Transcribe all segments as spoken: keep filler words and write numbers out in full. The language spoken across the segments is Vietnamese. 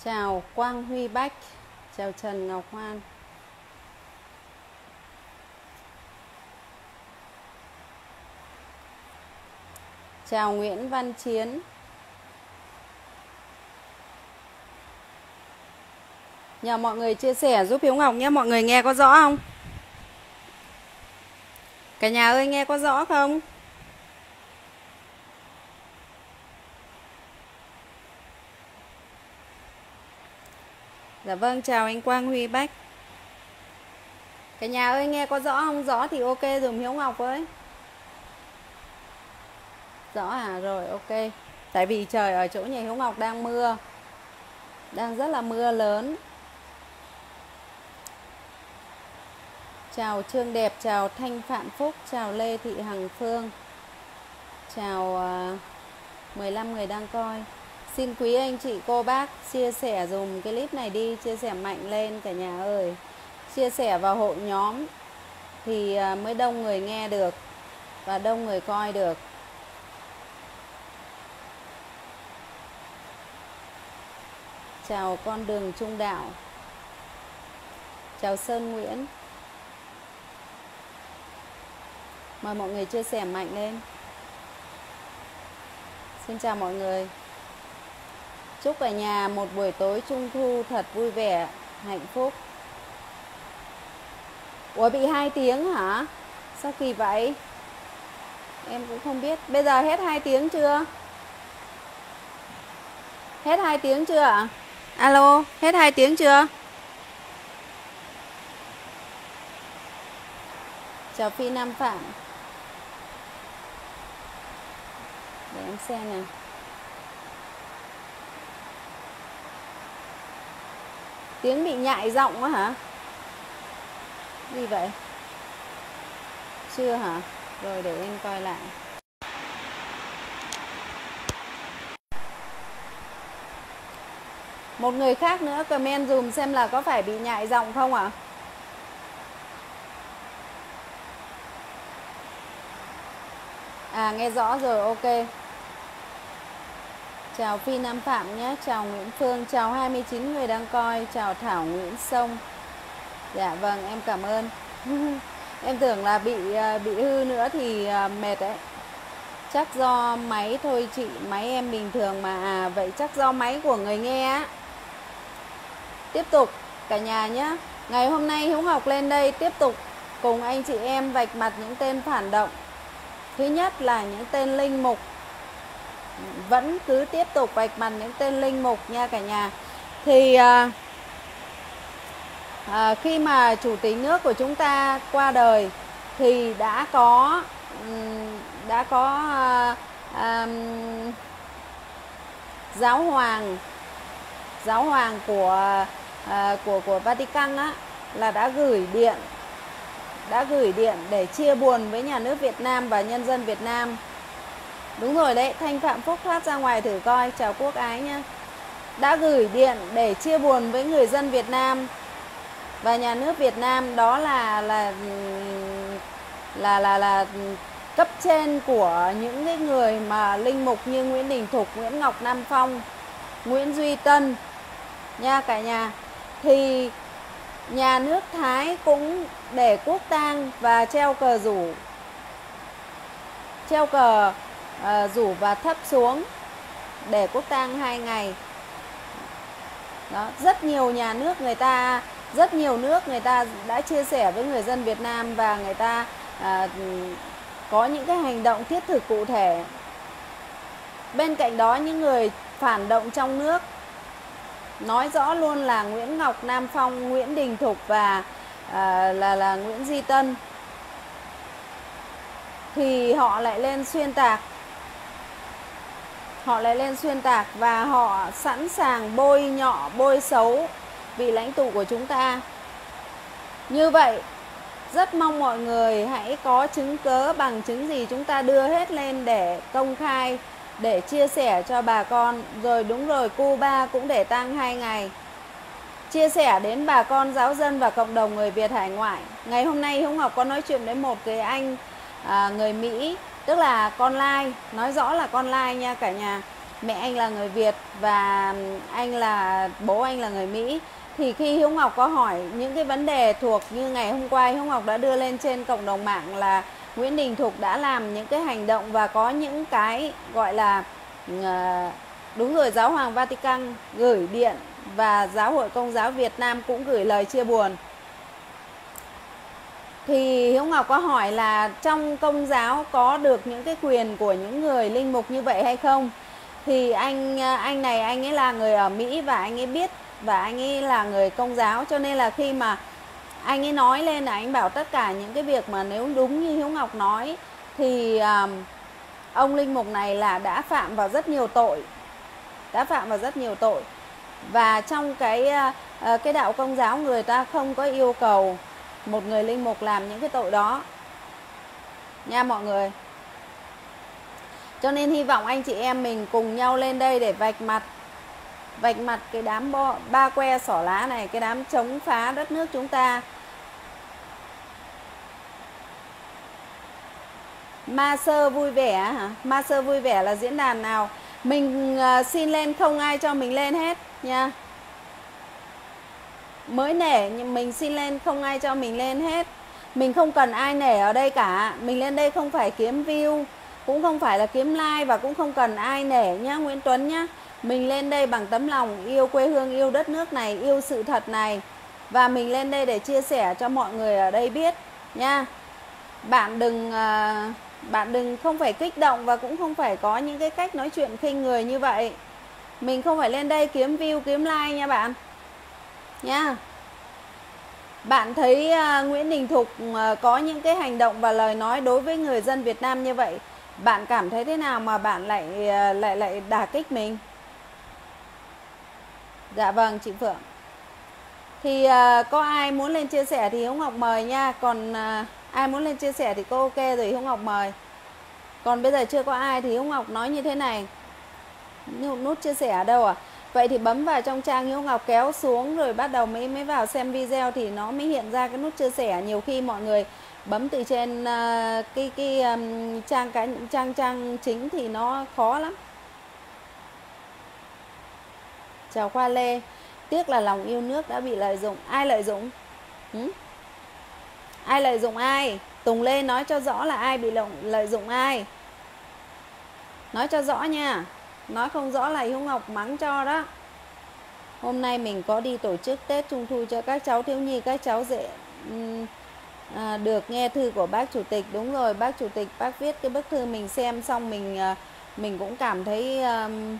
Chào Quang Huy Bách, chào Trần Ngọc Hoan. Chào Nguyễn Văn Chiến. Nhờ mọi người chia sẻ giúp Hiếu Ngọc nhé. Mọi người nghe có rõ không? Cả nhà ơi, nghe có rõ không? Dạ vâng, chào anh Quang Huy Bách. Cả nhà ơi, nghe có rõ không? Rõ thì ok dùm Hiếu Ngọc với. Rõ à? Rồi, ok. Tại vì trời ở chỗ nhà Hiếu Ngọc đang mưa. Đang rất là mưa lớn. Chào Trương Đẹp, chào Thanh Phạm Phúc, chào Lê Thị Hằng Phương. Chào uh, mười lăm người đang coi. Xin quý anh chị cô bác chia sẻ dùm cái clip này đi, chia sẻ mạnh lên cả nhà ơi. Chia sẻ vào hội nhóm thì uh, mới đông người nghe được và đông người coi được. Chào con đường trung đạo. Chào Sơn Nguyễn. Mời mọi người chia sẻ mạnh lên. Xin chào mọi người. Chúc cả nhà một buổi tối trung thu thật vui vẻ, hạnh phúc. Ủa bị hai tiếng hả? Sao kỳ vậy? Em cũng không biết. Bây giờ hết hai tiếng chưa? Hết hai tiếng chưa ạ? Alo, hết hai tiếng chưa? Chào Phi Nam Phạm. Để em xem nè. Tiếng bị nhại giọng á hả? Gì vậy? Chưa hả? Rồi để em coi lại. Một người khác nữa comment dùm xem là có phải bị nhại giọng không ạ? À nghe rõ rồi, ok. Chào Phi Nam Phạm nhé, chào Nguyễn Phương, chào hai mươi chín người đang coi, chào Thảo Nguyễn Sông. Dạ vâng, em cảm ơn. Em tưởng là bị bị hư nữa thì mệt đấy. Chắc do máy thôi chị, máy em bình thường mà. À vậy chắc do máy của người nghe á. Tiếp tục cả nhà nhé. Ngày hôm nay Hiếu Ngọc lên đây tiếp tục cùng anh chị em vạch mặt những tên phản động. Thứ nhất là những tên linh mục. Vẫn cứ tiếp tục vạch mặt những tên linh mục nha cả nhà. Thì à, à, khi mà chủ tịch nước của chúng ta qua đời thì đã có đã có à, à, giáo hoàng giáo hoàng của à, của của Vatican á là đã gửi điện đã gửi điện để chia buồn với nhà nước Việt Nam và nhân dân Việt Nam. Đúng rồi đấy, Thanh Phạm Phúc thoát ra ngoài thử coi. Chào Quốc Ái nhá. Đã gửi điện để chia buồn với người dân Việt Nam và nhà nước Việt Nam. Đó là là là là là cấp trên của những cái người mà linh mục như Nguyễn Đình Thục, Nguyễn Ngọc Nam Phong, Nguyễn Duy Tân nha cả nhà. Thì nhà nước Thái cũng để quốc tang và treo cờ rủ treo cờ uh, rủ và thấp xuống để quốc tang hai ngày. Đó, rất nhiều nhà nước người ta rất nhiều nước người ta đã chia sẻ với người dân Việt Nam và người ta uh, có những cái hành động thiết thực cụ thể. Bên cạnh đó những người phản động trong nước nói rõ luôn là Nguyễn Ngọc Nam Phong, Nguyễn Đình Thục và uh, là là Nguyễn Duy Tân thì họ lại lên xuyên tạc họ lại lên xuyên tạc và họ sẵn sàng bôi nhọ, bôi xấu vị lãnh tụ của chúng ta. Như vậy rất mong mọi người hãy có chứng cớ, bằng chứng gì chúng ta đưa hết lên để công khai, để chia sẻ cho bà con. Rồi đúng rồi, Cuba cũng để tang hai ngày. Chia sẻ đến bà con giáo dân và cộng đồng người Việt hải ngoại. Ngày hôm nay Hiếu Ngọc có nói chuyện với một cái anh à, người Mỹ, tức là con lai, nói rõ là con lai nha cả nhà. mẹ anh là người Việt và anh là bố anh là người Mỹ. Thì khi Hiếu Ngọc có hỏi những cái vấn đề thuộc như ngày hôm qua Hiếu Ngọc đã đưa lên trên cộng đồng mạng là Nguyễn Đình Thục đã làm những cái hành động và có những cái gọi là uh, đúng rồi, Giáo hoàng Vatican gửi điện và Giáo hội Công giáo Việt Nam cũng gửi lời chia buồn. Thì Hiếu Ngọc có hỏi là trong Công giáo có được những cái quyền của những người linh mục như vậy hay không? Thì anh anh này anh ấy là người ở Mỹ và anh ấy biết, và anh ấy là người Công giáo, cho nên là khi mà anh ấy nói lên là anh bảo tất cả những cái việc mà nếu đúng như Hiếu Ngọc nói thì um, ông linh mục này là đã phạm vào rất nhiều tội, đã phạm vào rất nhiều tội. Và trong cái uh, cái đạo Công giáo người ta không có yêu cầu một người linh mục làm những cái tội đó nha mọi người. Cho nên hy vọng anh chị em mình cùng nhau lên đây để vạch mặt vạch mặt cái đám bo, ba que xỏ lá này, cái đám chống phá đất nước chúng ta. Ma Sơ vui vẻ hả? Ma Sơ vui vẻ là diễn đàn nào? Mình uh, xin lên, không ai cho mình lên hết nha. Mới nể nhưng mình xin lên, không ai cho mình lên hết. Mình không cần ai nể ở đây cả. Mình lên đây không phải kiếm view, cũng không phải là kiếm like, và cũng không cần ai nể nhá Nguyễn Tuấn nhá. Mình lên đây bằng tấm lòng yêu quê hương, yêu đất nước này, yêu sự thật này. Và mình lên đây để chia sẻ cho mọi người ở đây biết nha. Bạn đừng uh, bạn đừng không phải kích động và cũng không phải có những cái cách nói chuyện khinh người như vậy. Mình không phải lên đây kiếm view, kiếm like nha bạn nha. Bạn thấy uh, Nguyễn Đình Thục uh, có những cái hành động và lời nói đối với người dân Việt Nam như vậy, bạn cảm thấy thế nào mà bạn lại uh, lại lại đả kích mình? Dạ vâng chị Phượng. Thì uh, có ai muốn lên chia sẻ thì Hiếu Ngọc mời nha. Còn uh, ai muốn lên chia sẻ thì cô ok rồi Hiếu Ngọc mời. Còn bây giờ chưa có ai thì Hiếu Ngọc nói như thế này. Nút chia sẻ ở đâu à? Vậy thì bấm vào trong trang Hiếu Ngọc, kéo xuống rồi bắt đầu mới mới vào xem video thì nó mới hiện ra cái nút chia sẻ. Nhiều khi mọi người bấm từ trên uh, cái cái um, trang cái trang trang chính thì nó khó lắm. Chào Khoa Lê. Tiếc là lòng yêu nước đã bị lợi dụng. Ai lợi dụng? Ừ? Ai lợi dụng ai? Tùng Lê nói cho rõ là ai bị lợi dụng ai. Nói cho rõ nha. Nói không rõ là Hiếu Ngọc mắng cho đó. Hôm nay mình có đi tổ chức Tết Trung Thu cho các cháu thiếu nhi, các cháu dễ à, được nghe thư của bác Chủ tịch. Đúng rồi, bác Chủ tịch bác viết cái bức thư mình xem xong mình mình cũng cảm thấy um,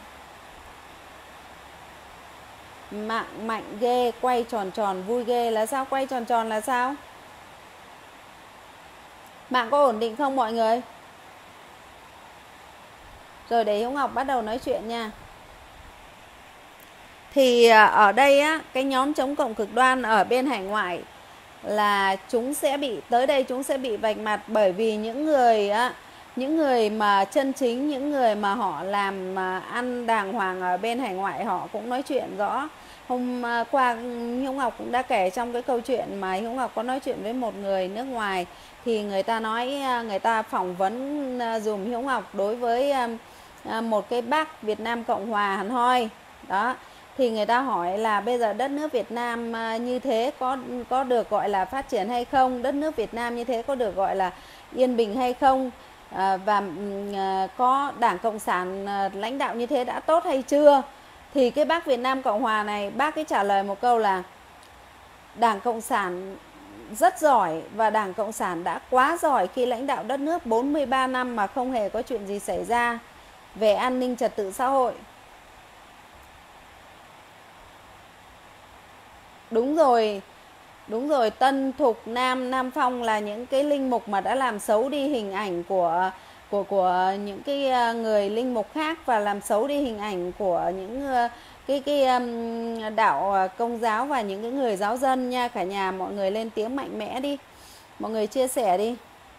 mạng mạnh ghê, quay tròn tròn vui ghê. Là sao? Quay tròn tròn là sao? Mạng có ổn định không mọi người? Rồi để Hiếu Ngọc bắt đầu nói chuyện nha. Thì ở đây á, cái nhóm chống cộng cực đoan ở bên hải ngoại là chúng sẽ bị, tới đây chúng sẽ bị vạch mặt, bởi vì những người á, những người mà chân chính, những người mà họ làm mà ăn đàng hoàng ở bên hải ngoại họ cũng nói chuyện rõ. Hôm qua Hiếu Ngọc cũng đã kể trong cái câu chuyện mà Hiếu Ngọc có nói chuyện với một người nước ngoài, thì người ta nói, người ta phỏng vấn dùm Hiếu Ngọc đối với một cái bác Việt Nam Cộng Hòa hẳn hoi đó. Thì người ta hỏi là bây giờ đất nước Việt Nam như thế có có được gọi là phát triển hay không? Đất nước Việt Nam như thế có được gọi là yên bình hay không? À, và à, có Đảng Cộng sản à, lãnh đạo như thế đã tốt hay chưa? Thì cái bác Việt Nam Cộng Hòa này, bác ấy trả lời một câu là Đảng Cộng sản rất giỏi, và Đảng Cộng sản đã quá giỏi khi lãnh đạo đất nước bốn mươi ba năm mà không hề có chuyện gì xảy ra về an ninh trật tự xã hội. Đúng rồi, đúng rồi, Tân Thục, Nam, Nam Phong là những cái linh mục mà đã làm xấu đi hình ảnh của của của những cái người linh mục khác, và làm xấu đi hình ảnh của những cái cái đạo Công giáo và những cái người giáo dân nha cả nhà. Mọi người lên tiếng mạnh mẽ đi, mọi người chia sẻ đi.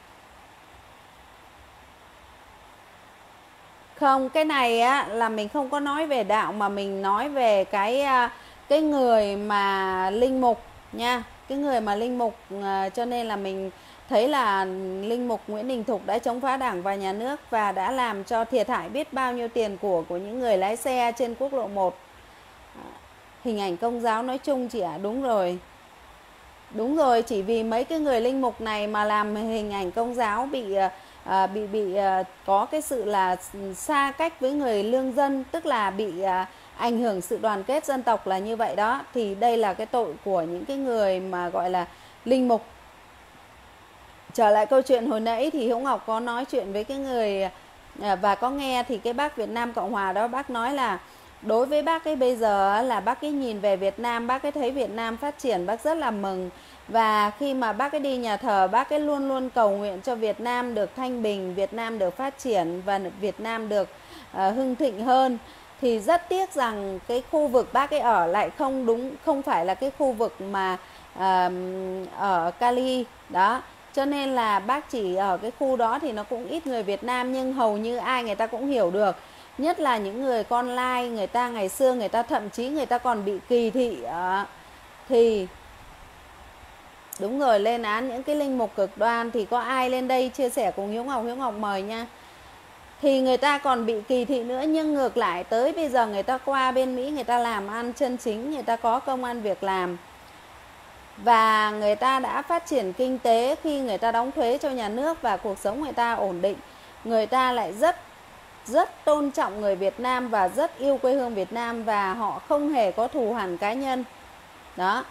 Không, cái này á là mình không có nói về đạo mà mình nói về cái cái người mà linh mục nha, cái người mà linh mục, cho nên là mình thấy là linh mục Nguyễn Đình Thục đã chống phá Đảng và Nhà nước và đã làm cho thiệt hại biết bao nhiêu tiền của của những người lái xe trên quốc lộ một. Hình ảnh Công giáo nói chung chị ạ. À, đúng rồi. Đúng rồi, chỉ vì mấy cái người linh mục này mà làm hình ảnh Công giáo bị à, bị bị à, có cái sự là xa cách với người lương dân, tức là bị à, ảnh hưởng sự đoàn kết dân tộc là như vậy đó. Thì đây là cái tội của những cái người mà gọi là linh mục. Trở lại câu chuyện hồi nãy thì Hữu Ngọc có nói chuyện với cái người à, và có nghe thì cái bác Việt Nam Cộng Hòa đó, bác nói là đối với bác ấy bây giờ là bác ấy nhìn về Việt Nam, bác ấy thấy Việt Nam phát triển, bác rất là mừng. Và khi mà bác ấy đi nhà thờ, bác ấy luôn luôn cầu nguyện cho Việt Nam được thanh bình, Việt Nam được phát triển và Việt Nam được uh, hưng thịnh hơn. Thì rất tiếc rằng cái khu vực bác ấy ở lại không đúng, không phải là cái khu vực mà uh, ở Cali đó. Cho nên là bác chỉ ở cái khu đó thì nó cũng ít người Việt Nam, nhưng hầu như ai người ta cũng hiểu được. Nhất là những người con lai, người ta ngày xưa người ta thậm chí người ta còn bị kỳ thị uh, thì đúng rồi, lên án những cái linh mục cực đoan. Thì có ai lên đây chia sẻ cùng Hiếu Ngọc? Hiếu Ngọc mời nha. Thì người ta còn bị kỳ thị nữa, nhưng ngược lại tới bây giờ người ta qua bên Mỹ, người ta làm ăn chân chính, người ta có công ăn việc làm và người ta đã phát triển kinh tế khi người ta đóng thuế cho nhà nước và cuộc sống người ta ổn định. Người ta lại rất rất tôn trọng người Việt Nam và rất yêu quê hương Việt Nam, và họ không hề có thù hằn cá nhân đó.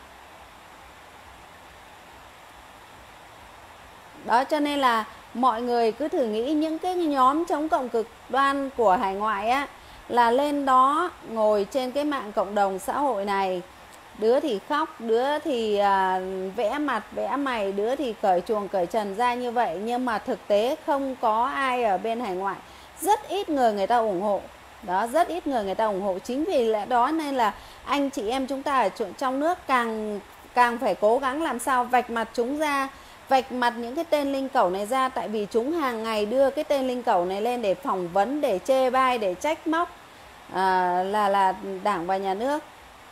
Đó, cho nên là mọi người cứ thử nghĩ những cái nhóm chống cộng cực đoan của hải ngoại á, là lên đó ngồi trên cái mạng cộng đồng xã hội này, đứa thì khóc, đứa thì à, vẽ mặt vẽ mày, đứa thì cởi chuồng cởi trần ra như vậy. Nhưng mà thực tế không có ai ở bên hải ngoại, rất ít người người ta ủng hộ. Đó, rất ít người người ta ủng hộ. Chính vì lẽ đó nên là anh chị em chúng ta ở trong nước càng càng phải cố gắng làm sao vạch mặt chúng ra, vạch mặt những cái tên linh cẩu này ra. Tại vì chúng hàng ngày đưa cái tên linh cẩu này lên để phỏng vấn, để chê bai, để trách móc à, là là Đảng và Nhà nước.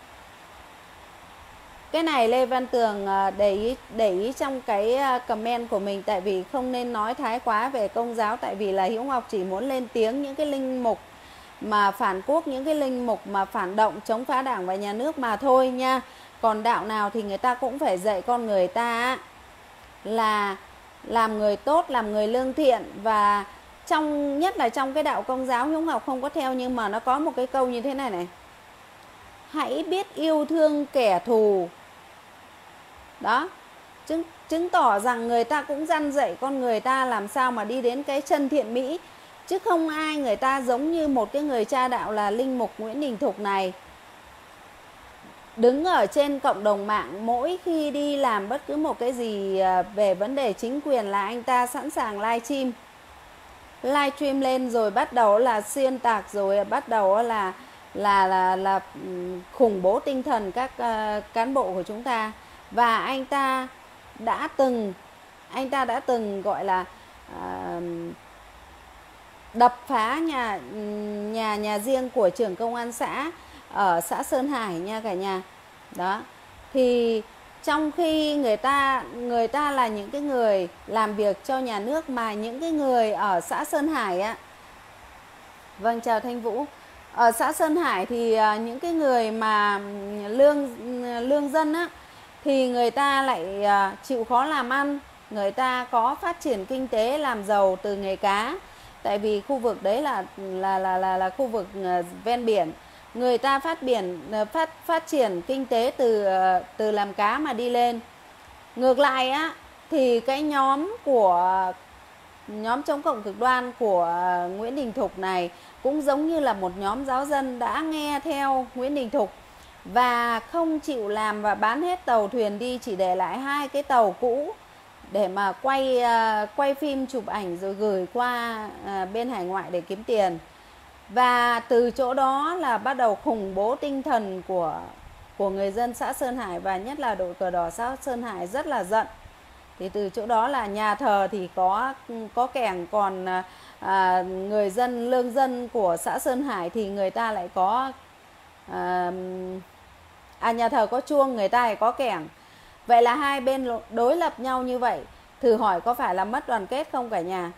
Cái này Lê Văn Tường để ý, để ý trong cái comment của mình, tại vì không nên nói thái quá về Công giáo. Tại vì là Hiếu Ngọc chỉ muốn lên tiếng những cái linh mục mà phản quốc, những cái linh mục mà phản động chống phá Đảng và Nhà nước mà thôi nha. Còn đạo nào thì người ta cũng phải dạy con người ta là làm người tốt, làm người lương thiện. Và trong nhất là trong cái đạo Công giáo, Hiếu Ngọc không có theo, nhưng mà nó có một cái câu như thế này này: hãy biết yêu thương kẻ thù. Đó, chứng, chứng tỏ rằng người ta cũng răn dạy con người ta làm sao mà đi đến cái chân thiện mỹ. Chứ không ai người ta giống như một cái người cha đạo là linh mục Nguyễn Đình Thục này, đứng ở trên cộng đồng mạng, mỗi khi đi làm bất cứ một cái gì về vấn đề chính quyền là anh ta sẵn sàng livestream livestream lên, rồi bắt đầu là xuyên tạc, rồi bắt đầu là là là là khủng bố tinh thần các uh, cán bộ của chúng ta. Và anh ta đã từng anh ta đã từng gọi là uh, đập phá nhà nhà nhà riêng của trưởng công an xã ở xã Sơn Hải nha cả nhà. Đó, thì trong khi người ta người ta là những cái người làm việc cho nhà nước, mà những cái người ở xã Sơn Hải á, vâng chào Thanh Vũ, ở xã Sơn Hải thì những cái người mà lương lương dân á, thì người ta lại chịu khó làm ăn, người ta có phát triển kinh tế làm giàu từ nghề cá. Tại vì khu vực đấy là là là là, là khu vực ven biển, người ta phát biển phát phát triển kinh tế từ từ làm cá mà đi lên. Ngược lại á, thì cái nhóm của nhóm chống cộng cực đoan của Nguyễn Đình Thục này cũng giống như là một nhóm giáo dân đã nghe theo Nguyễn Đình Thục và không chịu làm và bán hết tàu thuyền đi, chỉ để lại hai cái tàu cũ để mà quay quay phim chụp ảnh rồi gửi qua bên hải ngoại để kiếm tiền. Và từ chỗ đó là bắt đầu khủng bố tinh thần của của người dân xã Sơn Hải, và nhất là đội cờ đỏ xã Sơn Hải rất là giận. Thì từ chỗ đó là nhà thờ thì có có kẻng, còn à, người dân lương dân của xã Sơn Hải thì người ta lại có à, à nhà thờ có chuông, người ta lại có kẻng. Vậy là hai bên đối lập nhau như vậy Thử hỏi có phải là mất đoàn kết không cả nhà?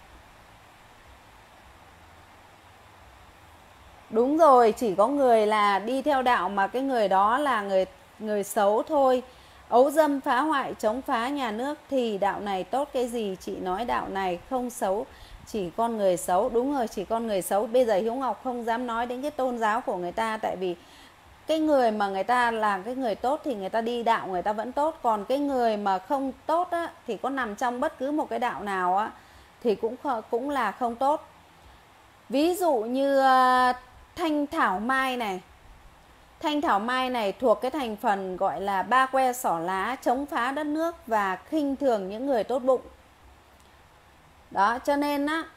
Đúng rồi, chỉ có người là đi theo đạo mà cái người đó là người người xấu thôi. Ấu dâm phá hoại chống phá nhà nước thì đạo này tốt cái gì? Chị nói đạo này không xấu, chỉ con người xấu. Đúng rồi, chỉ con người xấu. Bây giờ Hiếu Ngọc không dám nói đến cái tôn giáo của người ta, tại vì cái người mà người ta là cái người tốt thì người ta đi đạo người ta vẫn tốt, còn cái người mà không tốt á, thì có nằm trong bất cứ một cái đạo nào á thì cũng cũng là không tốt. Ví dụ như uh, thanh thảo mai này, thanh thảo mai này thuộc cái thành phần gọi là ba que xỏ lá, chống phá đất nước và khinh thường những người tốt bụng. Đó, cho nên á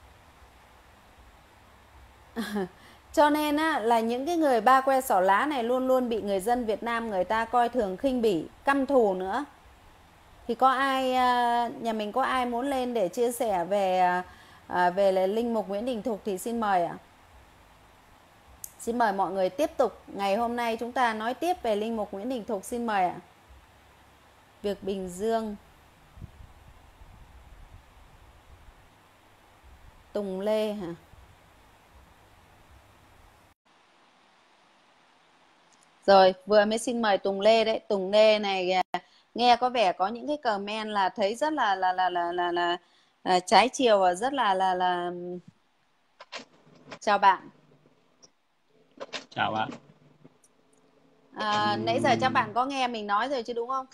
cho nên á là những cái người ba que xỏ lá này luôn luôn bị người dân Việt Nam người ta coi thường, khinh bỉ, căm thù nữa. Thì có ai, nhà mình có ai muốn lên để chia sẻ về về linh mục Nguyễn Đình Thục thì xin mời ạ. Xin mời mọi người tiếp tục. Ngày hôm nay chúng ta nói tiếp về linh mục Nguyễn Đình Thục. Xin mời ạ. Việc Bình Dương, Tùng Lê hả? Rồi, vừa mới xin mời Tùng Lê đấy. Tùng Lê này nghe có vẻ có những cái comment là thấy rất là là là là là, là, là trái chiều và rất là là là chào bạn. Chào bạn. À, nãy giờ chắc bạn có nghe mình nói rồi chứ đúng không?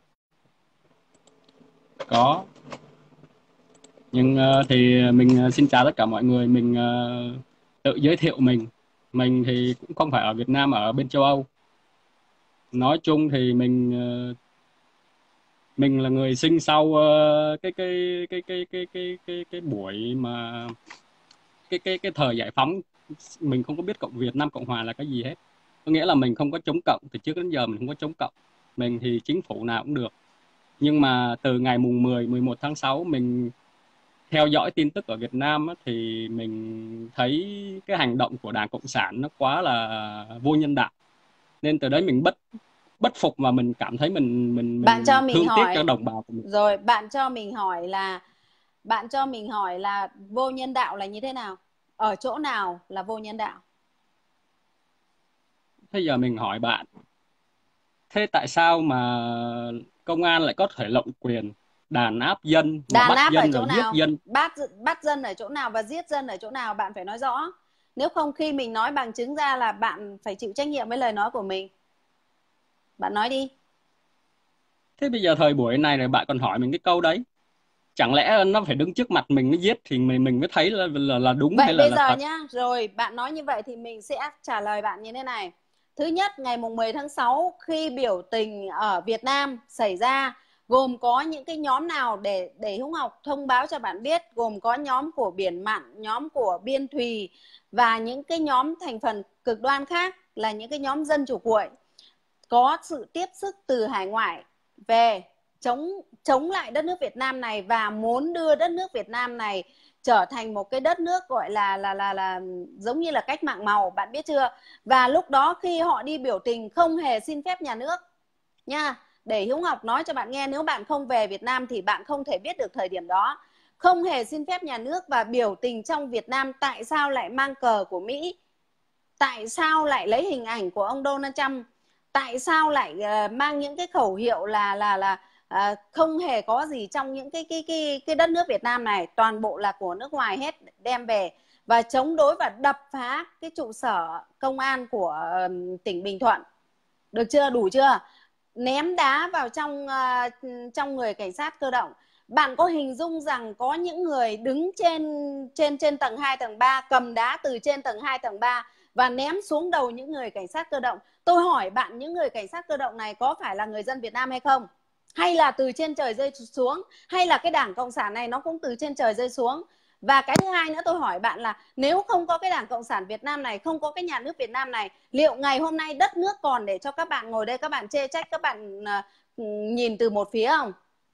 Có. Nhưng uh, thì mình xin chào tất cả mọi người. Mình uh, tự giới thiệu mình. Mình thì cũng không phải ở Việt Nam, ở bên châu Âu. Nói chung thì mình uh, mình là người sinh sau uh, cái, cái cái cái cái cái cái cái buổi mà cái cái cái thời giải phóng. Mình không có biết cộng Việt Nam Cộng Hòa là cái gì hết. Có nghĩa là mình không có chống cộng, từ trước đến giờ mình không có chống cộng. Mình thì chính phủ nào cũng được. Nhưng mà từ ngày mùng mười, mười một tháng sáu mình theo dõi tin tức ở Việt Nam á, thì mình thấy cái hành động của Đảng Cộng sản nó quá là vô nhân đạo. Nên từ đấy mình bất bất phục và mình cảm thấy mình mình bạn mình cho mình thương hỏi, tiếc cho đồng bào của mình. Rồi, bạn cho mình hỏi là bạn cho mình hỏi là vô nhân đạo là như thế nào? Ở chỗ nào là vô nhân đạo? Thế giờ mình hỏi bạn, thế tại sao mà công an lại có thể lộng quyền, đàn áp dân và Đàn bắt áp ở dân chỗ rồi giết nào? dân? Bắt bắt dân ở chỗ nào và giết dân ở chỗ nào? Bạn phải nói rõ. Nếu không khi mình nói bằng chứng ra là bạn phải chịu trách nhiệm với lời nói của mình. Bạn nói đi. Thế bây giờ thời buổi này rồi bạn còn hỏi mình cái câu đấy? Chẳng lẽ nó phải đứng trước mặt mình nó giết thì mình mình mới thấy là là, là đúng Vậy hay là bây là giờ thật? nhá, rồi bạn nói như vậy thì mình sẽ trả lời bạn như thế này. Thứ nhất, ngày mùng mười tháng sáu khi biểu tình ở Việt Nam xảy ra, gồm có những cái nhóm nào để để Hiếu Ngọc thông báo cho bạn biết, gồm có nhóm của Biển Mặn, nhóm của Biên Thùy và những cái nhóm thành phần cực đoan khác là những cái nhóm dân chủ cuội, có sự tiếp sức từ hải ngoại về chống chống lại đất nước Việt Nam này và muốn đưa đất nước Việt Nam này trở thành một cái đất nước gọi là là là là giống như là cách mạng màu, bạn biết chưa? Và lúc đó khi họ đi biểu tình không hề xin phép nhà nước nha. Để Hiếu Ngọc nói cho bạn nghe, nếu bạn không về Việt Nam thì bạn không thể biết được thời điểm đó. Không hề xin phép nhà nước và biểu tình trong Việt Nam. Tại sao lại mang cờ của Mỹ? Tại sao lại lấy hình ảnh của ông Donald Trump? Tại sao lại uh, mang những cái khẩu hiệu là là là uh, không hề có gì trong những cái cái cái cái đất nước Việt Nam này, toàn bộ là của nước ngoài hết, đem về và chống đối và đập phá cái trụ sở công an của uh, tỉnh Bình Thuận. Được chưa? Đủ chưa? Ném đá vào trong uh, trong người cảnh sát cơ động. Bạn có hình dung rằng có những người đứng trên trên trên tầng hai, tầng ba, cầm đá từ trên tầng hai, tầng ba và ném xuống đầu những người cảnh sát cơ động. Tôi hỏi bạn, những người cảnh sát cơ động này có phải là người dân Việt Nam hay không? Hay là từ trên trời rơi xuống? Hay là cái Đảng Cộng sản này nó cũng từ trên trời rơi xuống? Và cái thứ hai nữa tôi hỏi bạn là nếu không có cái Đảng Cộng sản Việt Nam này, không có cái nhà nước Việt Nam này, liệu ngày hôm nay đất nước còn để cho các bạn ngồi đây các bạn chê trách, các bạn uh, nhìn từ một phía không?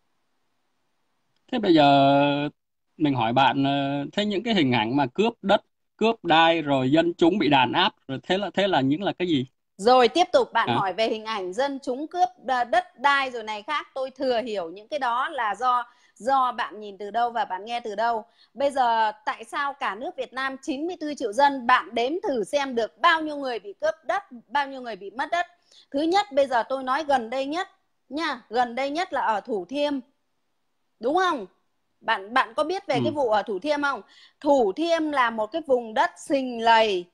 Thế bây giờ mình hỏi bạn, thế những cái hình ảnh mà cướp đất, cướp đai rồi dân chúng bị đàn áp rồi thế là thế là những là cái gì? Rồi tiếp tục bạn Hả? hỏi về hình ảnh dân chúng cướp đất đai rồi này khác. Tôi thừa hiểu những cái đó là do do bạn nhìn từ đâu và bạn nghe từ đâu. Bây giờ tại sao cả nước Việt Nam chín mươi tư triệu dân, bạn đếm thử xem được bao nhiêu người bị cướp đất, bao nhiêu người bị mất đất. Thứ nhất, bây giờ tôi nói gần đây nhất nha, gần đây nhất là ở Thủ Thiêm. Đúng không? Bạn bạn có biết về Ừ. cái vụ ở Thủ Thiêm không? Thủ Thiêm là một cái vùng đất xình lầy.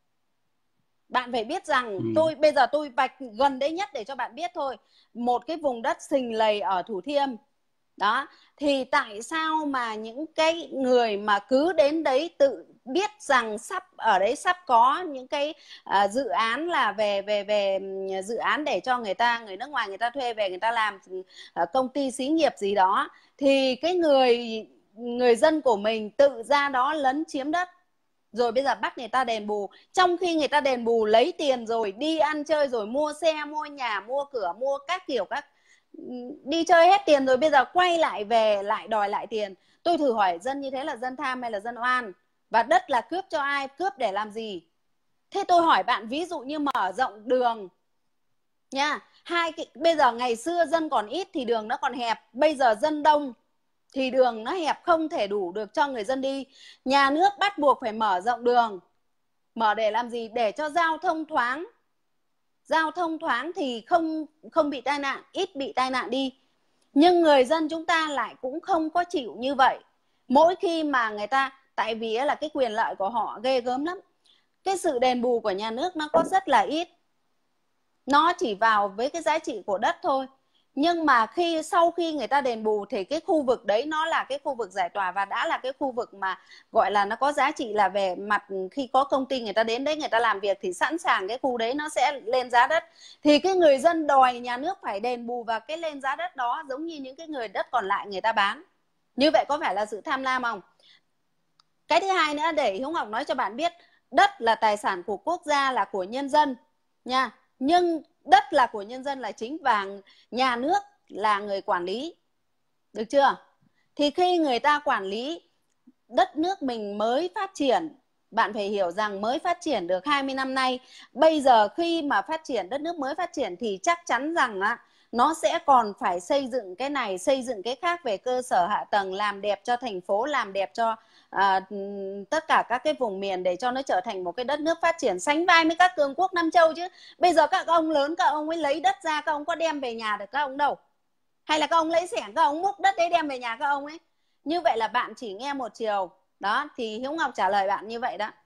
Bạn phải biết rằng, Ừ. tôi bây giờ tôi vạch gần đây nhất để cho bạn biết thôi. Một cái vùng đất xình lầy ở Thủ Thiêm. Đó, thì tại sao mà những cái người mà cứ đến đấy tự biết rằng sắp ở đấy sắp có những cái uh, dự án là về về về dự án để cho người ta, người nước ngoài người ta thuê về người ta làm uh, công ty xí nghiệp gì đó, thì cái người người dân của mình tự ra đó lấn chiếm đất, rồi bây giờ bắt người ta đền bù, trong khi người ta đền bù lấy tiền rồi đi ăn chơi rồi mua xe, mua nhà, mua cửa, mua các kiểu các đi chơi hết tiền rồi bây giờ quay lại về lại đòi lại tiền. Tôi thử hỏi dân như thế là dân tham hay là dân oan? Và đất là cướp cho ai, cướp để làm gì? Thế tôi hỏi bạn, ví dụ như mở rộng đường nha, hai cái bây giờ ngày xưa dân còn ít thì đường nó còn hẹp, bây giờ dân đông thì đường nó hẹp không thể đủ được cho người dân đi. Nhà nước bắt buộc phải mở rộng đường. Mở để làm gì? Để cho giao thông thoáng. Giao thông thoáng thì không không bị tai nạn, ít bị tai nạn đi. Nhưng người dân chúng ta lại cũng không có chịu như vậy. Mỗi khi mà người ta, tại vì là cái quyền lợi của họ ghê gớm lắm. Cái sự đền bù của nhà nước nó có rất là ít. Nó chỉ vào với cái giá trị của đất thôi. Nhưng mà khi sau khi người ta đền bù thì cái khu vực đấy nó là cái khu vực giải tỏa và đã là cái khu vực mà gọi là nó có giá trị, là về mặt khi có công ty người ta đến đấy người ta làm việc thì sẵn sàng cái khu đấy nó sẽ lên giá đất. Thì cái người dân đòi nhà nước phải đền bù vào cái lên giá đất đó, giống như những cái người đất còn lại người ta bán. Như vậy có phải là sự tham lam không? Cái thứ hai nữa để Hiếu Ngọc nói cho bạn biết, đất là tài sản của quốc gia, là của nhân dân nha. Nhưng đất là của nhân dân là chính và nhà nước là người quản lý. Được chưa? Thì khi người ta quản lý, đất nước mình mới phát triển. Bạn phải hiểu rằng mới phát triển được hai mươi năm nay. Bây giờ khi mà phát triển, đất nước mới phát triển thì chắc chắn rằng á, nó sẽ còn phải xây dựng cái này, xây dựng cái khác về cơ sở hạ tầng, làm đẹp cho thành phố, làm đẹp cho à, tất cả các cái vùng miền để cho nó trở thành một cái đất nước phát triển sánh vai với các cường quốc Nam Châu chứ. Bây giờ các ông lớn, các ông ấy lấy đất ra, các ông có đem về nhà được các ông đâu. Hay là các ông lấy xẻng, các ông múc đất đấy đem về nhà các ông ấy. Như vậy là bạn chỉ nghe một chiều. Đó, thì Hiếu Ngọc trả lời bạn như vậy đó.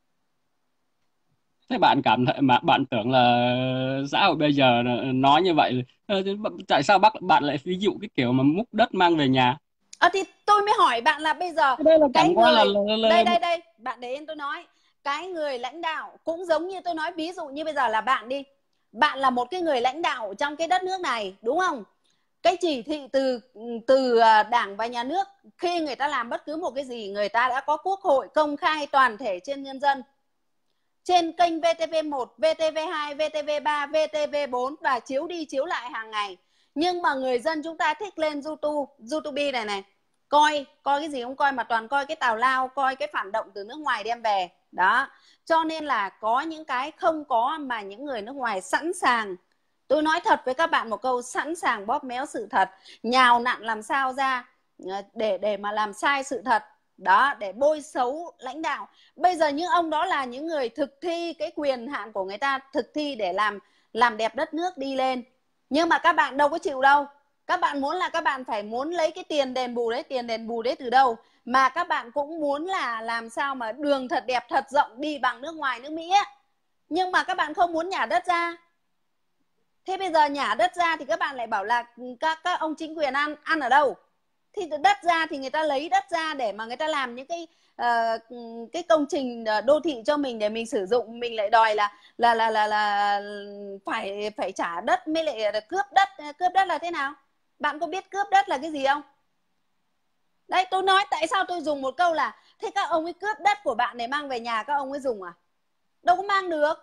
Thế bạn cảm thấy mà bạn tưởng là xã hội bây giờ nói như vậy, tại sao bác bạn lại ví dụ cái kiểu mà múc đất mang về nhà? Ờ thì tôi mới hỏi bạn là bây giờ Cái đây là cái chẳng qua là, người, là, là... đây đây đây, bạn để yên tôi nói. Cái người lãnh đạo cũng giống như tôi nói, ví dụ như bây giờ là bạn đi. Bạn là một cái người lãnh đạo trong cái đất nước này, đúng không? Cái chỉ thị từ từ Đảng và nhà nước, khi người ta làm bất cứ một cái gì, người ta đã có quốc hội công khai toàn thể trên nhân dân, trên kênh vê tê vê một, vê tê vê hai, vê tê vê ba, vê tê vê bốn và chiếu đi chiếu lại hàng ngày. Nhưng mà người dân chúng ta thích lên YouTube, YouTube này này, coi, coi cái gì không coi mà toàn coi cái tào lao, coi cái phản động từ nước ngoài đem về. Đó, cho nên là có những cái không có mà những người nước ngoài sẵn sàng, tôi nói thật với các bạn một câu, sẵn sàng bóp méo sự thật, nhào nặn làm sao ra để để mà làm sai sự thật. Đó, để bôi xấu lãnh đạo. Bây giờ những ông đó là những người thực thi cái quyền hạn của người ta, thực thi để làm làm đẹp đất nước đi lên. Nhưng mà các bạn đâu có chịu đâu. Các bạn muốn là các bạn phải muốn lấy cái tiền đền bù đấy, tiền đền bù đấy từ đâu? Mà các bạn cũng muốn là làm sao mà đường thật đẹp, thật rộng đi bằng nước ngoài, nước Mỹ ấy. Nhưng mà các bạn không muốn nhả đất ra. Thế bây giờ nhả đất ra thì các bạn lại bảo là các, các ông chính quyền ăn ăn ở đâu? Thì đất ra thì người ta lấy đất ra để mà người ta làm những cái uh, cái công trình đô thị cho mình để mình sử dụng, mình lại đòi là là là là là phải phải trả đất mới lại cướp đất. Cướp đất là thế nào? Bạn có biết cướp đất là cái gì không? Đấy, tôi nói tại sao tôi dùng một câu là thế các ông ấy cướp đất của bạn để mang về nhà các ông ấy dùng à? Đâu có mang được.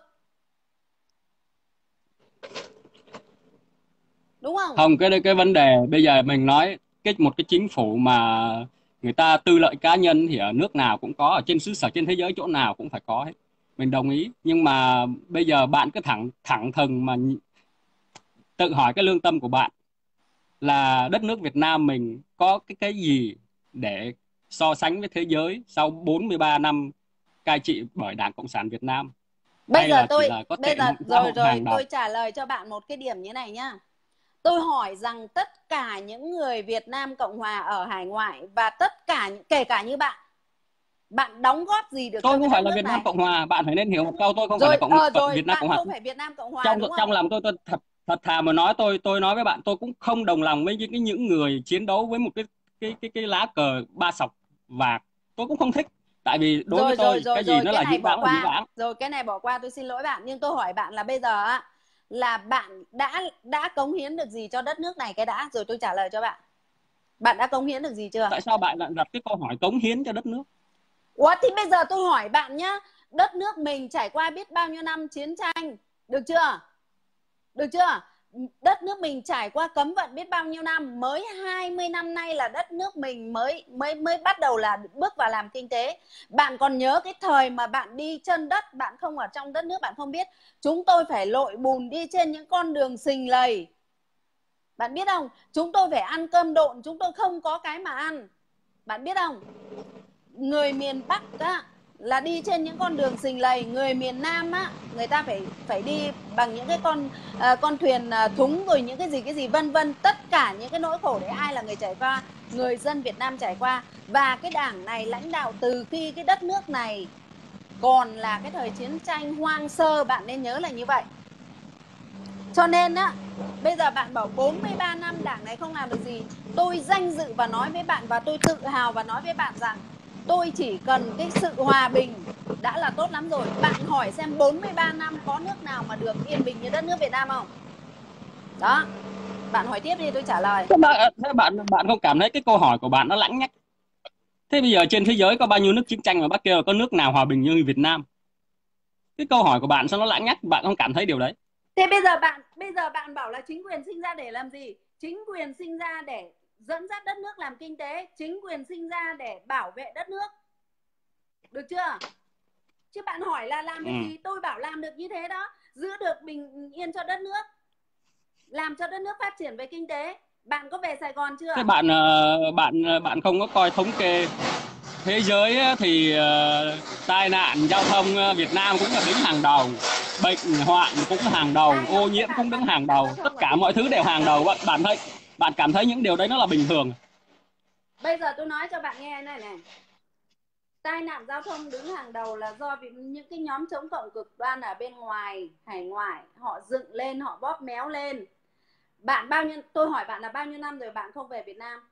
Đúng không? Không, cái cái vấn đề bây giờ mình nói cái một cái chính phủ mà người ta tư lợi cá nhân thì ở nước nào cũng có, ở trên xứ sở trên thế giới chỗ nào cũng phải có hết. mình đồng ý. Nhưng mà bây giờ bạn cứ thẳng thẳng thừng mà tự hỏi cái lương tâm của bạn là đất nước Việt Nam mình có cái cái gì để so sánh với thế giới sau bốn mươi ba năm cai trị bởi Đảng Cộng sản Việt Nam, Bây hay giờ là chỉ tôi là có bây tệ giờ nạn xã rồi hội rồi hàng đầu? tôi trả lời cho bạn một cái điểm như này nhá. Tôi hỏi rằng tất cả những người Việt Nam Cộng Hòa ở hải ngoại và tất cả kể cả như bạn, bạn đóng góp gì được Tôi cho cái không phải đất là nước Việt Nam này? Cộng Hòa, bạn phải nên hiểu một câu, tôi không phải là Rồi cộng ờ rồi Việt Nam bạn Cộng Hòa. không phải Việt Nam Cộng Hòa trong đúng không? trong lòng tôi tôi thật thật thà mà nói, tôi tôi nói với bạn, tôi cũng không đồng lòng với những cái những người chiến đấu với một cái cái cái cái lá cờ ba sọc vàng. Tôi cũng không thích, tại vì đối với Rồi rồi tôi rồi cái gì rồi nó cái là này dĩ bỏ vãng là dĩ qua. vãng. Rồi cái này bỏ qua, tôi xin lỗi bạn, nhưng tôi hỏi bạn là bây giờ á, là bạn đã đã cống hiến được gì cho đất nước này cái đã, rồi tôi trả lời cho bạn. Bạn đã cống hiến được gì chưa? Tại sao bạn lại đặt cái câu hỏi cống hiến cho đất nước? Ủa thì bây giờ tôi hỏi bạn nhá, đất nước mình trải qua biết bao nhiêu năm chiến tranh, được chưa? Được chưa? Đất nước mình trải qua cấm vận biết bao nhiêu năm, mới hai mươi năm nay là đất nước mình mới mới mới bắt đầu là bước vào làm kinh tế. Bạn còn nhớ cái thời mà bạn đi chân đất, bạn không ở trong đất nước bạn không biết. Chúng tôi phải lội bùn đi trên những con đường sình lầy. Bạn biết không? Chúng tôi phải ăn cơm độn, chúng tôi không có cái mà ăn. Bạn biết không? Người miền Bắc á là đi trên những con đường sình lầy, người miền Nam á người ta phải phải đi bằng những cái con uh, con thuyền uh, thúng rồi những cái gì cái gì vân vân, tất cả những cái nỗi khổ đấy ai là người trải qua? Người dân Việt Nam trải qua. Và cái đảng này lãnh đạo từ khi cái đất nước này còn là cái thời chiến tranh hoang sơ, bạn nên nhớ là như vậy. Cho nên á, bây giờ bạn bảo bốn mươi ba năm đảng này không làm được gì, tôi danh dự và nói với bạn, và tôi tự hào và nói với bạn rằng tôi chỉ cần cái sự hòa bình đã là tốt lắm rồi. Bạn hỏi xem bốn mươi ba năm có nước nào mà được yên bình như đất nước Việt Nam không? Đó, bạn hỏi tiếp đi tôi trả lời. Thế bạn, thế bạn bạn không cảm thấy cái câu hỏi của bạn nó lãng nhách? Thế bây giờ trên thế giới có bao nhiêu nước chiến tranh mà bác kêu là có nước nào hòa bình như Việt Nam? Cái câu hỏi của bạn sao nó lãng nhách, bạn không cảm thấy điều đấy? Thế bây giờ bạn bây giờ bạn bảo là chính quyền sinh ra để làm gì? Chính quyền sinh ra để dẫn dắt đất nước làm kinh tế, chính quyền sinh ra để bảo vệ đất nước. Được chưa? Chứ bạn hỏi là làm được ừ. gì? Tôi bảo làm được như thế đó, giữ được bình yên cho đất nước, làm cho đất nước phát triển về kinh tế. Bạn có về Sài Gòn chưa? Thế bạn bạn bạn không có coi thống kê thế giới thì uh, tai nạn giao thông Việt Nam cũng là đứng hàng đầu, bệnh hoạn cũng là hàng đầu, ô nhiễm cũng đứng hàng đầu, tất cả mọi thứ đều hàng đầu. Bạn bạn thấy bạn cảm thấy những điều đấy nó là bình thường? Bây giờ tôi nói cho bạn nghe này này. Tai nạn giao thông đứng hàng đầu là do vì những cái nhóm chống cộng cực đoan ở bên ngoài, hải ngoại, họ dựng lên, họ bóp méo lên. Bạn bao nhiêu, tôi hỏi bạn là bao nhiêu năm rồi bạn không về Việt Nam?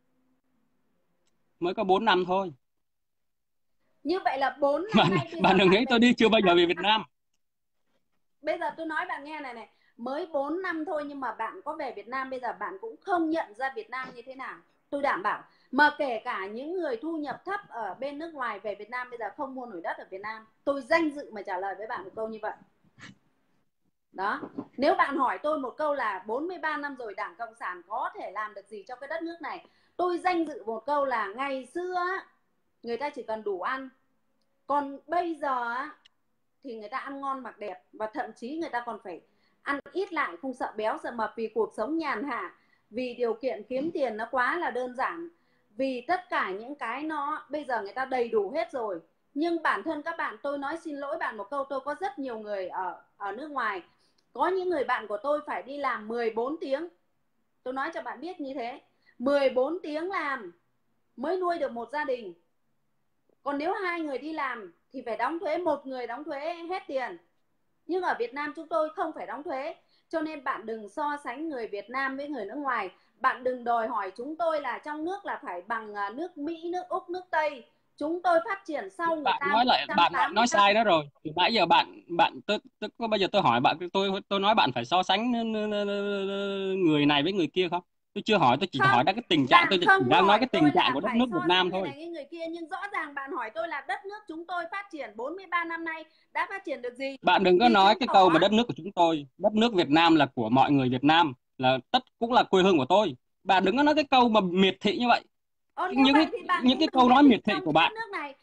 Mới có bốn năm thôi. Như vậy là bốn năm bạn, nay bạn đừng nghĩ tôi đi chưa bao giờ về Việt Nam. Bây giờ tôi nói bạn nghe này này, mới bốn năm thôi nhưng mà bạn có về Việt Nam, bây giờ bạn cũng không nhận ra Việt Nam như thế nào. Tôi đảm bảo. Mà kể cả những người thu nhập thấp ở bên nước ngoài về Việt Nam bây giờ không mua nổi đất ở Việt Nam. Tôi danh dự mà trả lời với bạn một câu như vậy. Đó. Nếu bạn hỏi tôi một câu là bốn mươi ba năm rồi Đảng Cộng sản có thể làm được gì cho cái đất nước này, tôi danh dự một câu là ngày xưa người ta chỉ cần đủ ăn, còn bây giờ thì người ta ăn ngon mặc đẹp, và thậm chí người ta còn phải ăn ít lại, không sợ béo sợ mập, vì cuộc sống nhàn hạ, vì điều kiện kiếm tiền nó quá là đơn giản, vì tất cả những cái nó bây giờ người ta đầy đủ hết rồi. Nhưng bản thân các bạn, tôi nói xin lỗi bạn một câu, tôi có rất nhiều người ở ở nước ngoài, có những người bạn của tôi phải đi làm mười bốn tiếng. Tôi nói cho bạn biết như thế, mười bốn tiếng làm mới nuôi được một gia đình. Còn nếu hai người đi làm thì phải đóng thuế, một người đóng thuế hết tiền. Nhưng ở Việt Nam chúng tôi không phải đóng thuế. Cho nên bạn đừng so sánh người Việt Nam với người nước ngoài. Bạn đừng đòi hỏi chúng tôi là trong nước là phải bằng nước Mỹ, nước Úc, nước Tây. Chúng tôi phát triển sau người Bạn ta. nói lại bạn lại nói sai nữa rồi. Từ nãy giờ bạn bạn tôi, tôi có bây giờ tôi hỏi bạn, tôi tôi nói bạn phải so sánh người này với người kia không? Tôi chưa hỏi, tôi chỉ không, hỏi đã cái tình trạng, tôi chỉ đang nói cái tình trạng của đất nước Việt Nam thôi. Người này người kia, nhưng rõ ràng bạn hỏi tôi là đất nước chúng tôi phát triển bốn mươi ba năm nay đã phát triển được gì? Bạn đừng có thì nói cái câu mà đất nước của chúng tôi, đất nước Việt Nam là của mọi người Việt Nam, là tất cũng là quê hương của tôi. Bạn đừng có nói cái câu mà miệt thị như vậy. Ờ, những vậy thì bạn những cái câu nói miệt thị của bạn. nước này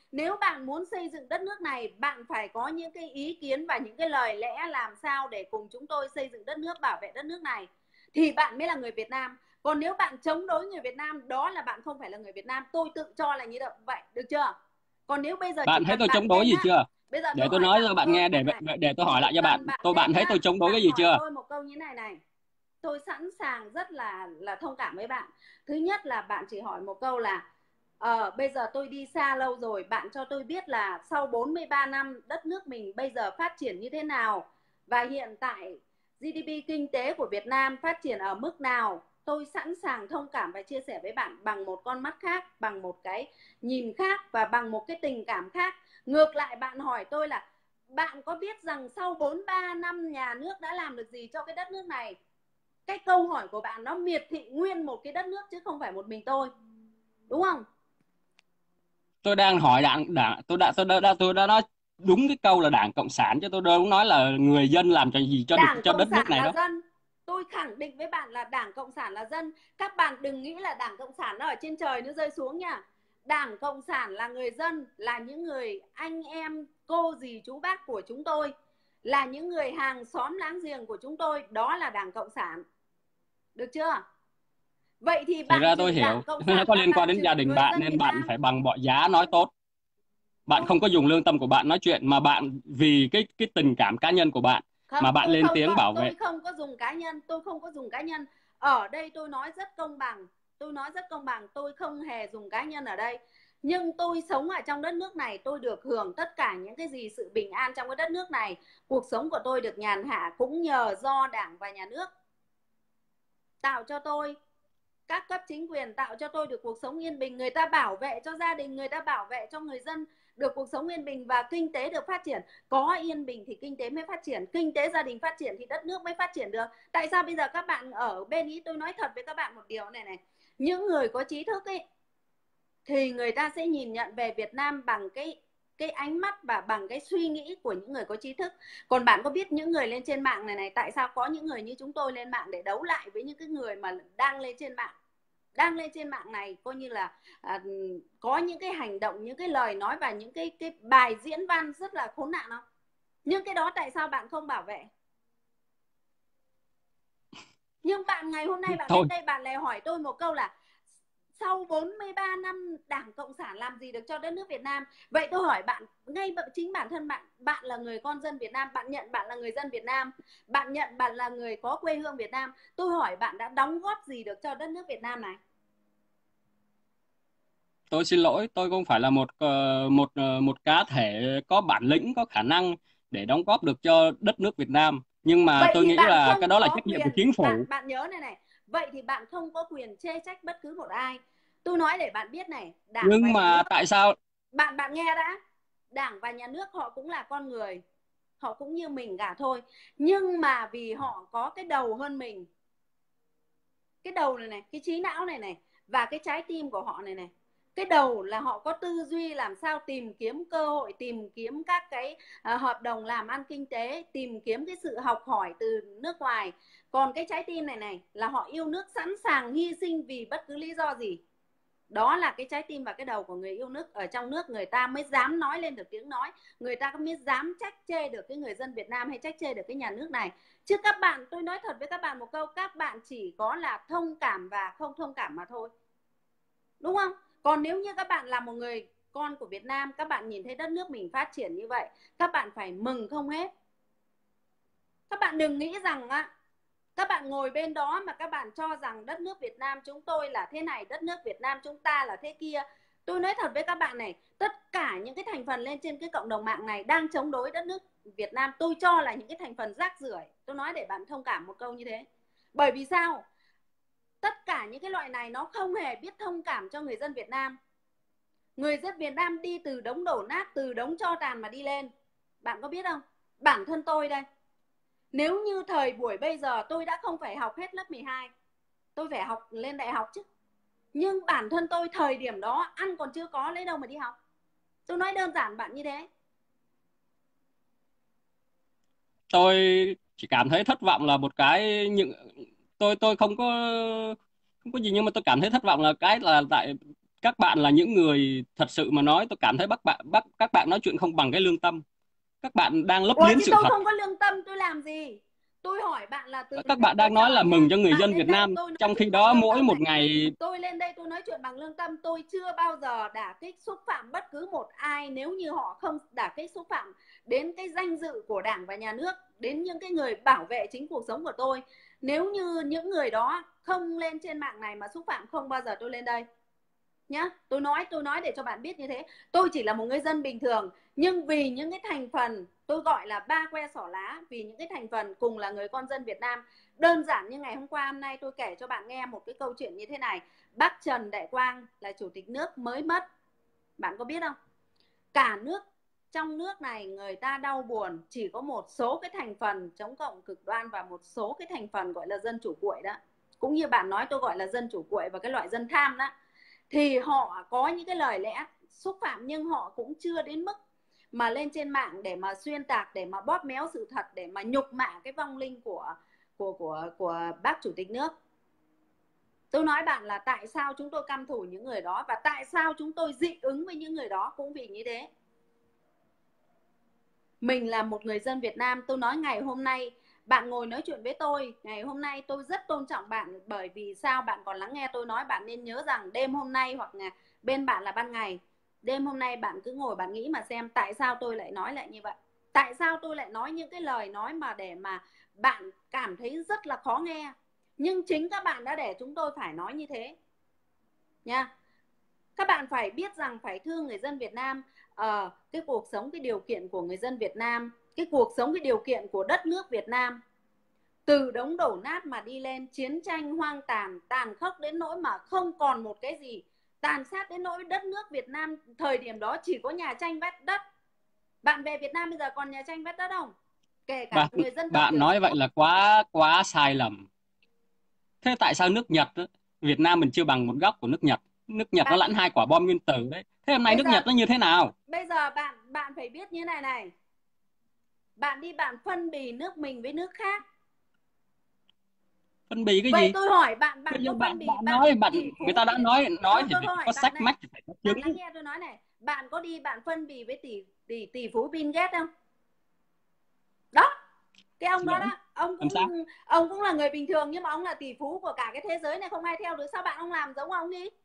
Nếu bạn muốn xây dựng đất nước này, bạn phải có những cái ý kiến và những cái lời lẽ làm sao để cùng chúng tôi xây dựng đất nước, bảo vệ đất nước này, thì bạn mới là người Việt Nam. Còn nếu bạn chống đối người Việt Nam, đó là bạn không phải là người Việt Nam. Tôi tự cho là như vậy, được chưa? Còn nếu bây giờ chỉ Bạn thấy cần tôi bạn chống đối tên gì á, chưa? bây giờ Để tôi tôi hỏi nói bạn cho một bạn câu nghe, như để này này, để tôi hỏi lại chỉ cho bạn. cần bạn Tôi bạn tên thấy á, tôi chống đối cái bạn gì hỏi chưa? tôi một câu như này này, tôi sẵn sàng rất là là thông cảm với bạn. Thứ nhất là bạn chỉ hỏi một câu là ờ, bây giờ tôi đi xa lâu rồi, bạn cho tôi biết là sau bốn mươi ba năm đất nước mình bây giờ phát triển như thế nào, và hiện tại giê đê pê kinh tế của Việt Nam phát triển ở mức nào. Tôi sẵn sàng thông cảm và chia sẻ với bạn bằng một con mắt khác, bằng một cái nhìn khác và bằng một cái tình cảm khác. Ngược lại bạn hỏi tôi là bạn có biết rằng sau bốn mươi ba năm nhà nước đã làm được gì cho cái đất nước này? Cái câu hỏi của bạn nó miệt thị nguyên một cái đất nước chứ không phải một mình tôi, đúng không? Tôi đang hỏi đảng đảng tôi đã tôi đã, đã tôi đã nói đúng cái câu là Đảng Cộng sản, chứ tôi đâu có nói là người dân làm cho gì cho được Đảng cho Cộng đất nước sản này là đâu. dân. Tôi khẳng định với bạn là Đảng Cộng sản là dân. Các bạn đừng nghĩ là Đảng Cộng sản nó ở trên trời nó rơi xuống nha. Đảng Cộng sản là người dân, là những người anh em cô dì chú bác của chúng tôi, là những người hàng xóm láng giềng của chúng tôi. Đó là Đảng Cộng sản, được chưa? Vậy thì Thì bạn ra tôi chửi hiểu Đảng Cộng nó sản có là liên quan bạn đến gia chửi đình người bạn dân nên Việt bạn Nam. phải bằng mọi giá nói tốt. Bạn Tôi không có dùng lương tâm của bạn nói chuyện, mà bạn vì cái cái tình cảm cá nhân của bạn mà không, bạn tôi lên không tiếng có bảo vệ. tôi không có dùng cá nhân, tôi không có dùng cá nhân. Ở đây tôi nói rất công bằng, tôi nói rất công bằng, tôi không hề dùng cá nhân ở đây. Nhưng tôi sống ở trong đất nước này, tôi được hưởng tất cả những cái gì sự bình an trong cái đất nước này. Cuộc sống của tôi được nhàn hạ cũng nhờ do Đảng và Nhà nước tạo cho tôi, các cấp chính quyền tạo cho tôi được cuộc sống yên bình. Người ta bảo vệ cho gia đình, người ta bảo vệ cho người dân được cuộc sống yên bình và kinh tế được phát triển. Có yên bình thì kinh tế mới phát triển, kinh tế gia đình phát triển thì đất nước mới phát triển được. Tại sao bây giờ các bạn ở bên Ý, tôi nói thật với các bạn một điều này này, những người có trí thức ấy thì người ta sẽ nhìn nhận về Việt Nam bằng cái cái ánh mắt và bằng cái suy nghĩ của những người có trí thức. Còn bạn có biết những người lên trên mạng này này, tại sao có những người như chúng tôi lên mạng để đấu lại với những cái người mà đang lên trên mạng, đang lên trên mạng này coi như là à, có những cái hành động, những cái lời nói và những cái cái bài diễn văn rất là khốn nạn không? Nhưng cái đó tại sao bạn không bảo vệ? Nhưng bạn ngày hôm nay bạn Thôi lên đây bạn lại hỏi tôi một câu là sau bốn mươi ba năm Đảng Cộng sản làm gì được cho đất nước Việt Nam. Vậy tôi hỏi bạn, ngay chính bản thân bạn, bạn là người con dân Việt Nam, bạn nhận bạn là người dân Việt Nam, bạn nhận bạn là người có quê hương Việt Nam, tôi hỏi bạn đã đóng góp gì được cho đất nước Việt Nam này? tôi xin lỗi, tôi không phải là một ờ, một ờ, một cá thể có bản lĩnh, có khả năng để đóng góp được cho đất nước Việt Nam, nhưng mà Vậy tôi thì nghĩ bạn là cái không đó là có trách nhiệm của quyền, chính bạn phủ. bạn nhớ này này, vậy thì bạn không có quyền chê trách bất cứ một ai. Tôi nói để bạn biết này, Đảng và Nhưng Nhà mà nước, tại sao bạn bạn nghe đã, Đảng và Nhà nước họ cũng là con người, họ cũng như mình cả thôi, nhưng mà vì họ có cái đầu hơn mình, cái đầu này này, cái trí não này này, và cái trái tim của họ này này. Cái đầu là họ có tư duy làm sao tìm kiếm cơ hội, tìm kiếm các cái à, hợp đồng làm ăn kinh tế, tìm kiếm cái sự học hỏi từ nước ngoài. Còn cái trái tim này này là họ yêu nước, sẵn sàng hy sinh vì bất cứ lý do gì. Đó là cái trái tim và cái đầu của người yêu nước. Ở trong nước người ta mới dám nói lên được tiếng nói, người ta mới dám trách chê được cái người dân Việt Nam hay trách chê được cái nhà nước này. Chứ các bạn, tôi nói thật với các bạn một câu, các bạn chỉ có là thông cảm và không thông cảm mà thôi, đúng không? Còn nếu như các bạn là một người con của Việt Nam, các bạn nhìn thấy đất nước mình phát triển như vậy, các bạn phải mừng không hết. Các bạn đừng nghĩ rằng á, các bạn ngồi bên đó mà các bạn cho rằng đất nước Việt Nam chúng tôi là thế này, đất nước Việt Nam chúng ta là thế kia. Tôi nói thật với các bạn này, tất cả những cái thành phần lên trên cái cộng đồng mạng này đang chống đối đất nước Việt Nam, tôi cho là những cái thành phần rác rưởi. Tôi nói để bạn thông cảm một câu như thế. Bởi vì sao? Tất cả những cái loại này nó không hề biết thông cảm cho người dân Việt Nam. Người dân Việt Nam đi từ đống đổ nát, từ đống tro tàn mà đi lên. Bạn có biết không? Bản thân tôi đây, nếu như thời buổi bây giờ tôi đã không phải học hết lớp mười hai, tôi phải học lên đại học chứ. Nhưng bản thân tôi thời điểm đó ăn còn chưa có, lấy đâu mà đi học. Tôi nói đơn giản bạn như thế. tôi chỉ cảm thấy thất vọng là một cái, những tôi tôi không có không có gì, nhưng mà tôi cảm thấy thất vọng là cái là tại Các bạn là những người thật sự mà nói, tôi cảm thấy bác bạn bác các bạn nói chuyện không bằng cái lương tâm. Các bạn đang lấp Ủa liếm chứ sự tôi thật. không có lương tâm tôi làm gì? Tôi hỏi bạn là từ Các nãy bạn tôi đang trả nói là lời mừng nha. cho người Bạn dân lên Việt đây Nam, tôi nói trong khi chuyện bằng đó lương mỗi tâm một này. ngày. Tôi lên đây tôi nói chuyện bằng lương tâm. Tôi chưa bao giờ đả kích xúc phạm bất cứ một ai nếu như họ không đả kích xúc phạm đến cái danh dự của Đảng và Nhà nước, đến những cái người bảo vệ chính cuộc sống của tôi. Nếu như những người đó không lên trên mạng này mà xúc phạm, không bao giờ tôi lên đây nhá. Tôi nói tôi nói để cho bạn biết như thế. Tôi chỉ là một người dân bình thường, nhưng vì những cái thành phần tôi gọi là ba que xỏ lá, vì những cái thành phần cùng là người con dân Việt Nam. Đơn giản như ngày hôm qua hôm nay tôi kể cho bạn nghe một cái câu chuyện như thế này. Bác Trần Đại Quang là chủ tịch nước mới mất, bạn có biết không? Cả nước, trong nước này người ta đau buồn chỉ có một số cái thành phần chống cộng cực đoan và một số cái thành phần gọi là dân chủ cuội đó. Cũng như bạn nói tôi gọi là dân chủ cuội và cái loại dân tham đó, thì họ có những cái lời lẽ xúc phạm, nhưng họ cũng chưa đến mức mà lên trên mạng để mà xuyên tạc, để mà bóp méo sự thật, để mà nhục mạ cái vong linh của của của của bác chủ tịch nước. Tôi nói bạn là tại sao chúng tôi căm thù những người đó và tại sao chúng tôi dị ứng với những người đó cũng vì như thế. Mình là một người dân Việt Nam. Tôi nói ngày hôm nay bạn ngồi nói chuyện với tôi, ngày hôm nay tôi rất tôn trọng bạn. Bởi vì sao? Bạn còn lắng nghe tôi nói. Bạn nên nhớ rằng đêm hôm nay, hoặc là bên bạn là ban ngày, đêm hôm nay bạn cứ ngồi bạn nghĩ mà xem tại sao tôi lại nói lại như vậy. Tại sao tôi lại nói những cái lời nói mà để mà bạn cảm thấy rất là khó nghe. Nhưng chính các bạn đã để chúng tôi phải nói như thế nha. Các bạn phải biết rằng phải thương người dân Việt Nam. Ờ, cái cuộc sống, cái điều kiện của người dân Việt Nam, cái cuộc sống, cái điều kiện của đất nước Việt Nam, từ đống đổ nát mà đi lên, chiến tranh hoang tàn, tàn khốc đến nỗi mà không còn một cái gì, tàn sát đến nỗi đất nước Việt Nam thời điểm đó chỉ có nhà tranh vét đất. Bạn về Việt Nam bây giờ còn nhà tranh vét đất không? Kể cả bạn người dân tộc bạn thiểu nói vậy số. là quá quá sai lầm. Thế tại sao nước Nhật đó, Việt Nam mình chưa bằng một góc của nước Nhật? Nước Nhật nó Bạn lãnh hai quả bom nguyên tử đấy. Thế hôm nay bây nước giờ Nhật nó như thế nào? bây giờ bạn bạn phải biết như này này. Bạn đi bạn phân bì nước mình với nước khác. Phân bì cái Vậy gì? tôi hỏi bạn, Bây bạn giờ có bạn phân bì bạn bạn nói bạn tỷ người phú ta đã tỷ... nói nói tôi thì tôi phải hỏi có bạn sách này, mách, phải có bạn chứng. lắng nghe tôi nói này. Bạn có đi bạn phân bì với tỷ tỷ tỷ phú Bill Gates không? Đó, cái ông Xin đó lỗi, đó, ông làm sao? cũng ông cũng là người bình thường nhưng mà ông là tỷ phú của cả cái thế giới này, không ai theo được. Sao bạn không làm giống ông đi?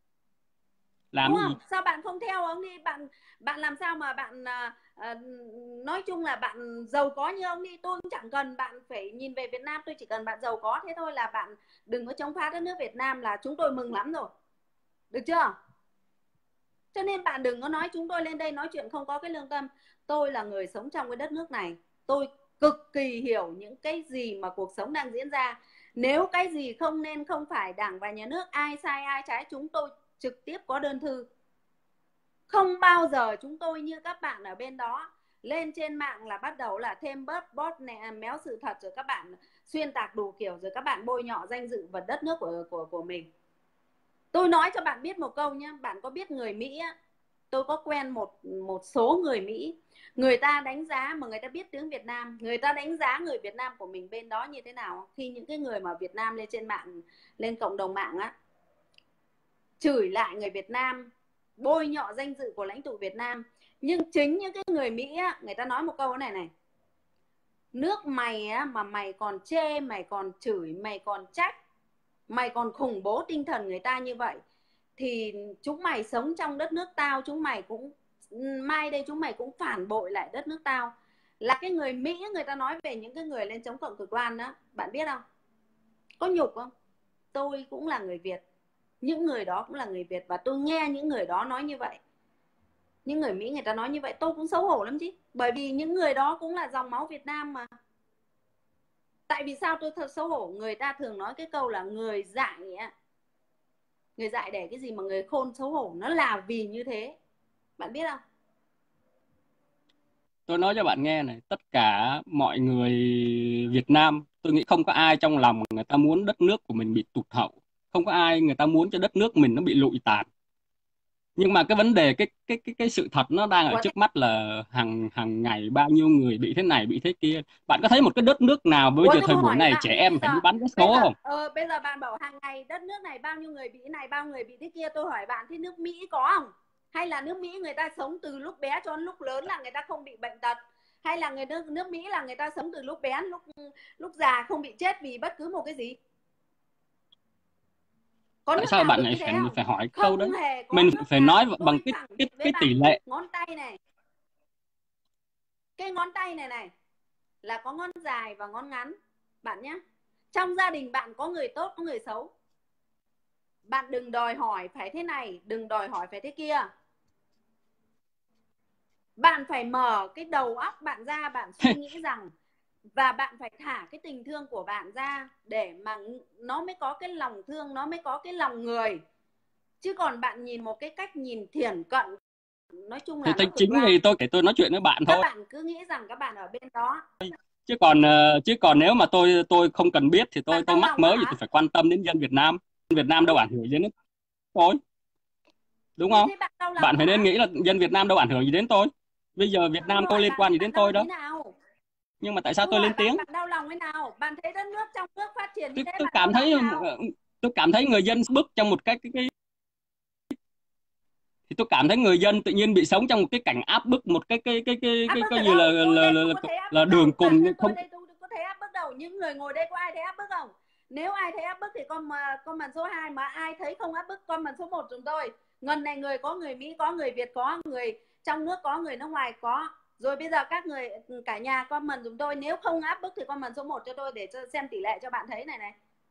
Làm Đúng cái gì? không? Sao bạn không theo ông đi? Bạn bạn làm sao mà bạn à, à, nói chung là bạn giàu có như ông đi. Tôi cũng chẳng cần bạn phải nhìn về Việt Nam, tôi chỉ cần bạn giàu có thế thôi, là bạn đừng có chống phá đất nước Việt Nam là chúng tôi mừng lắm rồi. Được chưa? Cho nên bạn đừng có nói chúng tôi lên đây nói chuyện không có cái lương tâm. Tôi là người sống trong cái đất nước này, tôi cực kỳ hiểu những cái gì mà cuộc sống đang diễn ra. Nếu cái gì không nên không phải, Đảng và Nhà nước ai sai ai trái, chúng tôi trực tiếp có đơn thư. Không bao giờ chúng tôi như các bạn ở bên đó lên trên mạng là bắt đầu là thêm bớt bót nè, méo sự thật, rồi các bạn xuyên tạc đủ kiểu, rồi các bạn bôi nhọ danh dự và đất nước của của của mình. Tôi nói cho bạn biết một câu nhé. Bạn có biết người Mỹ á, tôi có quen một một số người Mỹ, người ta đánh giá mà người ta biết tiếng Việt Nam, người ta đánh giá người Việt Nam của mình bên đó như thế nào. Khi những cái người mà Việt Nam lên trên mạng, lên cộng đồng mạng á, chửi lại người Việt Nam, bôi nhọ danh dự của lãnh tụ Việt Nam, nhưng chính những cái người Mỹ á, người ta nói một câu này này: nước mày á, mà mày còn chê, mày còn chửi, mày còn trách, mày còn khủng bố tinh thần người ta như vậy, thì chúng mày sống trong đất nước tao, chúng mày cũng mai đây chúng mày cũng phản bội lại đất nước tao. Là cái người Mỹ người ta nói về những cái người lên chống cộng cực đoan đó. Bạn biết không? Có nhục không? Tôi cũng là người Việt, những người đó cũng là người Việt, và tôi nghe những người đó nói như vậy, những người Mỹ người ta nói như vậy, tôi cũng xấu hổ lắm chứ. Bởi vì những người đó cũng là dòng máu Việt Nam mà. Tại vì sao tôi thật xấu hổ? Người ta thường nói cái câu là người dại ấy. Người dại để cái gì mà người khôn xấu hổ, nó là vì như thế. Bạn biết không? Tôi nói cho bạn nghe này, tất cả mọi người Việt Nam, tôi nghĩ không có ai trong lòng người ta muốn đất nước của mình bị tụt hậu, không có ai người ta muốn cho đất nước mình nó bị lụi tàn. Nhưng mà cái vấn đề cái cái cái cái sự thật nó đang ở Ủa thế trước mắt là hàng hàng ngày bao nhiêu người bị thế này bị thế kia. Bạn có thấy một cái đất nước nào bây Ủa giờ tôi thời buổi hỏi này bạn trẻ đi, bây em phải đi giờ bán vé bây số giờ không? ờ, bây giờ bạn bảo hàng ngày đất nước này bao nhiêu người bị này, bao người bị thế kia, tôi hỏi bạn thì nước Mỹ có không? Hay là nước Mỹ người ta sống từ lúc bé cho đến lúc lớn là người ta không bị bệnh tật? Hay là người nước nước Mỹ là người ta sống từ lúc bé lúc lúc già không bị chết vì bất cứ một cái gì? Có Tại nước sao nào bạn được lại như thế phải không? phải hỏi câu đấy? Không hề có Mình nước phải nào. nói bằng Tôi cái khẳng cái định với cái tỷ bạn, lệ. ngón tay này, cái ngón tay này này là có ngón dài và ngón ngắn bạn nhé. Trong gia đình bạn có người tốt có người xấu. Bạn đừng đòi hỏi phải thế này, đừng đòi hỏi phải thế kia. Bạn phải mở cái đầu óc bạn ra, bạn suy nghĩ rằng, và bạn phải thả cái tình thương của bạn ra để mà nó mới có cái lòng thương, nó mới có cái lòng người. Chứ còn bạn nhìn một cái cách nhìn thiển cận, nói chung Thì là nó tôi, cực chính vì đoan. tôi kể tôi nói chuyện với bạn Các thôi. bạn cứ nghĩ rằng các bạn ở bên đó. Chứ còn ờ, chứ còn nếu mà tôi tôi không cần biết thì tôi Bạn tôi đau mắc lòng mớ á gì tôi hả? phải quan tâm đến dân Việt Nam. Dân Việt Nam đâu Ừ, ảnh hưởng gì đến tôi, đúng thế không? thế bạn đau lòng Bạn phải nên hả? nghĩ là dân Việt Nam đâu ảnh hưởng gì đến tôi. Bây giờ Việt Tôi Nam có hỏi liên bạn quan thì gì bạn đến đau tôi lòng đâu. thế nào? Nhưng mà tại sao Tôi tôi hỏi lên bạn, tiếng? bạn đau lòng thế nào? Bạn thấy đất nước trong nước phát triển như tôi, thế tôi bạn đau cảm lòng thấy thế nào? ờ, tôi cảm thấy người dân bức trong một cái, cái, cái thì tôi cảm thấy người dân tự nhiên bị sống trong một cái cảnh áp bức, một cái cái cái cái Áp cái bức cái ở gì là đâu? là, Tôi là, đây là, không là, có thấy áp là bức đâu. đường Bản cùng thân tôi không. đây tôi có thấy áp bức đâu. Những người ngồi đây có ai thấy áp bức không? Nếu ai thấy áp bức thì con mà con màn số hai, mà ai thấy không áp bức con màn số một chúng tôi. Ngần này người có người Mỹ có, người Việt có, người trong nước có, người nước ngoài có. Rồi bây giờ các người cả nhà comment chúng tôi, nếu không áp bức thì comment số một cho tôi để cho xem tỷ lệ cho bạn thấy này này.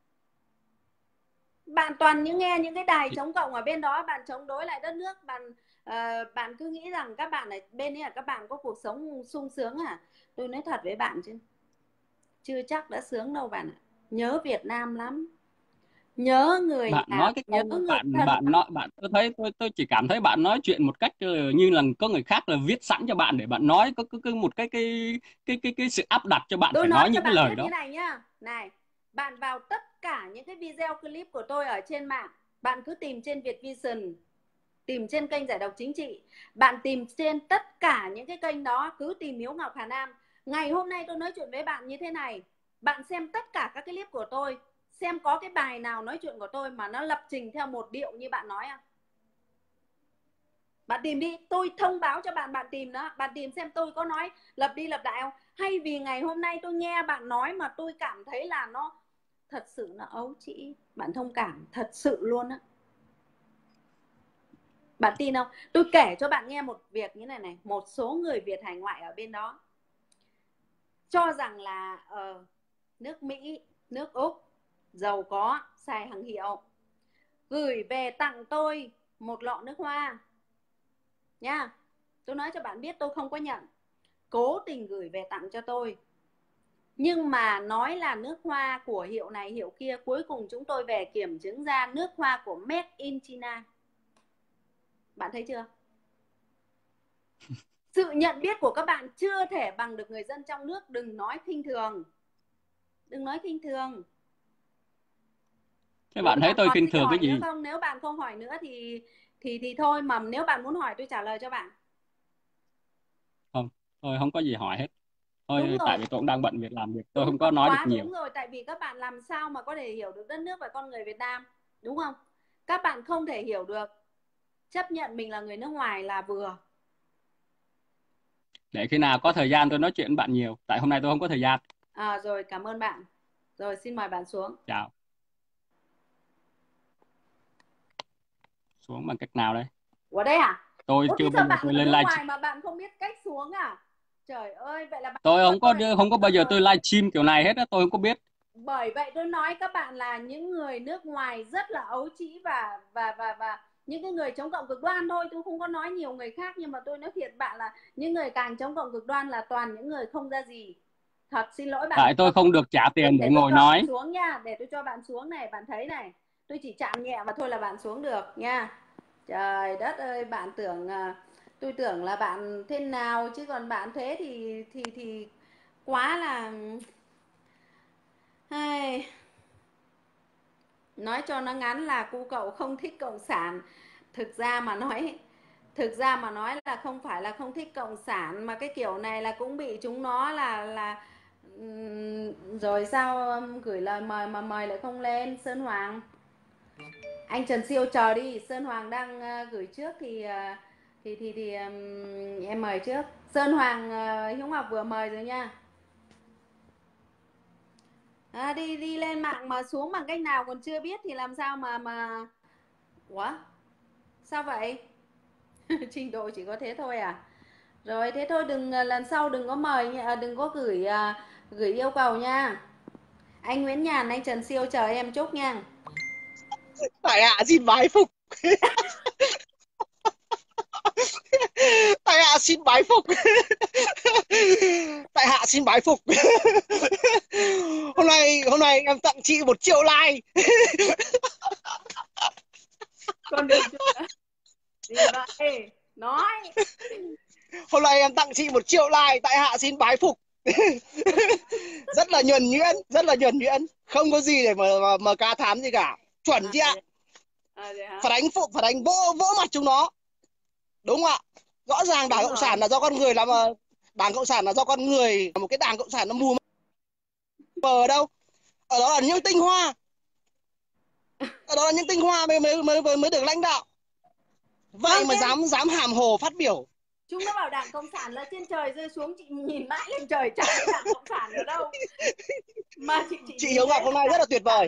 Bạn toàn những nghe những cái đài chống cộng ở bên đó, bạn chống đối lại đất nước, bạn uh, bạn cứ nghĩ rằng các bạn ở bên ấy là các bạn có cuộc sống sung sướng à? Tôi nói thật với bạn chứ chưa chắc đã sướng đâu bạn ạ. Nhớ Việt Nam lắm, nhớ người Bạn nhà, nói cái nhớ câu người bạn thân bạn lắm. nói bạn tôi thấy tôi tôi chỉ cảm thấy bạn nói chuyện một cách ờ, như là có người khác là viết sẵn cho bạn để bạn nói, có có, có một cái cái cái cái cái sự áp đặt cho bạn Tôi phải nói nói cho những cái bạn lời biết như đó. này nhá. Này, bạn vào tất cả những cái video clip của tôi ở trên mạng, bạn cứ tìm trên Việt Vision, tìm trên kênh Giải độc Chính trị, bạn tìm trên tất cả những cái kênh đó, cứ tìm Hiếu Ngọc Hà Nam. Ngày hôm nay tôi nói chuyện với bạn như thế này, bạn xem tất cả các cái clip của tôi, xem có cái bài nào nói chuyện của tôi mà nó lập trình theo một điệu như bạn nói không? Bạn tìm đi, tôi thông báo cho bạn, bạn tìm đó, bạn tìm xem tôi có nói lặp đi lặp lại không? Hay vì ngày hôm nay tôi nghe bạn nói mà tôi cảm thấy là nó thật sự nó ấu trĩ, bạn thông cảm thật sự luôn á. Bạn tin không? Tôi kể cho bạn nghe một việc như này này. Một số người Việt hải ngoại ở bên đó cho rằng là uh, nước Mỹ, nước Úc giàu có, xài hàng hiệu, gửi về tặng tôi một lọ nước hoa nha. Tôi nói cho bạn biết tôi không có nhận, cố tình gửi về tặng cho tôi, nhưng mà nói là nước hoa của hiệu này hiệu kia. Cuối cùng chúng tôi về kiểm chứng ra nước hoa của Made in China. Bạn thấy chưa? Sự nhận biết của các bạn chưa thể bằng được người dân trong nước. Đừng nói khinh thường, đừng nói khinh thường. Thế Rồi bạn thấy bạn tôi còn khinh gì thường cái hỏi nữa gì? không? Nếu bạn không hỏi nữa thì thì thì thôi, mà nếu bạn muốn hỏi tôi trả lời cho bạn. Không, tôi không có gì hỏi hết. Đúng Thôi tại rồi, vì tôi cũng đang bận việc làm việc, tôi đúng không rồi, có nói được quá nhiều. đúng rồi. Tại vì các bạn làm sao mà có thể hiểu được đất nước và con người Việt Nam, đúng không? Các bạn không thể hiểu được, chấp nhận mình là người nước ngoài là vừa. Để khi nào có thời gian tôi nói chuyện với bạn nhiều, tại hôm nay tôi không có thời gian. À, rồi cảm ơn bạn. Rồi xin mời bạn xuống. Chào. Xuống bằng cách nào đây? Ủa đây à? Tôi Ủa thế chưa bao sao giờ bạn tôi ở lên nước live. ngoài mà bạn không biết cách xuống à? Trời ơi, vậy là bạn Tôi có không có tôi không có bao giờ rồi. tôi live stream kiểu này hết á, tôi không có biết. Bởi vậy tôi nói các bạn là những người nước ngoài rất là ấu trĩ và và và và những cái người chống cộng cực đoan thôi. Tôi không có nói nhiều người khác, nhưng mà tôi nói thiệt bạn là những người càng chống cộng cực đoan là toàn những người không ra gì. Thật xin lỗi bạn. Tại tôi không được trả tiền để Để tôi ngồi cho bạn nói. xuống nha, để tôi cho bạn xuống này, bạn thấy này. Tôi chỉ chạm nhẹ mà thôi là bạn xuống được nha. Trời đất ơi, bạn tưởng tôi tưởng là bạn thế nào, chứ còn bạn thế thì thì thì quá là hay. Nói cho nó ngắn là cu cậu không thích cộng sản. thực ra mà nói thực ra mà nói là không phải là không thích cộng sản, mà cái kiểu này là cũng bị chúng nó là là ừm, rồi sao um, gửi lời mời mà mời lại không lên. Sơn Hoàng, anh Trần Siêu chờ đi, Sơn Hoàng đang uh, gửi trước thì uh, thì thì thì um, em mời trước. Sơn Hoàng, uh, Hiếu Ngọc vừa mời rồi nha. À, đi đi lên mạng mà xuống bằng cách nào còn chưa biết thì làm sao mà mà ủa sao vậy? Trình độ chỉ có thế thôi à? Rồi thế thôi, đừng lần sau đừng có mời, đừng có gửi gửi yêu cầu nha. Anh Nguyễn Nhàn, anh Trần Siêu chờ em chúc nha. Tại hạ xin bái phục. Tại hạ xin bái phục. Tại hạ xin bái phục. Hôm nay hôm nay em tặng chị một triệu like. Con đừng gì vậy? Nói. Hôm nay em tặng chị một triệu like, tại hạ xin bái phục. Rất là nhuần nhuyễn, rất là nhuần nhuyễn, không có gì để mà mà, mà ca thán gì cả, chuẩn chị ạ. À, phải đánh phục, phải đánh vỗ vỗ mặt chúng nó, đúng không ạ? Rõ ràng Đảng Cộng sản là do con người làm, Đảng Cộng sản là do con người, một cái Đảng Cộng sản nó mù mờ ở đâu? Ở đó là những tinh hoa, ở đó là những tinh hoa mới mới mới mới được lãnh đạo. Vậy Không, mà dám dám hàm hồ phát biểu. Chúng nó bảo Đảng Cộng sản là trên trời rơi xuống, chị nhìn mãi lên trời chẳng thấy Đảng Cộng sản ở đâu. Mà chị, chị, chị Hiếu Ngọc hôm nay rất là tuyệt vời.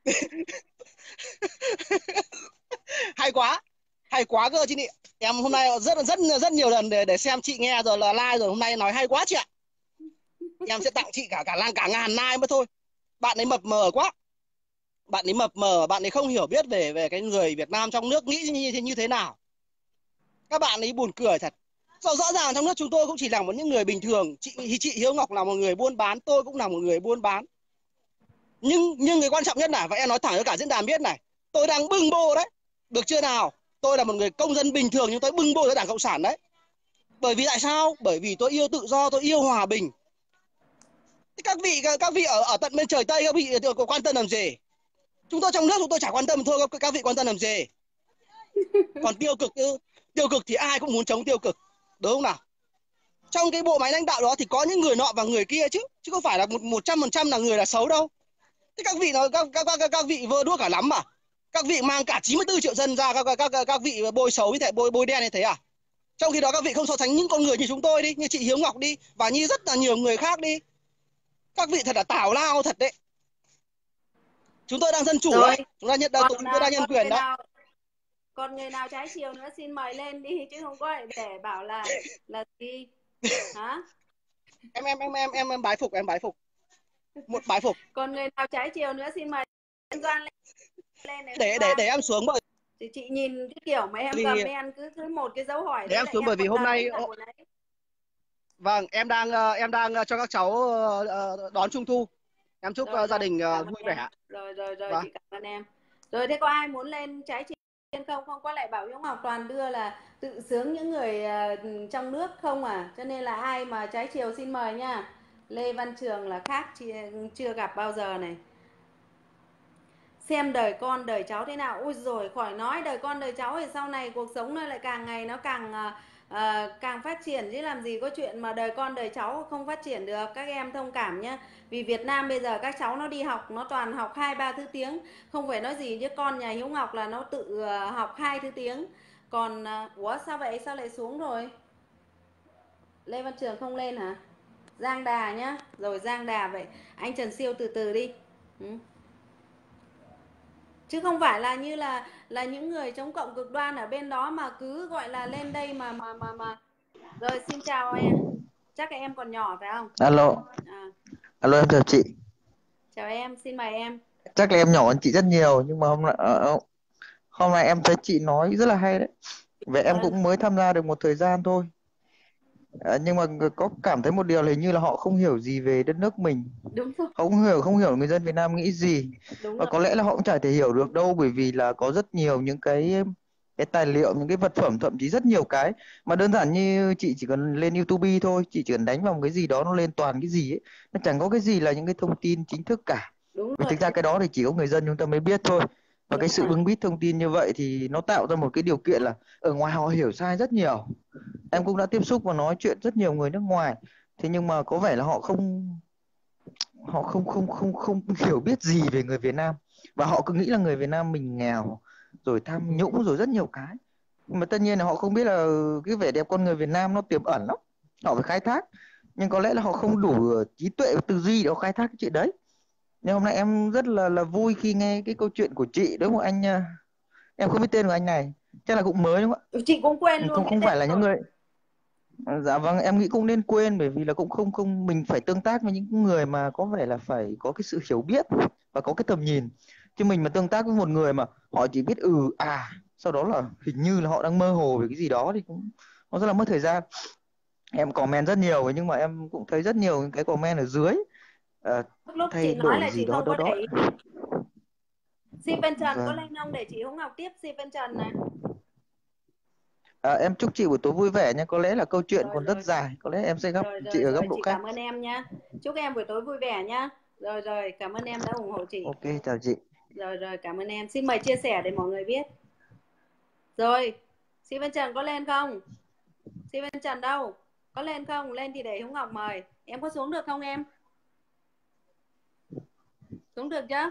Hay quá, hay quá cơ chị Nị. Em hôm nay rất rất rất nhiều lần để để xem chị nghe rồi là like rồi, hôm nay nói hay quá chị ạ. Em sẽ tặng chị cả cả làng cả ngàn like mới thôi. Bạn ấy mập mờ quá. Bạn ấy mập mờ, bạn ấy không hiểu biết về về cái người Việt Nam trong nước nghĩ như, như thế nào. Các bạn ấy buồn cười thật. Rõ, rõ ràng trong nước chúng tôi cũng chỉ là một những người bình thường. Chị chị Hiếu Ngọc là một người buôn bán, tôi cũng là một người buôn bán. Nhưng nhưng người quan trọng nhất là, và em nói thẳng cho cả diễn đàn biết này, tôi đang bưng bô đấy. Được chưa nào? Tôi là một người công dân bình thường nhưng tôi bưng bô với Đảng Cộng sản đấy. Bởi vì tại sao? Bởi vì tôi yêu tự do, tôi yêu hòa bình. Các vị các vị ở ở tận bên trời Tây, các vị có quan tâm làm gì? Chúng tôi trong nước chúng tôi chả quan tâm thôi, các, các vị quan tâm làm gì? Còn tiêu cực ư? Tiêu cực thì ai cũng muốn chống tiêu cực, đúng không nào? Trong cái bộ máy lãnh đạo đó thì có những người nọ và người kia chứ, chứ không phải là một một trăm phần trăm là người là xấu đâu. Thế các vị nó các các các, các vị vơ đuốc cả lắm mà. Các vị mang cả chín mươi tư triệu dân ra, các các các, các vị bôi xấu như thế, bôi bôi đen như thế à? Trong khi đó các vị không so sánh những con người như chúng tôi đi, như chị Hiếu Ngọc đi, và như rất là nhiều người khác đi. Các vị thật là tào lao thật đấy. Chúng tôi đang dân chủ rồi, đấy, chúng ta nhận còn, chúng tôi đang nhân quyền đó. nào, còn người nào trái chiều nữa xin mời lên đi, chứ không có để bảo là là gì hả? Em em em em em em bái phục, em bái phục. Một bái phục. Còn người nào trái chiều nữa xin mời Doan lên, lên để để để để em xuống bởi thì chị nhìn cái kiểu mà em comment cứ cứ một cái dấu hỏi để em xuống, bởi vì hôm nay vâng em đang em đang cho các cháu đón Trung thu. Em chúc rồi, gia đình vui vẻ. Rồi rồi rồi vâng. Chị cảm ơn em. Rồi thế có ai muốn lên trái chiều không? Không có lại bảo Hiếu Ngọc toàn đưa là tự sướng những người trong nước không à, cho nên là ai mà trái chiều xin mời nha. Lê Văn Trường là khác, chưa gặp bao giờ này. Xem đời con đời cháu thế nào. Ui rồi khỏi nói, đời con đời cháu thì sau này cuộc sống nó lại càng ngày nó càng uh, càng phát triển, chứ làm gì có chuyện mà đời con đời cháu không phát triển được. Các em thông cảm nhé. Vì Việt Nam bây giờ các cháu nó đi học nó toàn học hai ba thứ tiếng, không phải nói gì chứ con nhà Hiếu Ngọc là nó tự uh, học hai thứ tiếng. Còn uh, ủa sao vậy, sao lại xuống rồi? Lê Văn Trường không lên hả? Giang Đà nhá. Rồi Giang Đà vậy. Anh Trần Siêu từ từ đi. Ừ. Chứ không phải là như là là những người chống cộng cực đoan ở bên đó mà cứ gọi là lên đây mà mà mà mà. Rồi xin chào em. Chắc là em còn nhỏ phải không? Alo. À. Alo em chào chị. Chào em, xin mời em. Chắc là em nhỏ hơn chị rất nhiều, nhưng mà hôm nay hôm nay em thấy chị nói rất là hay đấy. Vậy em cũng mới tham gia được một thời gian thôi. À, nhưng mà có cảm thấy một điều là hình như là họ không hiểu gì về đất nước mình. Đúng rồi. Họ không hiểu không hiểu người dân Việt Nam nghĩ gì. Đúng và rồi. Có lẽ là họ cũng chả thể hiểu được đâu, bởi vì là có rất nhiều những cái cái tài liệu, những cái vật phẩm, thậm chí rất nhiều cái mà đơn giản như chị chỉ cần lên YouTube thôi, chị chỉ cần đánh vào một cái gì đó nó lên toàn cái gì ấy, nó chẳng có cái gì là những cái thông tin chính thức cả. Đúng vì rồi. Thực ra cái đó thì chỉ có người dân chúng ta mới biết thôi. Và cái sự bưng bít thông tin như vậy thì nó tạo ra một cái điều kiện là ở ngoài họ hiểu sai rất nhiều. Em cũng đã tiếp xúc và nói chuyện rất nhiều người nước ngoài, thế nhưng mà có vẻ là họ không họ không không không không hiểu biết gì về người Việt Nam, và họ cứ nghĩ là người Việt Nam mình nghèo rồi tham nhũng rồi rất nhiều cái. Nhưng mà tất nhiên là họ không biết là cái vẻ đẹp con người Việt Nam nó tiềm ẩn lắm, họ phải khai thác, nhưng có lẽ là họ không đủ trí tuệ và tư duy để họ khai thác cái chuyện đấy. Nhưng hôm nay em rất là là vui khi nghe cái câu chuyện của chị. Đấy, một anh à, em không biết tên của anh này, chắc là cũng mới đúng không ạ? Chị cũng quên luôn Không cái không tên phải là những rồi. người. Dạ vâng, em nghĩ cũng nên quên, bởi vì là cũng không không mình phải tương tác với những người mà có vẻ là phải có cái sự hiểu biết và có cái tầm nhìn. Chứ mình mà tương tác với một người mà họ chỉ biết ừ à, sau đó là hình như là họ đang mơ hồ về cái gì đó thì cũng nó rất là mất thời gian. Em comment rất nhiều nhưng mà em cũng thấy rất nhiều cái comment ở dưới ờ, Lúc lúc chị thay nói đổi là gì chị đó không đó có đó. để ý. Stephen Trần có Vâng. lên không để chị Hồng Ngọc tiếp Stephen Trần này. À, em chúc chị buổi tối vui vẻ nha. Có lẽ là câu chuyện Rồi còn rất rồi. dài, có lẽ em sẽ gặp Rồi chị rồi ở góc rồi, độ chị khác. cảm ơn em nhá. Chúc em buổi tối vui vẻ nhá. Rồi rồi, cảm ơn em đã ủng hộ chị. Ok, chào chị. Rồi rồi, cảm ơn em. Xin mời chia sẻ để mọi người biết. Rồi, Stephen Trần có lên không? Stephen Trần đâu? Có lên không? Lên thì để Hồng Ngọc mời. Em có xuống được không em? Xuống được chứ?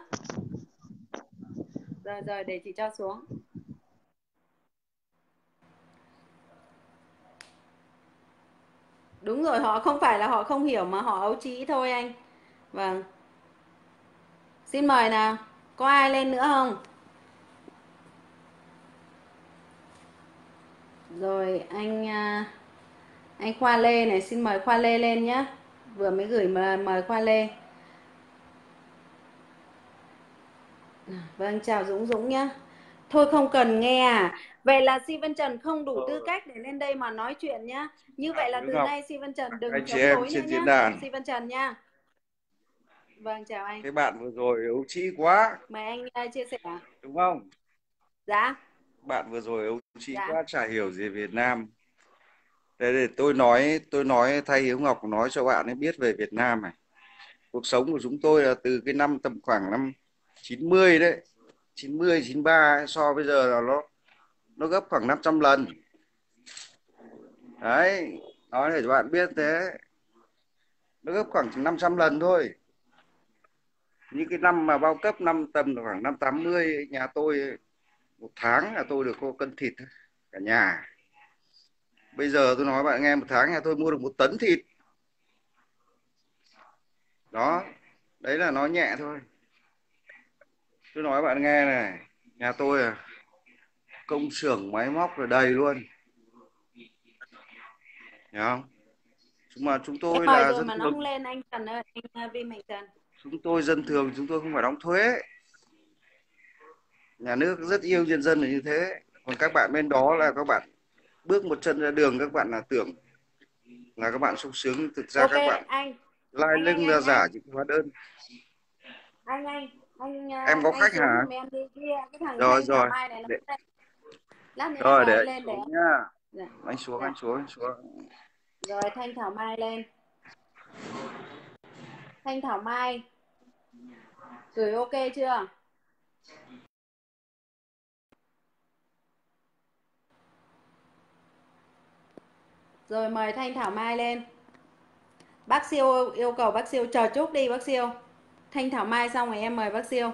Rồi rồi, để chị cho xuống. Đúng rồi, họ không phải là họ không hiểu mà họ ấu trí thôi anh. Vâng. Xin mời nào. Có ai lên nữa không? Rồi anh à, anh Khoa Lê này, xin mời Khoa Lê lên nhé. Vừa mới gửi mời, mời Khoa Lê. Vâng, chào Dũng Dũng nhé. Thôi không cần nghe à? Vậy là Stephen Trần không đủ tư cách để lên đây mà nói chuyện nhá. Như vậy là từ nay Stephen Trần đừng anh chị chống em đối nữa trên diễn nhá. đàn. Stephen Trần nha. Vâng, chào anh. Cái bạn vừa rồi ấu trĩ quá. Mời anh uh, chia sẻ. Đúng không? Dạ. Bạn vừa rồi ấu trĩ Dạ. quá, chả hiểu gì Việt Nam. Thế để tôi nói, tôi nói thay Hiếu Ngọc nói cho bạn ấy biết về Việt Nam này. Cuộc sống của chúng tôi là từ cái năm tầm khoảng năm chín mươi đấy, chín mươi, chín ba ấy, so bây giờ là nó nó gấp khoảng năm trăm lần. Đấy, nói để cho bạn biết thế. Nó gấp khoảng năm trăm lần thôi. Những cái năm mà bao cấp năm tầm khoảng năm tám mươi, nhà tôi một tháng là tôi được có cân thịt cả nhà. Bây giờ tôi nói bạn nghe, một tháng nhà tôi mua được một tấn thịt. Đó, đấy là nói nhẹ thôi. Tôi nói bạn nghe này, nhà tôi à, công xưởng máy móc là đầy luôn. Hiểu không? Nhưng mà chúng Em tôi mời là rồi dân mà nó thường. không lên anh Trần ơi, anh uh, Vi Mạnh Trần. Chúng tôi dân thường, chúng tôi không phải đóng thuế. Nhà nước rất yêu nhân dân là như thế. Còn các bạn bên đó là các bạn bước một chân ra đường, các bạn là tưởng là các bạn sung sướng, thực ra Ok các bạn anh. lai Anh anh lưng ra anh giả anh. những hóa đơn. Anh anh anh Em uh, có anh khách xuống hả? giùm em đi. Kia cái thằng Rồi Thanh Thảo rồi. Mai này nó Để, đây. Lát nữa em rồi mời để anh anh lên để xuống em. nhá. Dạ. Anh xuống, Dạ. anh xuống, anh xuống. Rồi Thanh Thảo Mai lên. Thanh Thảo Mai gửi ok chưa? Rồi mời Thanh Thảo Mai lên. Bác Siêu yêu cầu bác Siêu chờ chút đi bác Siêu. Thanh Thảo Mai xong rồi em mời bác Siêu.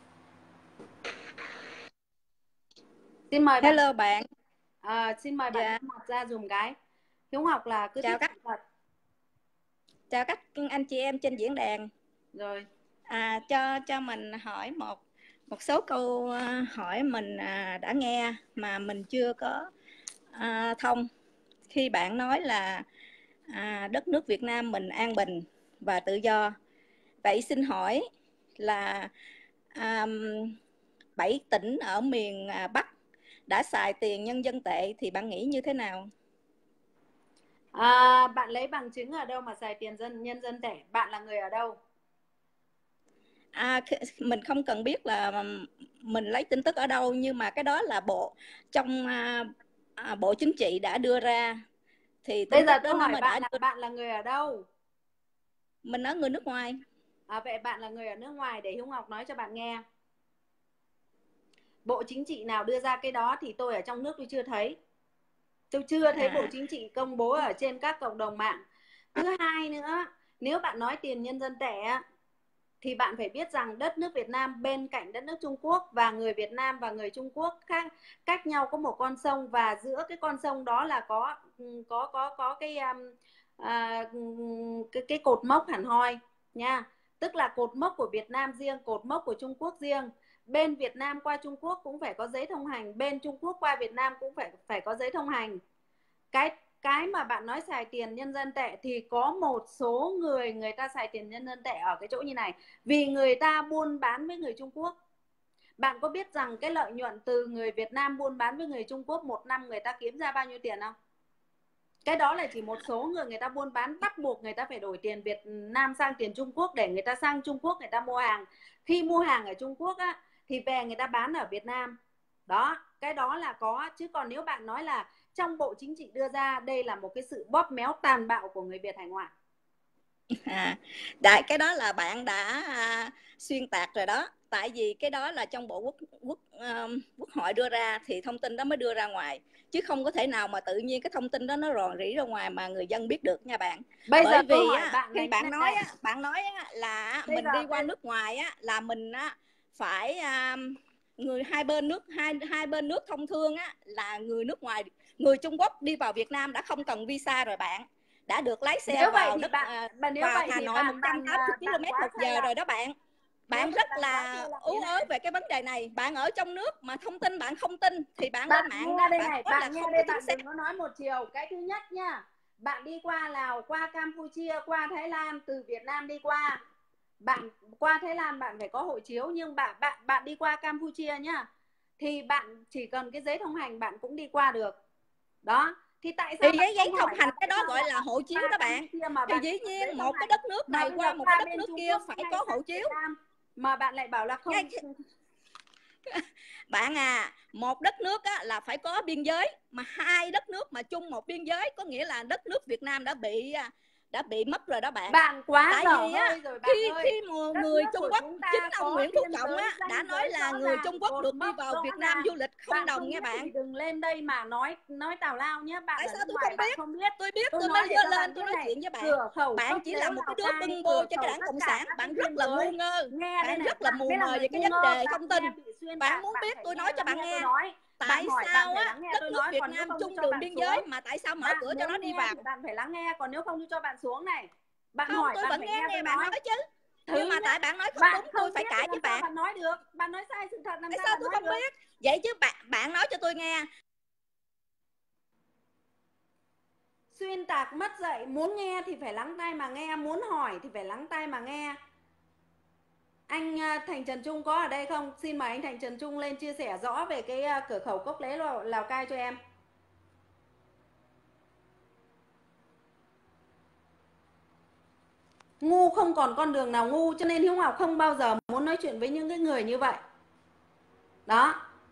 Xin mời bạn. Hello bạn. À, xin mời bạn Dạ. Hiếu Ngọc ra dùm cái. Hiếu Ngọc là cứ Chào thích các thật. chào các anh chị em trên diễn đàn. Rồi. À, cho cho mình hỏi một một số câu hỏi mình à, đã nghe mà mình chưa có à, thông. Khi bạn nói là à, đất nước Việt Nam mình an bình và tự do, vậy xin hỏi là à, bảy tỉnh ở miền Bắc đã xài tiền nhân dân tệ thì bạn nghĩ như thế nào? À, bạn lấy bằng chứng ở đâu mà xài tiền dân nhân dân tệ? Bạn là người ở đâu? À, mình không cần biết là mình lấy tin tức ở đâu, nhưng mà cái đó là bộ trong à, à, Bộ Chính trị đã đưa ra. Thì tin Bây giờ tức đó tôi nó hỏi mới bạn đã là đưa... bạn là người ở đâu? Mình nói người nước ngoài. À, vậy bạn là người ở nước ngoài, để Hiếu Ngọc nói cho bạn nghe. Bộ chính trị nào đưa ra cái đó thì tôi ở trong nước tôi chưa thấy. Tôi chưa thấy Bộ Chính trị công bố ở trên các cộng đồng mạng. Thứ hai nữa, nếu bạn nói tiền nhân dân tệ thì bạn phải biết rằng đất nước Việt Nam bên cạnh đất nước Trung Quốc, và người Việt Nam và người Trung Quốc khác cách nhau có một con sông, và giữa cái con sông đó là có có có có cái um, à, cái cái cột mốc hẳn hoi nha. Tức là cột mốc của Việt Nam riêng, cột mốc của Trung Quốc riêng. Bên Việt Nam qua Trung Quốc cũng phải có giấy thông hành, bên Trung Quốc qua Việt Nam cũng phải phải có giấy thông hành. Cái cái mà bạn nói xài tiền nhân dân tệ thì có một số người người ta xài tiền nhân dân tệ ở cái chỗ như này, vì người ta buôn bán với người Trung Quốc. Bạn có biết rằng cái lợi nhuận từ người Việt Nam buôn bán với người Trung Quốc một năm người ta kiếm ra bao nhiêu tiền không? Cái đó là chỉ một số người người ta buôn bán, bắt buộc người ta phải đổi tiền Việt Nam sang tiền Trung Quốc để người ta sang Trung Quốc người ta mua hàng. Khi mua hàng ở Trung Quốc á, thì về người ta bán ở Việt Nam. Đó, cái đó là có. Chứ còn nếu bạn nói là trong Bộ Chính trị đưa ra, đây là một cái sự bóp méo tàn bạo của người Việt hải ngoại. À, đại cái đó là bạn đã à, xuyên tạc rồi đó. Tại vì cái đó là trong Bộ Quốc quốc um, Quốc hội đưa ra thì thông tin đó mới đưa ra ngoài, chứ không có thể nào mà tự nhiên cái thông tin đó nó rò rỉ ra ngoài mà người dân biết được nha bạn. Bây Bởi giờ vì á, á, khi bạn nói á, bạn nói á, là Bây mình giờ... đi qua nước ngoài á, là mình á, phải um, người hai bên nước hai hai bên nước thông thương á, là người nước ngoài, người Trung Quốc đi vào Việt Nam đã không cần visa rồi bạn, đã được lái xe nếu vào đất, bạn, uh, nếu vào vậy Hà thì Nội bạn, một trăm tám mươi ki lô mét một giờ rồi đó bạn. Bạn rất là ú ớ về cái vấn đề này. Bạn ở trong nước mà thông tin bạn không tin thì bạn, bạn lên mạng đó, đây bạn này, nói bạn là nghe không đây, có bạn chính xác. đừng có nói một chiều. Cái thứ nhất nha, bạn đi qua Lào, qua Campuchia, qua Thái Lan, từ Việt Nam đi qua, bạn qua Thái Lan bạn phải có hộ chiếu, nhưng bạn bạn bạn đi qua Campuchia nhá, thì bạn chỉ cần cái giấy thông hành bạn cũng đi qua được. Đó. Thì tại sao thì giấy giấy thông hành cái đó gọi là hộ chiếu đó bạn. Thì dĩ nhiên một cái đất nước này qua một cái đất nước kia phải có hộ chiếu. Mà bạn lại bảo là không. Bạn à, một đất nước á, là phải có biên giới, mà hai đất nước mà chung một biên giới có nghĩa là đất nước Việt Nam đã bị đã bị mất rồi đó bạn. Bạn quá tại dở vì á, hơi rồi bạn khi ơi. khi một người Trung Quốc, chính ông Nguyễn Phú Trọng á đã nói là người Trung Quốc được đi vào Việt Nam du lịch không bạn đồng không nghe bạn. Thì đừng lên đây mà nói nói tào lao nhé bạn. Tại sao tôi ngoài, không biết? không biết tôi biết tôi, tôi mới nói lên tôi nói chuyện với bạn. Bạn chỉ là một cái đứa bưng bô cho cái đảng Cộng sản, bạn rất là ngu ngơ, bạn rất là mù mờ về cái vấn đề thông tin. Bạn muốn biết tôi nói cho bạn nghe, tại sao á đất nước Việt Nam chung đường biên giới mà tại sao mở cửa cho nó đi vào? Bạn phải lắng nghe, còn nếu không tôi cho bạn xuống này. Bạn không, hỏi, tôi bạn vẫn nghe nghe bạn nói chứ. Nhưng mà tại bạn nói không bạn đúng, không tôi phải cãi với bạn. Bạn nói được, bạn nói sai sự thật làm tại sao, sao tôi không được? biết? Vậy chứ bạn bạn nói cho tôi nghe. Xuyên tạc mất dạy, muốn nghe thì phải lắng tai mà nghe, muốn hỏi thì phải lắng tai mà nghe. Anh Thành Trần Trung có ở đây không? Xin mời anh Thành Trần Trung lên chia sẻ rõ về cái cửa khẩu Cốc Lế Lào Cai cho em. Ngu không còn con đường nào ngu, cho nên Hiếu Ngọc không bao giờ muốn nói chuyện với những cái người như vậy. Đó.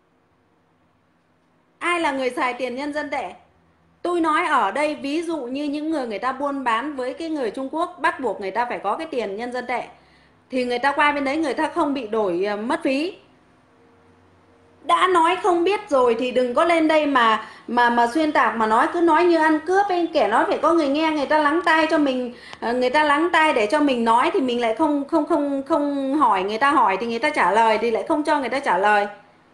Ai là người xài tiền nhân dân tệ? Tôi nói ở đây ví dụ như những người người ta buôn bán với cái người Trung Quốc, bắt buộc người ta phải có cái tiền nhân dân tệ, thì người ta qua bên đấy người ta không bị đổi mất phí. Đã nói không biết rồi thì đừng có lên đây mà mà mà xuyên tạc mà nói, cứ nói như ăn cướp ấy. Kẻ nói phải có người nghe, người ta lắng tai cho mình, người ta lắng tai để cho mình nói thì mình lại không không không không hỏi người ta, hỏi thì người ta trả lời thì lại không cho người ta trả lời.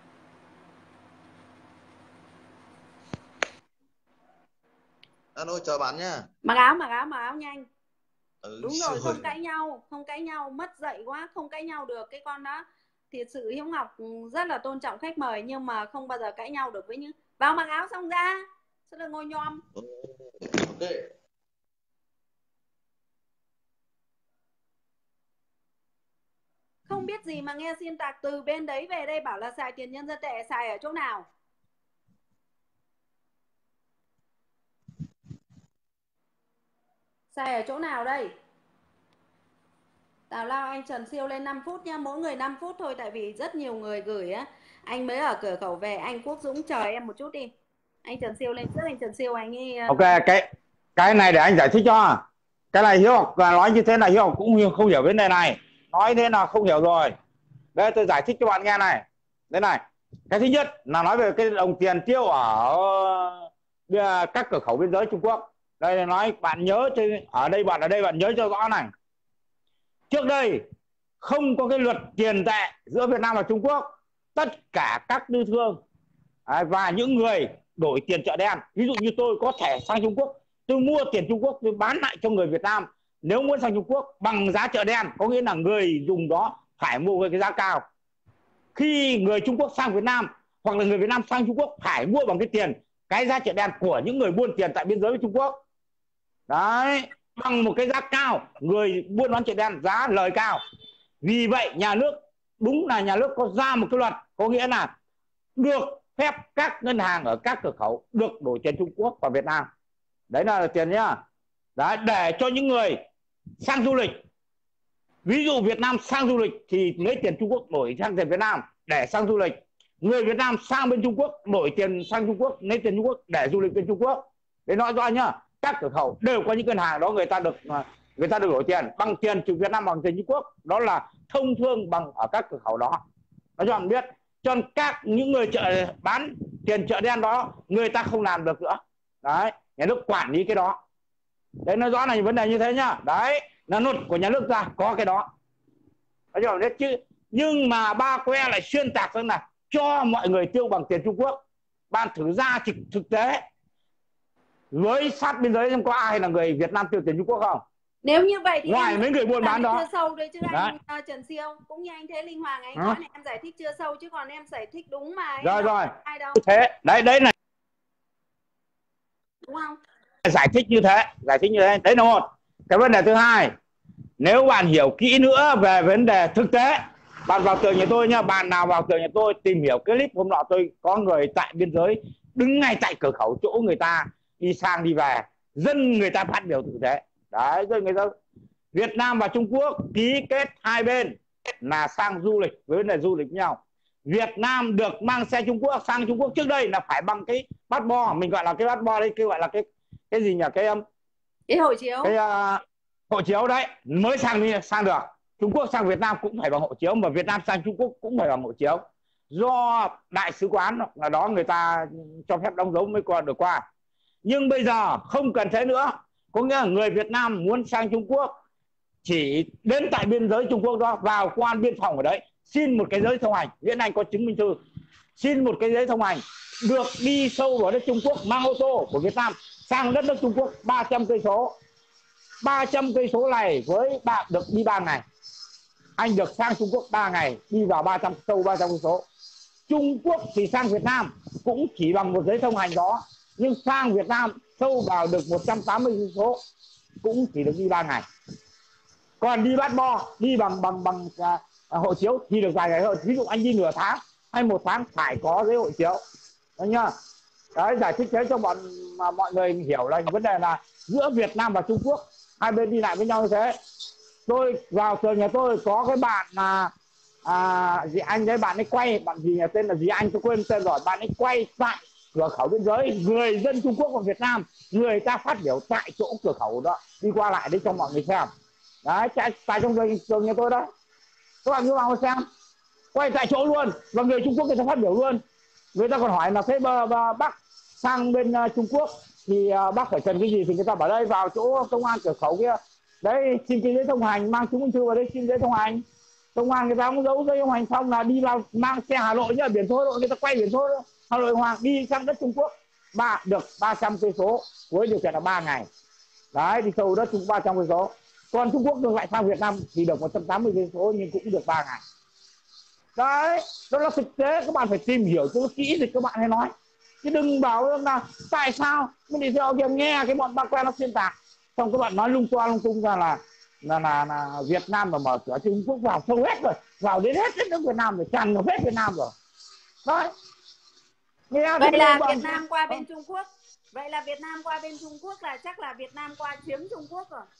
Alo, chào bạn nha. Mặc áo mặc áo mặc áo nhanh. Ừ, Đúng rồi, không cãi nhau, không cãi nhau, mất dạy quá, không cãi nhau được. Cái con đó thiệt sự Hiếu Ngọc rất là tôn trọng khách mời, nhưng mà không bao giờ cãi nhau được với những vào mặc áo xong ra, sao lại ngồi nhòm. Ok. Không biết gì mà nghe xuyên tạc, từ bên đấy về đây bảo là xài tiền nhân dân tệ, xài ở chỗ nào? Xài ở chỗ nào đây? Tào lao anh Trần Siêu lên năm phút nha, mỗi người năm phút thôi, tại vì rất nhiều người gửi á. Anh mới ở cửa khẩu về, anh Quốc Dũng chờ em một chút đi. Anh Trần Siêu lên trước, anh Trần Siêu anh ấy... Ok, cái cái này để anh giải thích cho. Cái này Hiếu Học nói như thế này Hiếu Học cũng không hiểu vấn đề này. Nói thế là không hiểu rồi. Đây tôi giải thích cho bạn nghe này. Đây này, Cái thứ nhất là nói về cái đồng tiền tiêu ở các cửa khẩu biên giới Trung Quốc. Đây là nói bạn nhớ ở đây bạn ở đây bạn nhớ cho rõ này. Trước đây không có cái luật tiền tệ giữa Việt Nam và Trung Quốc. Tất cả các tư thương và những người đổi tiền chợ đen, ví dụ như tôi có thể sang Trung Quốc, tôi mua tiền Trung Quốc tôi bán lại cho người Việt Nam nếu muốn sang Trung Quốc bằng giá chợ đen, có nghĩa là người dùng đó phải mua với cái giá cao. Khi người Trung Quốc sang Việt Nam hoặc là người Việt Nam sang Trung Quốc phải mua bằng cái tiền, cái giá chợ đen của những người buôn tiền tại biên giới với Trung Quốc. Đấy, bằng một cái giá cao, người buôn bán chợ đen giá lời cao. Vì vậy nhà nước, đúng là nhà nước có ra một cái luật, có nghĩa là được phép các ngân hàng ở các cửa khẩu được đổi tiền Trung Quốc vào Việt Nam. Đấy là tiền nhá. Đấy, để cho những người sang du lịch, ví dụ Việt Nam sang du lịch thì lấy tiền Trung Quốc đổi sang tiền Việt Nam để sang du lịch. Người Việt Nam sang bên Trung Quốc đổi tiền sang Trung Quốc, lấy tiền Trung Quốc để du lịch bên Trung Quốc. Để nói rõ nhá, các cửa khẩu đều có những ngân hàng đó, người ta được người ta được đổi tiền bằng tiền từ Việt Nam bằng tiền Trung Quốc, đó là thông thương bằng ở các cửa khẩu đó. Nói cho bạn biết, cho nên các những người chợ bán tiền chợ đen đó người ta không làm được nữa. Đấy, nhà nước quản lý cái đó. Đấy, nói rõ là vấn đề như thế nhá. Đấy là luật của nhà nước ra có cái đó. Nói cho bạn biết chứ. Nhưng mà ba que lại xuyên tạc rằng là cho mọi người tiêu bằng tiền Trung Quốc. Bạn thử ra thực, thực tế với sát biên giới xem có ai là người Việt Nam tiêu tiền Trung Quốc không? Nếu như vậy thì ngoài mấy người buôn bán đó chưa sâu đấy chứ anh đấy. Trần Siêu cũng như anh Thế Linh Hoàng anh Hả? nói này, em giải thích chưa sâu chứ còn em giải thích đúng mà. Rồi rồi. Ai đâu. Thế đấy đấy này. Đúng không? Giải thích như thế, giải thích như thế. Đấy là một. Cái vấn đề thứ hai, nếu bạn hiểu kỹ nữa về vấn đề thực tế, bạn vào tường nhà tôi nhá, bạn nào vào tường nhà tôi tìm hiểu cái clip hôm nọ tôi có người tại biên giới đứng ngay tại cửa khẩu chỗ người ta đi sang đi về, dân người ta phát biểu thực tế. Đấy, rồi người ta Việt Nam và Trung Quốc ký kết hai bên là sang du lịch với vấn đề du lịch với nhau. Việt Nam được mang xe Trung Quốc sang Trung Quốc trước đây là phải bằng cái passport, mình gọi là cái passport đấy, cái gọi là cái cái gì nhỉ, cái cái hộ chiếu, cái uh, hộ chiếu đấy mới sang đi sang được. Trung Quốc sang Việt Nam cũng phải bằng hộ chiếu, mà Việt Nam sang Trung Quốc cũng phải bằng hộ chiếu. Do đại sứ quán là đó người ta cho phép đóng dấu mới qua được qua. Nhưng bây giờ không cần thế nữa, có nghĩa là người Việt Nam muốn sang Trung Quốc chỉ đến tại biên giới Trung Quốc đó, vào quan biên phòng ở đấy xin một cái giấy thông hành, Viễn Anh có chứng minh thư, xin một cái giấy thông hành được đi sâu vào đất Trung Quốc, mang ô tô của Việt Nam sang đất nước Trung Quốc ba trăm cây số. ba trăm cây số này với bạn được đi ba ngày. Anh được sang Trung Quốc ba ngày, đi vào ba trăm sâu ba trăm cây số. Trung Quốc thì sang Việt Nam cũng chỉ bằng một giấy thông hành đó, nhưng sang Việt Nam sâu vào được một trăm tám mươi cây số cũng chỉ được đi ba ngày. Còn đi bắt bo, đi bằng bằng bằng à, hộ chiếu thì được vài ngày hơn. Ví dụ anh đi nửa tháng hay một tháng phải có giấy hộ chiếu. Đấy nhá. Đấy, giải thích thế cho bọn mà mọi người hiểu là vấn đề là giữa Việt Nam và Trung Quốc hai bên đi lại với nhau như thế. Tôi vào trường nhà tôi có cái bạn là à, gì anh đấy, bạn ấy quay, bạn gì nhà tên là gì anh tôi quên tên rồi, bạn ấy quay tại cửa khẩu biên giới, người dân Trung Quốc và Việt Nam người ta phát biểu tại chỗ cửa khẩu đó, đi qua lại để cho mọi người xem. Đấy, tại trong trường nhà tôi đó, các bạn cứ vào xem, quay tại chỗ luôn, và người Trung Quốc người ta phát biểu luôn. Người ta còn hỏi là thế bờ, bờ Bắc sang bên uh, Trung Quốc thì uh, bác phải cần cái gì, thì người ta bảo đây vào chỗ công an cửa khẩu kia, đấy xin cái giấy thông hành, mang chứng minh thư vào đây xin giấy thông hành. Công an người ta cũng giấu giấy thông hành xong là đi vào, mang xe Hà Nội nhá, biển số Hà Nội, người ta quay biển số đó, Hà Nội Hoàng đi sang đất Trung Quốc ba được ba trăm cây số với điều kiện là ba ngày. Đấy, đi sâu đất Trung ba trăm cây số. Còn Trung Quốc ngược lại sang Việt Nam thì được một trăm tám mươi cây số nhưng cũng được ba ngày. Đấy, đó là thực tế, các bạn phải tìm hiểu cho kỹ thì các bạn hãy nói. Chứ đừng bảo là tại sao mình đi theo kia nghe cái bọn ba que nó xuyên tạc, xong các bạn nói lung toa lung tung ra là là, là là Việt Nam mà mở cửa Trung Quốc vào sâu hết rồi, vào đến hết đất nước Việt Nam rồi, tràn ngập hết Việt Nam rồi. Đấy. Nghe vậy là bọn... Việt Nam qua bên Trung Quốc, vậy là Việt Nam qua bên Trung Quốc là chắc là Việt Nam qua chiếm Trung Quốc rồi.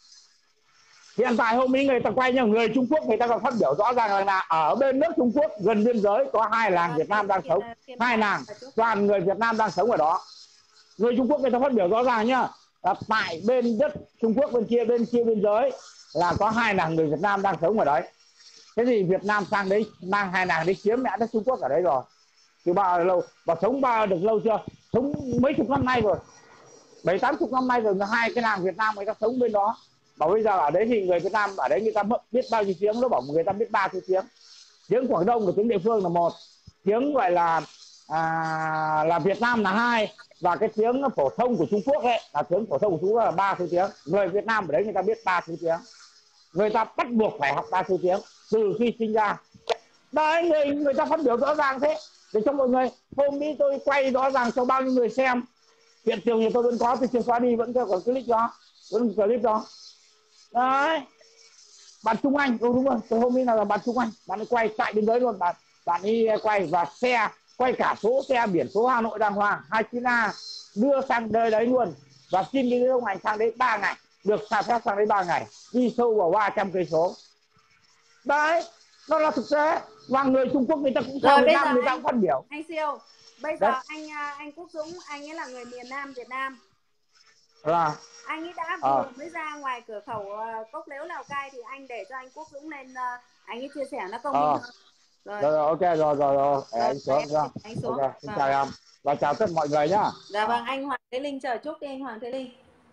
Hiện tại hôm nay người ta quay nhá, người Trung Quốc người ta còn phát biểu rõ ràng là ở bên nước Trung Quốc gần biên giới có hai làng Việt Nam đang sống, hai làng toàn người Việt Nam đang sống ở đó. Người Trung Quốc người ta phát biểu rõ ràng nhá, là tại bên đất Trung Quốc bên kia, bên kia biên giới là có hai làng người Việt Nam đang sống ở đấy. Thế thì Việt Nam sang đấy mang hai làng đấy chiếm mẹ đất Trung Quốc ở đấy rồi. Từ bà lâu, bà sống bà được lâu chưa? Sống mấy chục năm nay rồi, bảy tám chục năm nay rồi, hai cái làng Việt Nam người ta sống bên đó. Mà bây giờ ở đấy thì người Việt Nam ở đấy người ta biết bao nhiêu tiếng, nó bảo người ta biết ba thứ tiếng. Tiếng Quảng Đông và tiếng địa phương là một, tiếng gọi là à, là Việt Nam là hai, và cái tiếng phổ thông của Trung Quốc ấy là tiếng phổ thông của Trung Quốc là ba thứ tiếng. Người Việt Nam ở đấy người ta biết ba thứ tiếng, người ta bắt buộc phải học ba thứ tiếng từ khi sinh ra. Đấy, người người ta phát biểu rõ ràng thế để cho mọi người. Hôm nay tôi quay rõ ràng cho bao nhiêu người xem, hiện trường thì tôi vẫn có, tôi chưa xóa đi, vẫn còn clip đó, vẫn clip đó. Đấy, bạn Trung Anh, ừ, đúng rồi, tôi hôm nay là bạn Trung Anh, bạn ấy quay tại biên giới luôn, bạn bạn ấy quay và xe quay cả số xe biển số Hà Nội đàng hoàng hai chín A đưa sang nơi đấy luôn, và xin đi ông ảnh sang đấy ba ngày, được xa phép sang đấy ba ngày, đi sâu vào ba trăm cây số. Đấy, nó là thực tế, và người Trung Quốc người ta cũng sang Việt Nam, người ta cũng phát biểu. Anh Siêu, bây giờ đấy. anh anh Quốc Dũng, anh ấy là người miền Nam Việt Nam. Là anh ấy đã vừa à. mới ra ngoài cửa khẩu uh, Cốc Lếu Lào Cai, thì anh để cho anh Quốc Dũng lên, uh, anh ấy chia sẻ nó công minh à. hơn. Rồi. Rồi, ok rồi rồi rồi, rồi anh xuống ra. Anh xuống. Okay. Xin chào em và chào tất mọi người nhá. Dạ vâng, anh Hoàng Thế Linh chờ chút đi, anh Hoàng Thế Linh.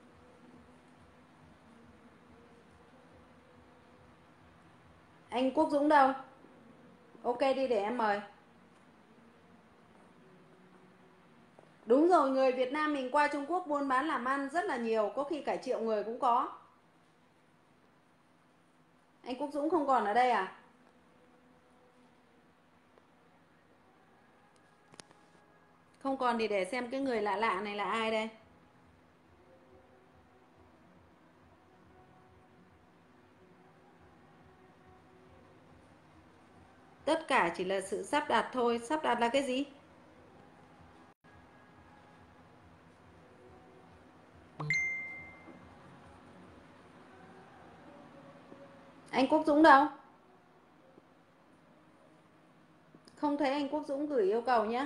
Anh Quốc Dũng đâu? Ok đi, để em mời. Đúng rồi, người Việt Nam mình qua Trung Quốc buôn bán làm ăn rất là nhiều, có khi cả triệu người cũng có. Anh Quốc Dũng không còn ở đây à? Không còn thì để xem cái người lạ lạ này là ai đây. Tất cả chỉ là sự sắp đặt thôi. Sắp đặt là cái gì? Anh Quốc Dũng đâu? Không thấy anh Quốc Dũng gửi yêu cầu nhé.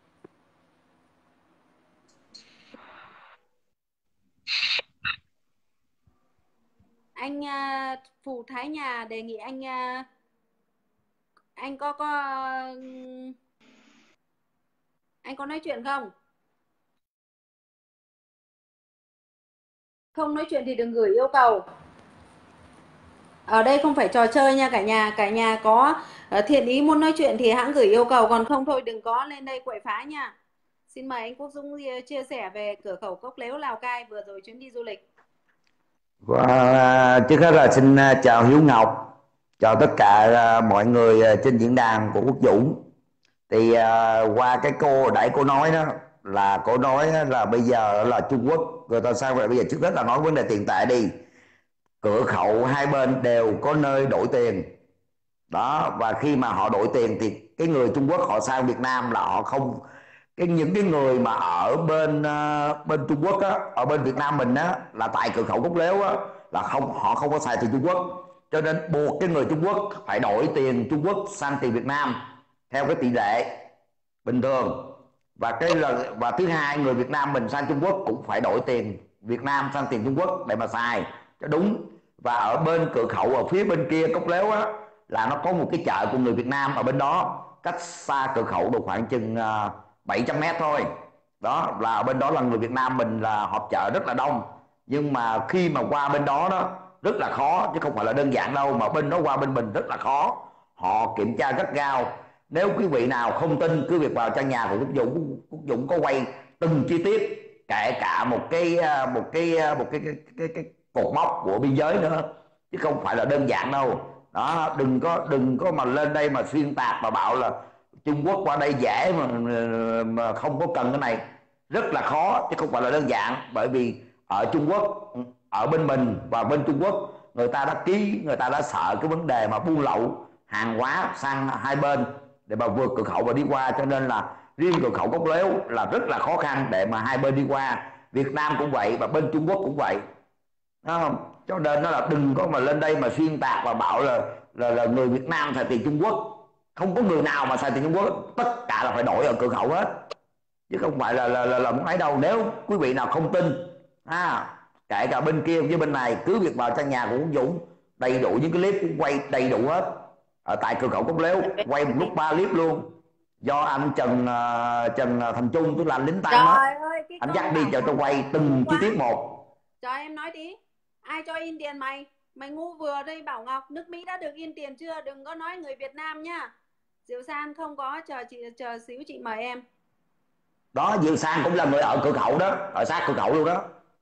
Anh uh, Phù Thái Nhà đề nghị anh uh, anh có có uh, anh có nói chuyện không? Không nói chuyện thì đừng gửi yêu cầu. Ở đây không phải trò chơi nha cả nhà. Cả nhà có uh, thiện ý muốn nói chuyện thì hãng gửi yêu cầu, còn không thôi đừng có lên đây quậy phá nha. Xin mời anh Quốc Dũng chia sẻ về cửa khẩu Cốc Lếu Lào Cai vừa rồi chuyến đi du lịch. Và trước hết là xin chào Hiếu Ngọc, chào tất cả mọi người trên diễn đàn của Quốc Dũng. Thì qua cái cô đẩy cô nói đó, là cô nói là bây giờ là Trung Quốc người ta sao vậy? Bây giờ trước hết là nói vấn đề tiền tệ đi. Cửa khẩu hai bên đều có nơi đổi tiền đó, và khi mà họ đổi tiền thì cái người Trung Quốc họ sang Việt Nam là họ không, cái những cái người mà ở bên uh, bên Trung Quốc á, ở bên Việt Nam mình á, là tại cửa khẩu Cốc Lếu á, là không, họ không có xài tiền Trung Quốc, cho nên buộc cái người Trung Quốc phải đổi tiền Trung Quốc sang tiền Việt Nam theo cái tỷ lệ bình thường. Và cái là và thứ hai, người Việt Nam mình sang Trung Quốc cũng phải đổi tiền Việt Nam sang tiền Trung Quốc để mà xài cho đúng. Và ở bên cửa khẩu ở phía bên kia Cốc Lếu á, là nó có một cái chợ của người Việt Nam ở bên đó, cách xa cửa khẩu được khoảng chừng uh, bảy trăm mét thôi. Đó là ở bên đó là người Việt Nam mình là họp chợ rất là đông. Nhưng mà khi mà qua bên đó đó rất là khó, chứ không phải là đơn giản đâu, mà bên đó qua bên mình rất là khó. Họ kiểm tra gắt gao. Nếu quý vị nào không tin, cứ việc vào trang nhà của Quốc Dũng. Quốc Dũng có quay từng chi tiết, kể cả một cái một cái một cái cái, cái, cái cột mốc của biên giới nữa, chứ không phải là đơn giản đâu. Đó, đừng có đừng có mà lên đây mà xuyên tạc và bảo là Trung Quốc qua đây dễ mà, mà không có cần cái này. Rất là khó chứ không phải là đơn giản. Bởi vì ở Trung Quốc, ở bên mình và bên Trung Quốc, người ta đã ký, người ta đã sợ cái vấn đề mà buôn lậu hàng hóa sang hai bên để mà vượt cửa khẩu và đi qua. Cho nên là riêng cửa khẩu Cốc Lếu là rất là khó khăn để mà hai bên đi qua. Việt Nam cũng vậy và bên Trung Quốc cũng vậy. Đó không? Cho nên nó là đừng có mà lên đây mà xuyên tạc và bảo là là, là người Việt Nam xài tiền Trung Quốc. Không có người nào mà xài tiền Trung Quốc, tất cả là phải đổi ở cửa khẩu hết, chứ không phải là là là, là muốn ấy đâu. Nếu quý vị nào không tin, à, kể cả bên kia với bên này, cứ việc vào trang nhà của Quốc Dũng, đầy đủ những cái clip cũng quay đầy đủ hết ở tại cửa khẩu Cốc Lếu, quay một lúc ba clip luôn. do anh Trần uh, Trần Thành Trung, tức là anh lính tăng đó, Trời ơi, cái anh câu dắt đi bảo cho tôi ngu quay từng chi quá. tiết một. Cho em nói tí, ai cho in tiền mày? Mày ngu vừa đây. Bảo Ngọc, nước Mỹ đã được in tiền chưa? Đừng có nói người Việt Nam nhá. Diệu San không có, chờ chị chờ xíu chị mời em. Đó, Diệu San cũng là người ở cửa khẩu đó, ở sát cửa khẩu luôn đó.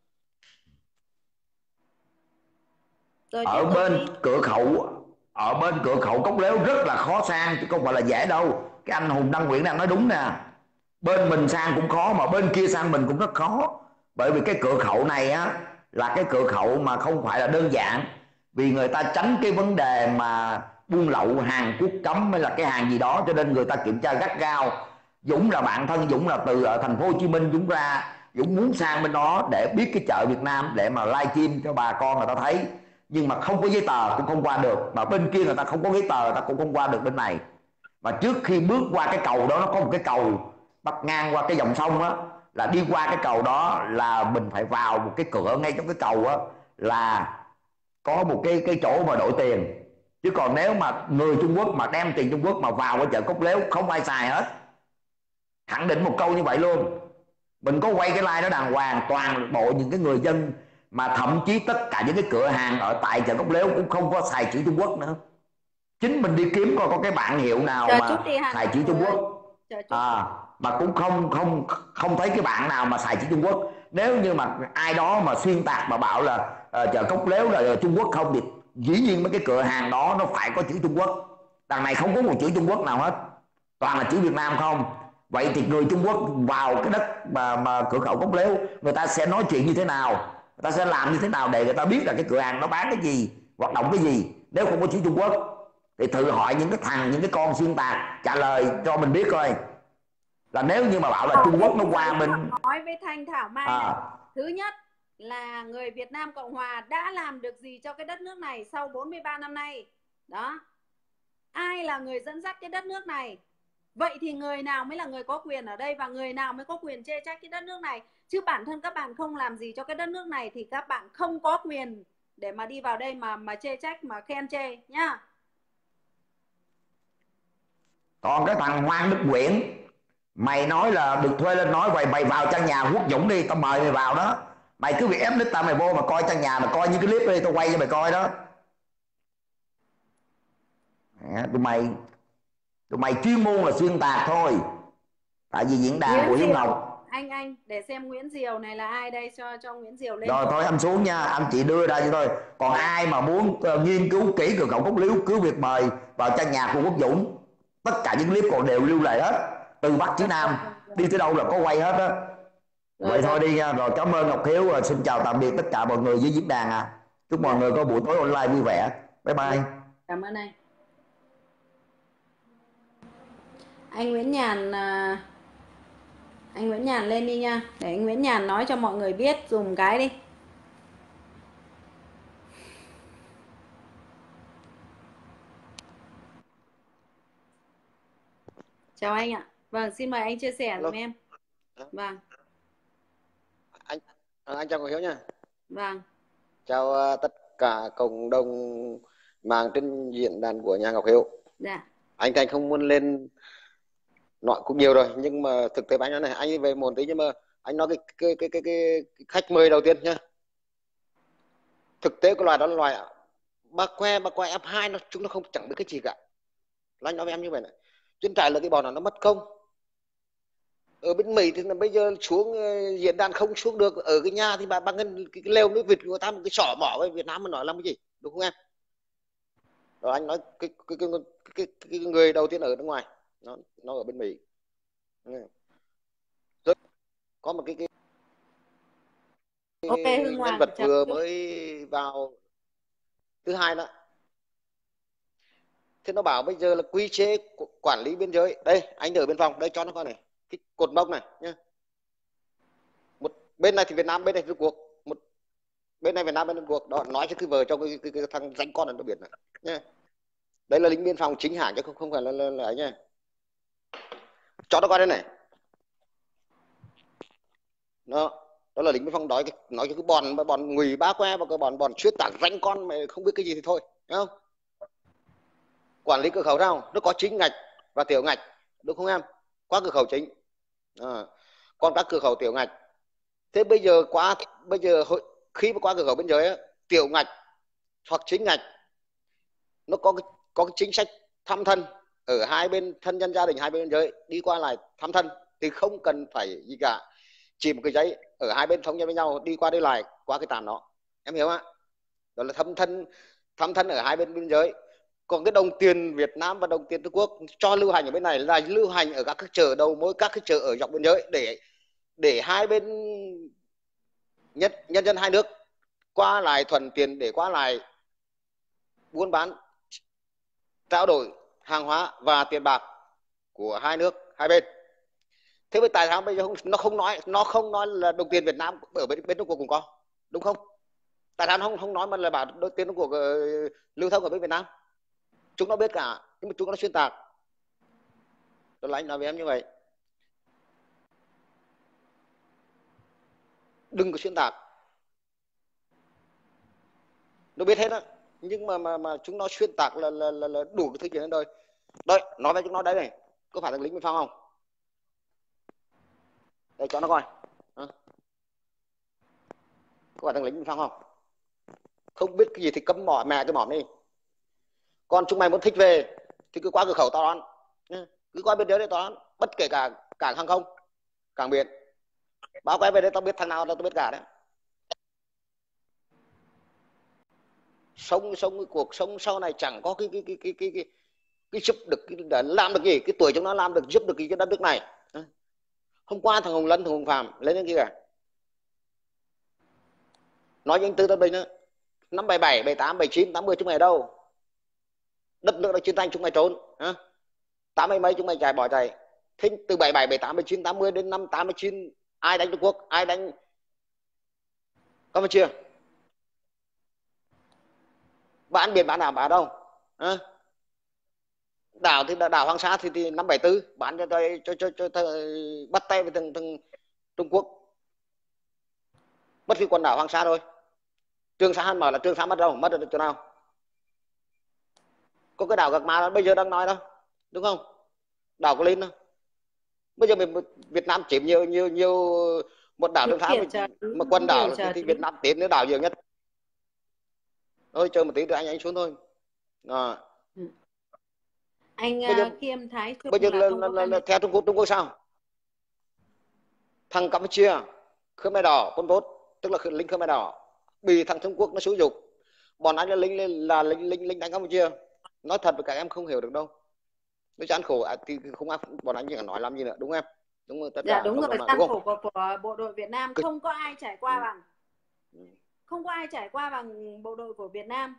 Rồi Ở bên đi. cửa khẩu, ở bên cửa khẩu Cốc Lếu rất là khó sang chứ không phải là dễ đâu. Cái anh Hùng Đăng Nguyễn đang nói đúng nè. Bên mình sang cũng khó mà bên kia sang mình cũng rất khó. Bởi vì cái cửa khẩu này á là cái cửa khẩu mà không phải là đơn giản. Vì người ta tránh cái vấn đề mà buôn lậu hàng quốc cấm hay là cái hàng gì đó, cho nên người ta kiểm tra gắt gao. Dũng là bạn thân Dũng là từ ở thành phố Hồ Chí Minh Dũng ra, Dũng muốn sang bên đó để biết cái chợ Việt Nam để mà livestream cho bà con người ta thấy. Nhưng mà không có giấy tờ cũng không qua được, mà bên kia người ta không có giấy tờ người ta cũng không qua được bên này. Mà trước khi bước qua cái cầu đó, nó có một cái cầu bắc ngang qua cái dòng sông á, là đi qua cái cầu đó là mình phải vào một cái cửa ngay trong cái cầu á, là có một cái cái chỗ mà đổi tiền. Chứ còn nếu mà người Trung Quốc mà đem tiền Trung Quốc mà vào cái chợ Cốc Lếu không ai xài hết. Khẳng định một câu như vậy luôn. Mình có quay cái like đó đàng hoàng, toàn bộ những cái người dân mà thậm chí tất cả những cái cửa hàng ở tại chợ Cốc Lếu cũng không có xài chữ Trung Quốc nữa. Chính mình đi kiếm coi có cái bảng hiệu nào chờ mà xài chữ Trung Quốc. À, mà cũng không không không thấy cái bạn nào mà xài chữ Trung Quốc. Nếu như mà ai đó mà xuyên tạc mà bảo là uh, chợ Cốc Lếu là Trung Quốc không, thì dĩ nhiên mấy cái cửa hàng đó nó phải có chữ Trung Quốc. Đằng này không có một chữ Trung Quốc nào hết, toàn là chữ Việt Nam không. Vậy thì người Trung Quốc vào cái đất mà, mà cửa khẩu Cốc Lếu, người ta sẽ nói chuyện như thế nào, người ta sẽ làm như thế nào để người ta biết là cái cửa hàng nó bán cái gì, hoạt động cái gì nếu không có chữ Trung Quốc. Thì thử hỏi những cái thằng, những cái con xuyên tạc trả lời cho mình biết coi. Là nếu như mà bảo là Trung Quốc nó qua bên... Nói với Thanh Thảo Mai à. này, thứ nhất là người Việt Nam Cộng Hòa đã làm được gì cho cái đất nước này sau bốn mươi ba năm nay. Đó. Ai là người dẫn dắt cái đất nước này? Vậy thì người nào mới là người có quyền ở đây, và người nào mới có quyền chê trách cái đất nước này? Chứ bản thân các bạn không làm gì cho cái đất nước này thì các bạn không có quyền để mà đi vào đây mà mà chê trách, mà khen chê nhá. Còn cái thằng Hoàng Đức Quyển, mày nói là được thuê lên nói vậy, mày vào căn nhà Quốc Dũng đi, tao mời mày vào đó. Mày cứ việc ép đít tao, mày vô mà coi căn nhà, mà coi những cái clip đi, tao quay cho mày coi đó. À, tụi mày tụi mày chuyên môn là xuyên tạc thôi. Tại vì diễn đàn của Hiếu Ngọc. Anh anh để xem Nguyễn Diều này là ai đây, cho cho Nguyễn Diều lên. Rồi thôi anh xuống nha, anh chỉ đưa ra cho thôi. Còn ai mà muốn uh, nghiên cứu kỹ cửa khẩu Cốc Lếu cứ việc mời vào căn nhà của Quốc Dũng. Tất cả những clip còn đều lưu lại hết, từ Bắc chí Nam, đi tới đâu là có quay hết á. Vậy thôi đi nha. Rồi cảm ơn Ngọc Hiếu, xin chào tạm biệt tất cả mọi người dưới diễn đàn à. Chúc mọi người có buổi tối online vui vẻ. Bye bye. Cảm ơn anh. Anh Nguyễn Nhàn, anh Nguyễn Nhàn lên đi nha, để anh Nguyễn Nhàn nói cho mọi người biết dùng cái đi. Chào anh ạ. Vâng, xin mời anh chia sẻ cùng em. Vâng. Anh anh chào cô Hiếu nha. Vâng. Chào uh, tất cả cộng đồng mạng trên diễn đàn của nhà Ngọc Hiếu. Dạ. Anh Thành không muốn lên nói cũng nhiều rồi, nhưng mà thực tế anh nói này, anh về một tí, nhưng mà anh nói cái cái cái cái, cái, cái khách mời đầu tiên nha. Thực tế cái loài đó là loài ba que ba que ép hai, nó chúng nó không chẳng biết cái gì cả. Là anh nói với em như vậy này. Trên trại là cái bò nó mất công. Ở bên Mỹ thì bây giờ xuống uh, diễn đàn không xuống được, ở cái nhà thì bà bằng cái, cái, cái lều nước vịt của ta một cái sỏ mỏ với Việt Nam mà nói làm cái gì, đúng không em? Rồi anh nói cái cái cái, cái, cái, cái người đầu tiên ở nước ngoài nó nó ở bên Mỹ. Rồi có một cái cái, cái okay, nhân vật vừa mới vào thứ hai đó. Thế nó bảo bây giờ là quy chế quản lý biên giới. Đây, anh ở bên phòng, đây cho nó coi này. Cái cột mốc này nhá. Một bên này thì Việt Nam, bên này Trung Quốc. Một bên này Việt Nam, bên Trung Quốc. Đó, nói cho cái vợ cho cái, cái, cái thằng danh con này nó biết này nhá. Đây là lính biên phòng chính hãng chứ không không phải là là, là ấy nha. Cho nó coi đây này. Đó, đó là lính biên phòng nói cái nói cái bọn bọn ngụy ba que và cái bọn bọn chuyên tạc danh con mà không biết cái gì thì thôi, đúng không? Quản lý cửa khẩu nào nó có chính ngạch và tiểu ngạch. đúng không em? Qua cửa khẩu chính. À, còn các cửa khẩu tiểu ngạch, thế bây giờ qua bây giờ khi mà qua cửa khẩu biên giới á, tiểu ngạch hoặc chính ngạch nó có cái, có cái chính sách thăm thân ở hai bên, thân nhân gia đình hai bên biên giới đi qua lại thăm thân thì không cần phải gì cả, chỉ một cái giấy ở hai bên thống nhất với nhau đi qua đi lại qua cái trạm đó, em hiểu không ạ? Đó là thăm thân, thăm thân ở hai bên biên giới. Còn cái đồng tiền Việt Nam và đồng tiền Trung Quốc cho lưu hành ở bên này là lưu hành ở các cái chợ đầu mối, các cái chợ ở dọc biên giới để để hai bên nhân, nhân dân hai nước qua lại thuận tiện để qua lại buôn bán, trao đổi hàng hóa và tiền bạc của hai nước hai bên. Thế với tại sao bây giờ không, nó không nói nó không nói là đồng tiền Việt Nam ở bên, bên Trung Quốc cũng có, đúng không? Tại sao nó không không nói mà là bảo đồng tiền Trung Quốc uh, lưu thông ở bên Việt Nam? Chúng nó biết cả nhưng mà chúng nó xuyên tạc. Đó là anh nói với em như vậy, đừng có xuyên tạc. Nó biết hết á, nhưng mà mà mà chúng nó xuyên tạc là là là, là đủ cái thứ chuyện đó rồi. Đây, nói với chúng nó đấy này, có phải thằng lính biên phòng không? Đây cho nó coi. À. Có phải thằng lính biên phòng không? Không biết cái gì thì cấm mỏ mẹ cái mỏm đi. Còn chúng mày muốn thích về thì cứ qua cửa khẩu tao đón, cứ qua biên giới để tao đón, bất kể cả cảng hàng không, cảng biển. Báo quay về đây tao biết thằng nào tao biết cả đấy. Sống sống cái cuộc sống sau này chẳng có cái cái cái cái cái cái, cái giúp được cái, để làm được gì, cái tuổi chúng nó làm được giúp được cái, cái đất nước này. Hôm qua thằng Hồng Lân, thằng Hồng Phạm lên đến kia cả. Nói với anh Tư Tân Bình nữa, năm bảy bảy, bảy tám, bảy chín, tám mươi chúng mày ở đâu? Đất nước đã chiến tranh chúng mày trốn, tám mươi mấy chúng mày chạy bỏ chạy. Thế từ bảy bảy, bảy tám, bảy chín, tám mươi đến năm tám mươi chín ai đánh Trung Quốc, ai đánh Campuchia? Bán biển bán đảo bán đâu? À? Đảo thì đảo Hoàng Sa thì, thì năm bảy tư bán cho cho cho cho, cho, cho bắt tay với thằng, thằng Trung Quốc, mất cái quần đảo Hoàng Sa rồi. Trường Sa Han mở là Trường Sa mất đâu, mất được chỗ nào? Có cái đảo Gạc Ma đó bây giờ đang nói đâu, đúng không? Đảo Có Linh đâu. Bây giờ mình Việt Nam chiếm nhiều nhiều nhiều một đảo Trường Sa mà, mà quần đảo thì, thì Việt Nam tiến đến đảo nhiều nhất. Thôi chờ một tí rồi anh anh xuống thôi. À. Ừ. Anh bây giờ, Kim Thái Trung bây giờ là, là, là, là, là theo Trung Quốc, Trung Quốc sao? Thằng Campuchia Khmer Đỏ Pol Pot, tức là lính Khmer Đỏ bị thằng Trung Quốc nó xúi dục, bọn anh là lính là lính lính lính đánh Campuchia. Nói thật với các em không hiểu được đâu, nó gian khổ à, thì không ai, bọn anh chỉ nói làm gì nữa, đúng không em? Đúng rồi, tất dạ, cả đúng rồi, gian khổ của, của bộ đội Việt Nam không có ai trải qua ừ. bằng không có ai trải qua bằng bộ đội của Việt Nam.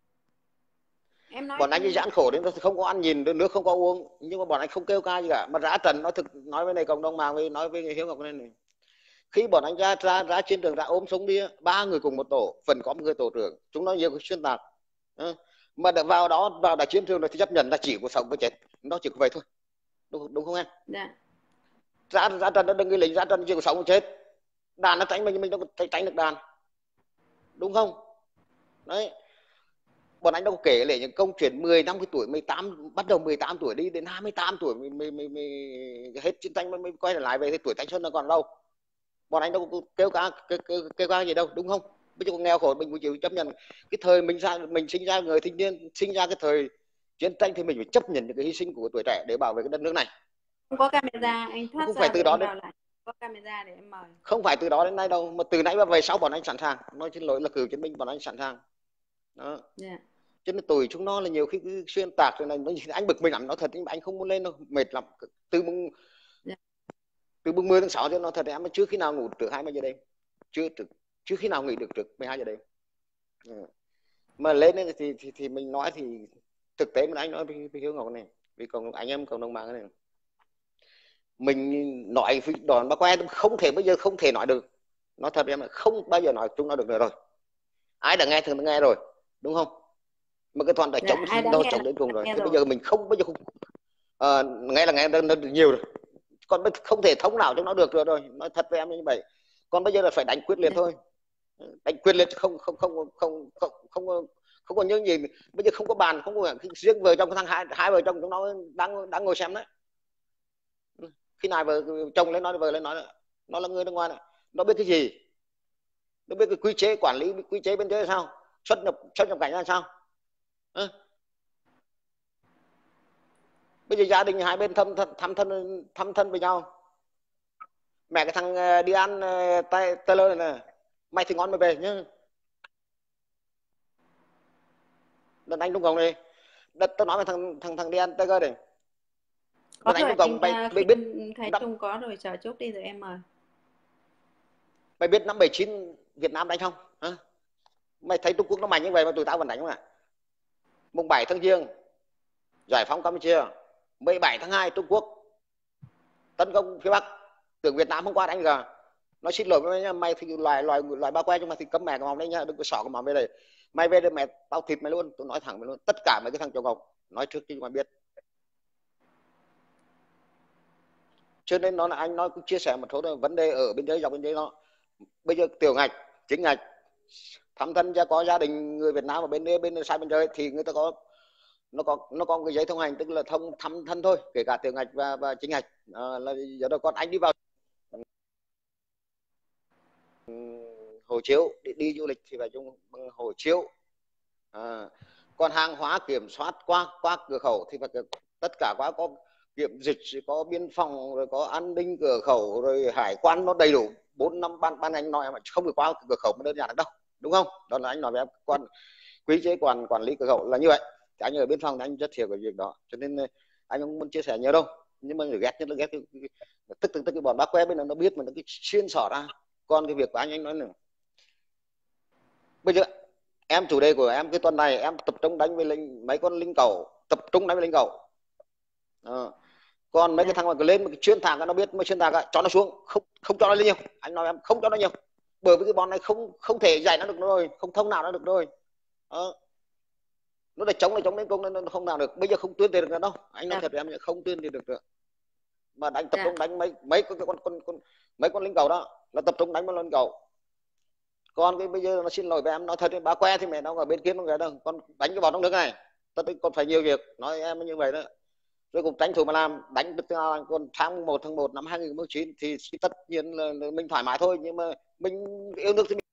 Em nói bọn anh đi gian khổ đến không có ăn nhìn, nước không có uống, nhưng mà bọn anh không kêu ca gì cả, mà rã trần. Nói thực, nói với này cộng đồng mạng, với nói với Hiếu Ngọc này, này. Khi bọn anh ra ra ra trên đường ra ôm súng đi, ba người cùng một tổ, phần có một người tổ trưởng, chúng nó nhiều cái xuyên tạc, mà được vào đó vào đại chiến trường rồi thì chấp nhận là chỉ có sống với chết, nó chỉ có vậy thôi, đúng đúng không em? Dạ. Ra ra trần nó đừng cái lính ra trần chỉ có sống với chết, đàn nó tránh mình mình đâu có tránh được đàn, đúng không? Đấy, bọn anh đâu kể lại những công chuyện mười năm cái tuổi, mười tám bắt đầu mười tám tuổi đi đến hai mươi tám tuổi mới, mới, mới, mới hết chiến tranh mới, mới quay trở lại về thì tuổi thanh xuân nó còn lâu. Bọn anh đâu có kêu ca kêu, kêu, kêu ca gì đâu, đúng không? Bây giờ còn nghèo khổ mình cũng chịu chấp nhận. Cái thời mình ra mình sinh ra người thanh niên, sinh ra cái thời chiến tranh thì mình phải chấp nhận những cái hy sinh của tuổi trẻ để bảo vệ cái đất nước này. Không có camera, anh thoát không ra phải từ đó đến lại. Có camera để em mời. Không phải từ đó đến nay đâu, mà từ nãy và về sau bọn anh sẵn sàng. Nói xin lỗi là cựu chiến binh, bọn anh sẵn sàng. Đó. Yeah. Cho nên tuổi chúng nó là nhiều khi cứ xuyên tạc rồi này, anh bực mình lắm, nói thật, anh không muốn lên đâu, mệt lắm. Từ mùng yeah. từ mùng mười tháng sáu cho nó thật, em chưa khi nào ngủ trước hai mươi giờ đêm, chưa trước, chưa khi nào nghỉ được trước mười hai giờ đêm. Yeah. Mà lên thì, thì thì thì mình nói thì thực tế mà anh nói với, với Hiếu Ngọc này, vì còn anh em cộng đồng mạng này, mình nói đòn ba que không thể, bây giờ không thể nói được, nói thật em là không bao giờ nói chúng nó được nữa rồi. Ai đã nghe thường đã nghe rồi, đúng không? Mà cái toàn đã chống dạ, đâu chống đến cùng rồi. Thì bây giờ mình không bây giờ không uh, nghe là nghe được nhiều rồi, còn không thể thống nào chúng nó được rồi rồi. Nói thật với em như vậy. Còn bây giờ là phải đánh quyết liệt thôi, đánh quyết liệt, không không không không không không không, không có những gì. Bây giờ không có bàn, không có riêng vợ chồng thằng hai hai vợ chồng chúng nó đang đang ngồi xem đấy. Khi nào vợ chồng lên nói vợ lên nói nó là người nước ngoài này, nó biết cái gì, nó biết cái quy chế quản lý, quy chế bên dưới là sao, xuất nhập xuất nhập cảnh là sao. À. Bây giờ gia đình hai bên thăm thân thăm thân thăm thân với nhau, mẹ cái thằng đi ăn tay Taylor này, mày thì ngon mày về nhá. Đợt anh Trung Cộng này, đợt tôi nói với thằng thằng thằng đi ăn Taylor này, có đợt rồi, anh Trung Cộng, mày, mày biết Khải Trung có rồi, chờ chút đi rồi em mời. Mày biết năm bảy chín Việt Nam đánh không? Hả? Mày thấy Trung Quốc nó mạnh như vậy mà tụi tao vẫn đánh không ạ? Mùng bảy tháng Giêng giải phóng Campuchia, mười bảy tháng hai Trung Quốc tấn công phía Bắc, tưởng Việt Nam không qua đánh cả. Nói xin lỗi với mày, mày thì loài loài loài ba que, nhưng mà thì cấm mẹ cái mồm đấy nha, đừng có xỏ cái mồm về đây. Mày về đây mẹ tao thịt mày luôn, tôi nói thẳng mày luôn, tất cả mấy cái thằng Trung Cộng nói trước cho mày biết. Cho nên nó là anh nói cũng chia sẻ một số vấn đề ở bên dưới, dọc bên dưới nó. Bây giờ tiểu ngạch, chính ngạch, thăm thân ra có gia đình người Việt Nam ở bên đây, bên sai bên dưới thì người ta có nó có nó có cái giấy thông hành, tức là thông thăm thân thôi, kể cả tiểu ngạch và và chính ngạch. À, là giờ đó con anh đi vào hộ chiếu đi, đi du lịch thì phải dùng bằng hộ chiếu. À, còn hàng hóa kiểm soát qua qua cửa khẩu thì phải tất cả qua có kiểm dịch, có biên phòng, rồi có an ninh cửa khẩu, rồi hải quan, nó đầy đủ bốn năm ban ban anh nói mà không được qua cửa khẩu mà đơn giản được đâu, đúng không? Đó là anh nói với em, quan quy chế quản quản lý cửa khẩu là như vậy. Thì anh ở biên phòng thì anh rất hiểu cái việc đó, cho nên anh không muốn chia sẻ nhiều đâu, nhưng mà người ghét nhất là ghét cái, tức tức tức cái bọn bác que bên đó nó biết mà nó cứ xuyên xỏ ra. Còn cái việc của anh anh nói nữa, bây giờ em chủ đề của em cái tuần này em tập trung đánh với linh, mấy con linh cầu, tập trung đánh với linh cầu. À, còn mấy cái thằng mà cứ lên mà cái chuyên thạc nó biết mà chuyên thạc cho nó xuống, không không cho nó lên nhiều. Anh nói em không cho nó nhiều, bởi vì cái bọn này không không thể dạy nó được rồi, không thông nào nó được rồi. À, nó đã chống là chống đến công nên nó không nào được. Bây giờ không tuyên tiền được đâu, anh nói thật với em, không tuyên tiền được nữa. Mà đánh tập trung đánh mấy mấy con con con, con mấy con linh cầu đó là tập trung đánh một linh cầu. Còn cái bây giờ nó xin lỗi với em, nói thật, bà que thì mẹ nó ở bên kia nó người đâu, con đánh cái bọn trong nước này tất còn phải nhiều việc, nói em như vậy đó. Rồi cũng tranh thủ mà làm, đánh được còn tháng một tháng một năm hai nghìn không trăm mười chín thì tất nhiên là mình thoải mái thôi, nhưng mà mình yêu nước thì mình...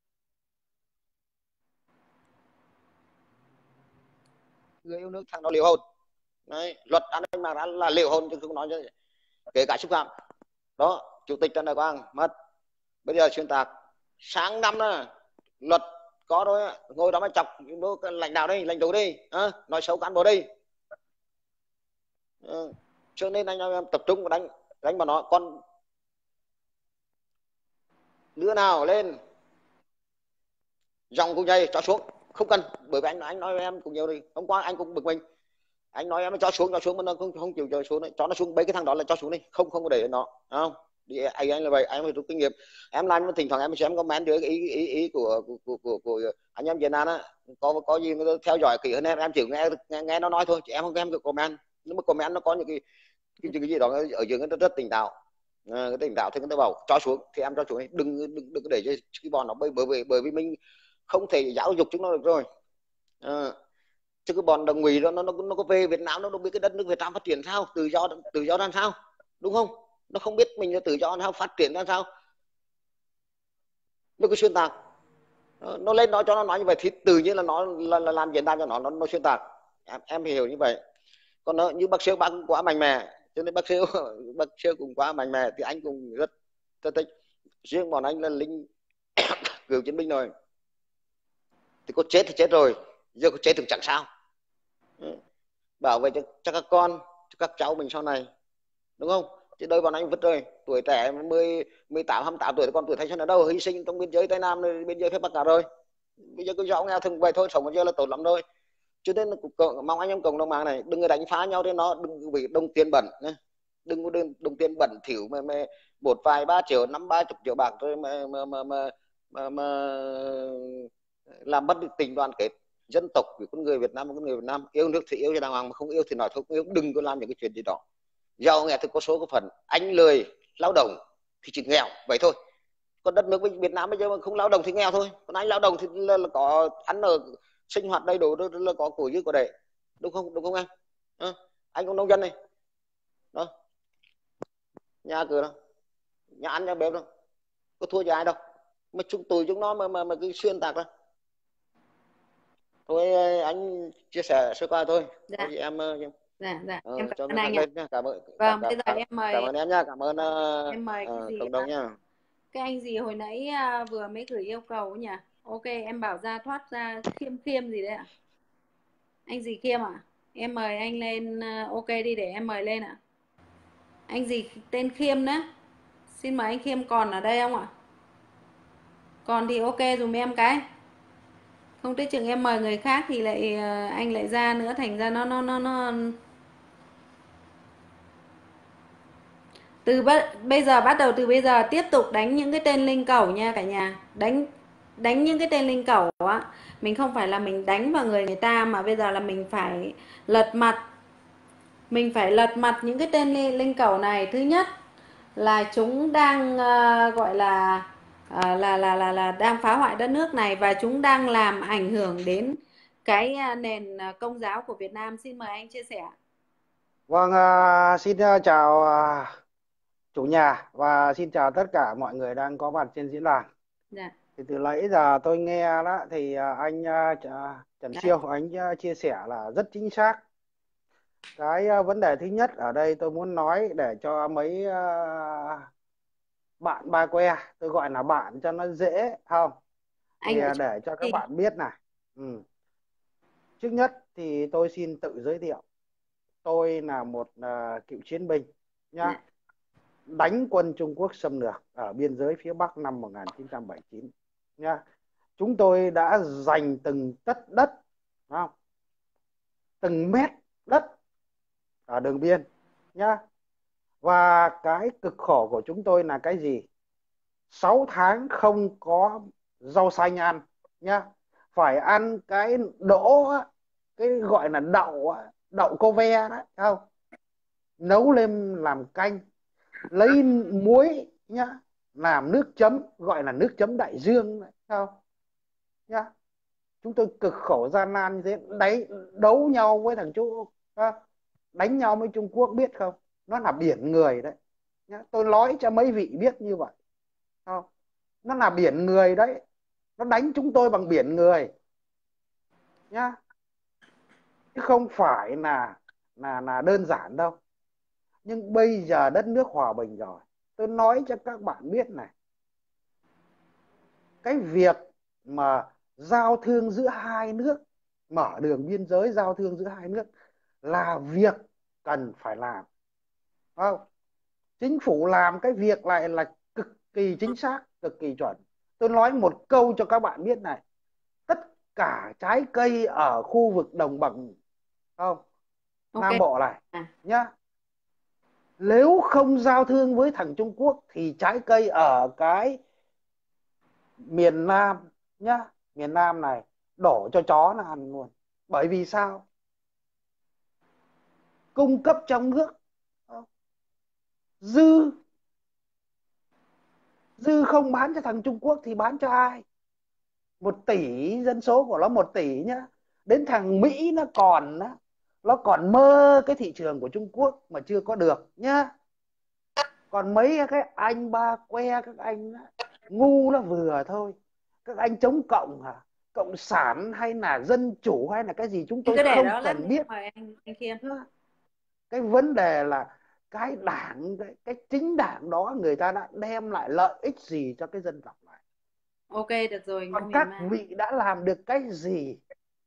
người yêu nước thằng nó liều hồn đấy, luật an ninh mạng là, là liều hồn chứ không nói chứ, kể cả xúc phạm đó. Chủ tịch Trần Đại Quang mất, bây giờ xuyên tạc sáng năm đó, luật có rồi, ngồi đó mà chọc lãnh đạo đây, lãnh đạo đây, à, nói xấu cán bộ đây. À, cho nên anh em tập trung đánh đánh vào nó. Con đứa nào lên dòng cũng dây cho xuống, không cần, bởi vì anh anh nói với em cũng nhiều đi, hôm qua anh cũng bực mình, anh nói em nó cho xuống cho xuống mà nó không không chịu cho xuống đấy, cho nó xuống, mấy cái thằng đó là cho xuống đi, không không có để nó, không đi. Anh anh là vậy, anh phải rút kinh nghiệm. Em làm thỉnh thoảng em xem comment dưới cái ý ý ý của của của, của, của anh em Việt Nam á, có có gì người theo dõi kỹ hơn em, em chỉ nghe nghe, nghe nó nói thôi, chứ em không em được comment. Nhưng mà comment nó có những cái cái, cái gì đó ở dưới nó rất tỉnh táo, à, cái tỉnh táo thì người ta bảo cho xuống thì em cho xuống, đừng đừng đừng để cho cái bọn nó, bởi bởi bởi vì mình không thể giáo dục chúng nó được rồi. À, chứ cái bọn đồng ngụy đó nó nó nó có về Việt Nam nó đâu biết cái đất nước Việt Nam phát triển sao, tự do tự do ra sao, đúng không? Nó không biết mình là tự do sao, phát triển ra sao, nó cứ xuyên tạc. Nó, nó lên nói cho nó nói như vậy thì tự nhiên là nó là, là làm diễn đàn cho nó, nó nó xuyên tạc. Em em hiểu như vậy. Còn nó, như bác Siêu bác cũng quá mạnh mẽ, cho nên bác Siêu bác Siêu cũng quá mạnh mẽ thì anh cũng rất rất thích. Riêng bọn anh là lính cựu chiến binh rồi thì có chết thì chết rồi, giờ có chết thì chẳng sao, bảo vệ cho, cho các con, cho các cháu mình sau này, đúng không? Chứ đôi bọn anh vứt rồi, tuổi trẻ mười, mười tám, hai mươi tám tuổi còn tuổi thanh xuân ở đâu, hy sinh trong biên giới Tây Nam, biên giới phía Bắc cả rồi. Bây giờ cứ rõ nghèo thường vậy thôi, sống bây giờ là tốt lắm rồi. Cho nên mong anh em cộng đồng mạng này đừng có đánh phá nhau trên nó, đừng vì đồng tiền bẩn nhé, đừng có đồng, đồng tiền bẩn thỉu mà, mà một vài ba triệu, năm ba chục triệu bạc rồi mà mà mà mà, mà, mà làm mất tình đoàn kết dân tộc của con người Việt Nam. Con người Việt Nam yêu nước thì yêu cho đàng hoàng, mà không yêu thì nói thôi, không yêu đừng có làm những cái chuyện gì đó. Giàu nghèo thì có số có phần, anh lười lao động thì chỉ nghèo vậy thôi. Còn đất nước Việt Nam bây giờ mà không lao động thì nghèo thôi, còn anh lao động thì là, là có ăn ở sinh hoạt đầy đủ, là có của dưới của đệ, đúng không? Đúng không anh? À, anh cũng nông dân này đó. nhà cửa đâu, nhà ăn nhà bếp đâu, có thua cho ai đâu, mà chúng tôi chúng nó mà mà mà cứ xuyên tạc ra. Thôi anh chia sẻ sơ qua thôi. Dạ. Thôi chị em Dạ dạ ờ, em cho cảm ơn nó anh thăng ạ. lên nha. Cảm ơn Vâng, cảm, bây giờ cảm, em mời cảm ơn em nha, cảm ơn uh, em mời cái gì cộng đồng nha. cái anh gì hồi nãy à, vừa mới gửi yêu cầu nhỉ? Ok, em bảo ra thoát ra Khiêm Khiêm gì đấy ạ? Anh gì Khiêm ạ? À? Em mời anh lên uh, ok đi để em mời lên ạ. À. Anh gì tên Khiêm đó. Xin mời anh Khiêm còn ở đây không ạ? Còn thì ok dùm em cái. Không tới chừng em mời người khác thì lại uh, anh lại ra nữa, thành ra nó nó nó nó từ bây giờ bắt đầu từ bây giờ tiếp tục đánh những cái tên linh cẩu nha cả nhà. Đánh đánh những cái tên linh cẩu á, mình không phải là mình đánh vào người người ta, mà bây giờ là mình phải lật mặt. Mình phải lật mặt những cái tên linh cẩu này. Thứ nhất là chúng đang uh, gọi là uh, là là là là đang phá hoại đất nước này, và chúng đang làm ảnh hưởng đến cái uh, nền công giáo của Việt Nam. Xin mời anh chia sẻ. Vâng, uh, xin uh, chào uh, chủ nhà và xin chào tất cả mọi người đang có mặt trên diễn đàn. Dạ. Thì từ nãy giờ tôi nghe đó thì uh, anh uh, Trần Đấy. Siêu anh uh, chia sẻ là rất chính xác. Cái uh, vấn đề thứ nhất ở đây tôi muốn nói để cho mấy uh, bạn ba que, tôi gọi là bạn cho nó dễ không? Thì uh, để cho các bạn biết này. Ừ. Trước nhất thì tôi xin tự giới thiệu. Tôi là một uh, cựu chiến binh nhá. Dạ. Đánh quân Trung Quốc xâm lược ở biên giới phía Bắc năm một nghìn chín trăm bảy mươi chín nhá. Chúng tôi đã giành từng tấc đất, không? Từng mét đất ở đường biên nhá. Và cái cực khổ của chúng tôi là cái gì? sáu tháng không có rau xanh ăn nhá. Phải ăn cái đỗ, cái gọi là đậu, đậu cô ve đó, không? Nấu lên làm canh, lấy muối nhá, làm nước chấm, gọi là nước chấm đại dương đấy, không? Nhá. Chúng tôi cực khổ gian nan như thế, đấy, đấu nhau với thằng Trung Quốc, đánh nhau với Trung Quốc biết không? Nó là biển người đấy. Nhá. Tôi nói cho mấy vị biết như vậy. Không? Nó là biển người đấy. Nó đánh chúng tôi bằng biển người. Nhá. Chứ không phải là, là, là đơn giản đâu. Nhưng bây giờ đất nước hòa bình rồi. Tôi nói cho các bạn biết này. Cái việc mà giao thương giữa hai nước, mở đường biên giới giao thương giữa hai nước là việc cần phải làm. Không? Chính phủ làm cái việc này là cực kỳ chính xác, cực kỳ chuẩn. Tôi nói một câu cho các bạn biết này. Tất cả trái cây ở khu vực đồng bằng, không? Okay. Nam Bộ này à. Nhá. Nếu không giao thương với thằng Trung Quốc thì trái cây ở cái miền Nam nhá, miền Nam này đổ cho chó nó ăn luôn. Bởi vì sao? Cung cấp trong nước dư, dư không bán cho thằng Trung Quốc thì bán cho ai? Một tỷ dân số của nó, một tỷ nhá. Đến thằng Mỹ nó còn nó còn mơ cái thị trường của Trung Quốc mà chưa có được nhá. Còn mấy cái anh ba que, các anh ngu nó vừa thôi. Các anh chống cộng hả? Cộng sản hay là dân chủ hay là cái gì chúng tôi không cần biết. Anh, anh Khiêm. Cái vấn đề là cái đảng, cái, cái chính đảng đó người ta đã đem lại lợi ích gì cho cái dân tộc này. Ok, được rồi. Còn các vị đã làm được cái gì?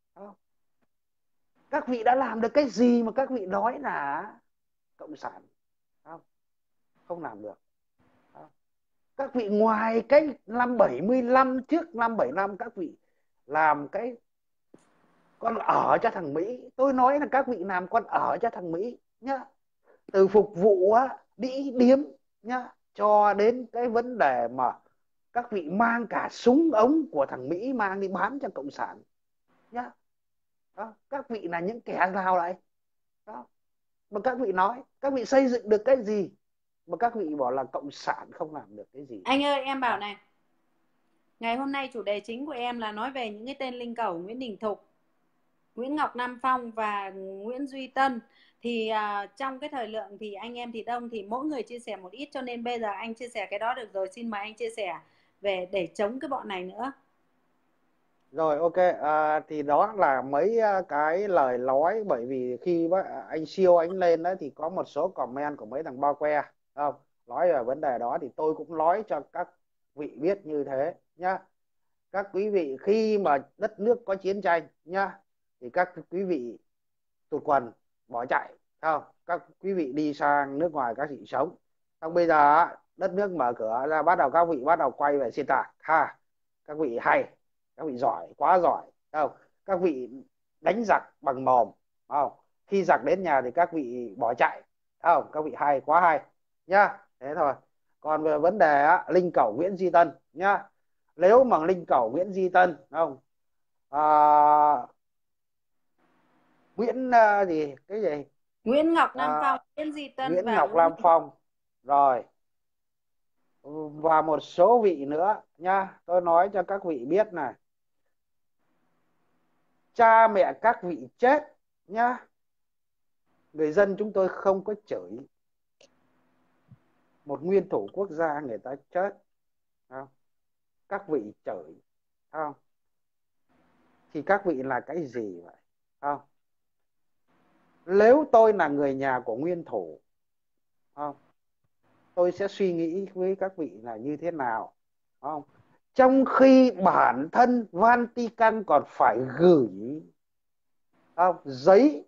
Các vị đã làm được cái gì mà các vị nói là cộng sản? Không, không làm được. Các vị ngoài cái năm bảy mươi lăm, trước năm bảy mươi lăm các vị làm cái con ở cho thằng Mỹ. Tôi nói là các vị làm con ở cho thằng Mỹ nhá. Từ phục vụ á, đĩ điếm nhá, cho đến cái vấn đề mà các vị mang cả súng ống của thằng Mỹ mang đi bán cho cộng sản nhá. Đó, các vị là những kẻ nào đấy? Đó. Mà các vị nói, các vị xây dựng được cái gì? Mà các vị bảo là cộng sản không làm được cái gì. Anh ơi, em bảo này, ngày hôm nay chủ đề chính của em là nói về những cái tên linh cẩu Nguyễn Đình Thục, Nguyễn Ngọc Nam Phong và Nguyễn Duy Tân. Thì uh, trong cái thời lượng thì anh em thì đông, thì mỗi người chia sẻ một ít, cho nên bây giờ anh chia sẻ cái đó được rồi. Xin mời anh chia sẻ về để chống cái bọn này nữa. Rồi, ok, à, thì đó là mấy cái lời nói, bởi vì khi anh Siêu anh lên đấy thì có một số comment của mấy thằng bao que không nói về vấn đề đó, thì tôi cũng nói cho các vị biết như thế nhá. Các quý vị khi mà đất nước có chiến tranh nhá, thì các quý vị tụt quần bỏ chạy không, các quý vị đi sang nước ngoài các vị sống. Xong bây giờ đất nước mở cửa ra, bắt đầu các vị bắt đầu quay về xuyên tạc ha, các vị hay, các vị giỏi, quá giỏi không, các vị đánh giặc bằng mồm không, khi giặc đến nhà thì các vị bỏ chạy không, các vị hay, quá hay nhá. Thế thôi. Còn về vấn đề á, linh cẩu Nguyễn Duy Tân nhá, nếu mà linh cẩu Nguyễn Duy Tân không à, Nguyễn uh, gì cái gì Nguyễn Ngọc Lam à, Phong, Nguyễn Duy Tân Nguyễn và Ngọc Nguyễn Lam Duy... Phong rồi, và một số vị nữa nha. Tôi nói cho các vị biết này, cha mẹ các vị chết nhá, người dân chúng tôi không có chửi. Một nguyên thủ quốc gia người ta chết không, các vị chửi không, thì các vị là cái gì vậy không? Nếu tôi là người nhà của nguyên thủ không, tôi sẽ suy nghĩ với các vị là như thế nào không? Trong khi bản thân Vatican còn phải gửi không, giấy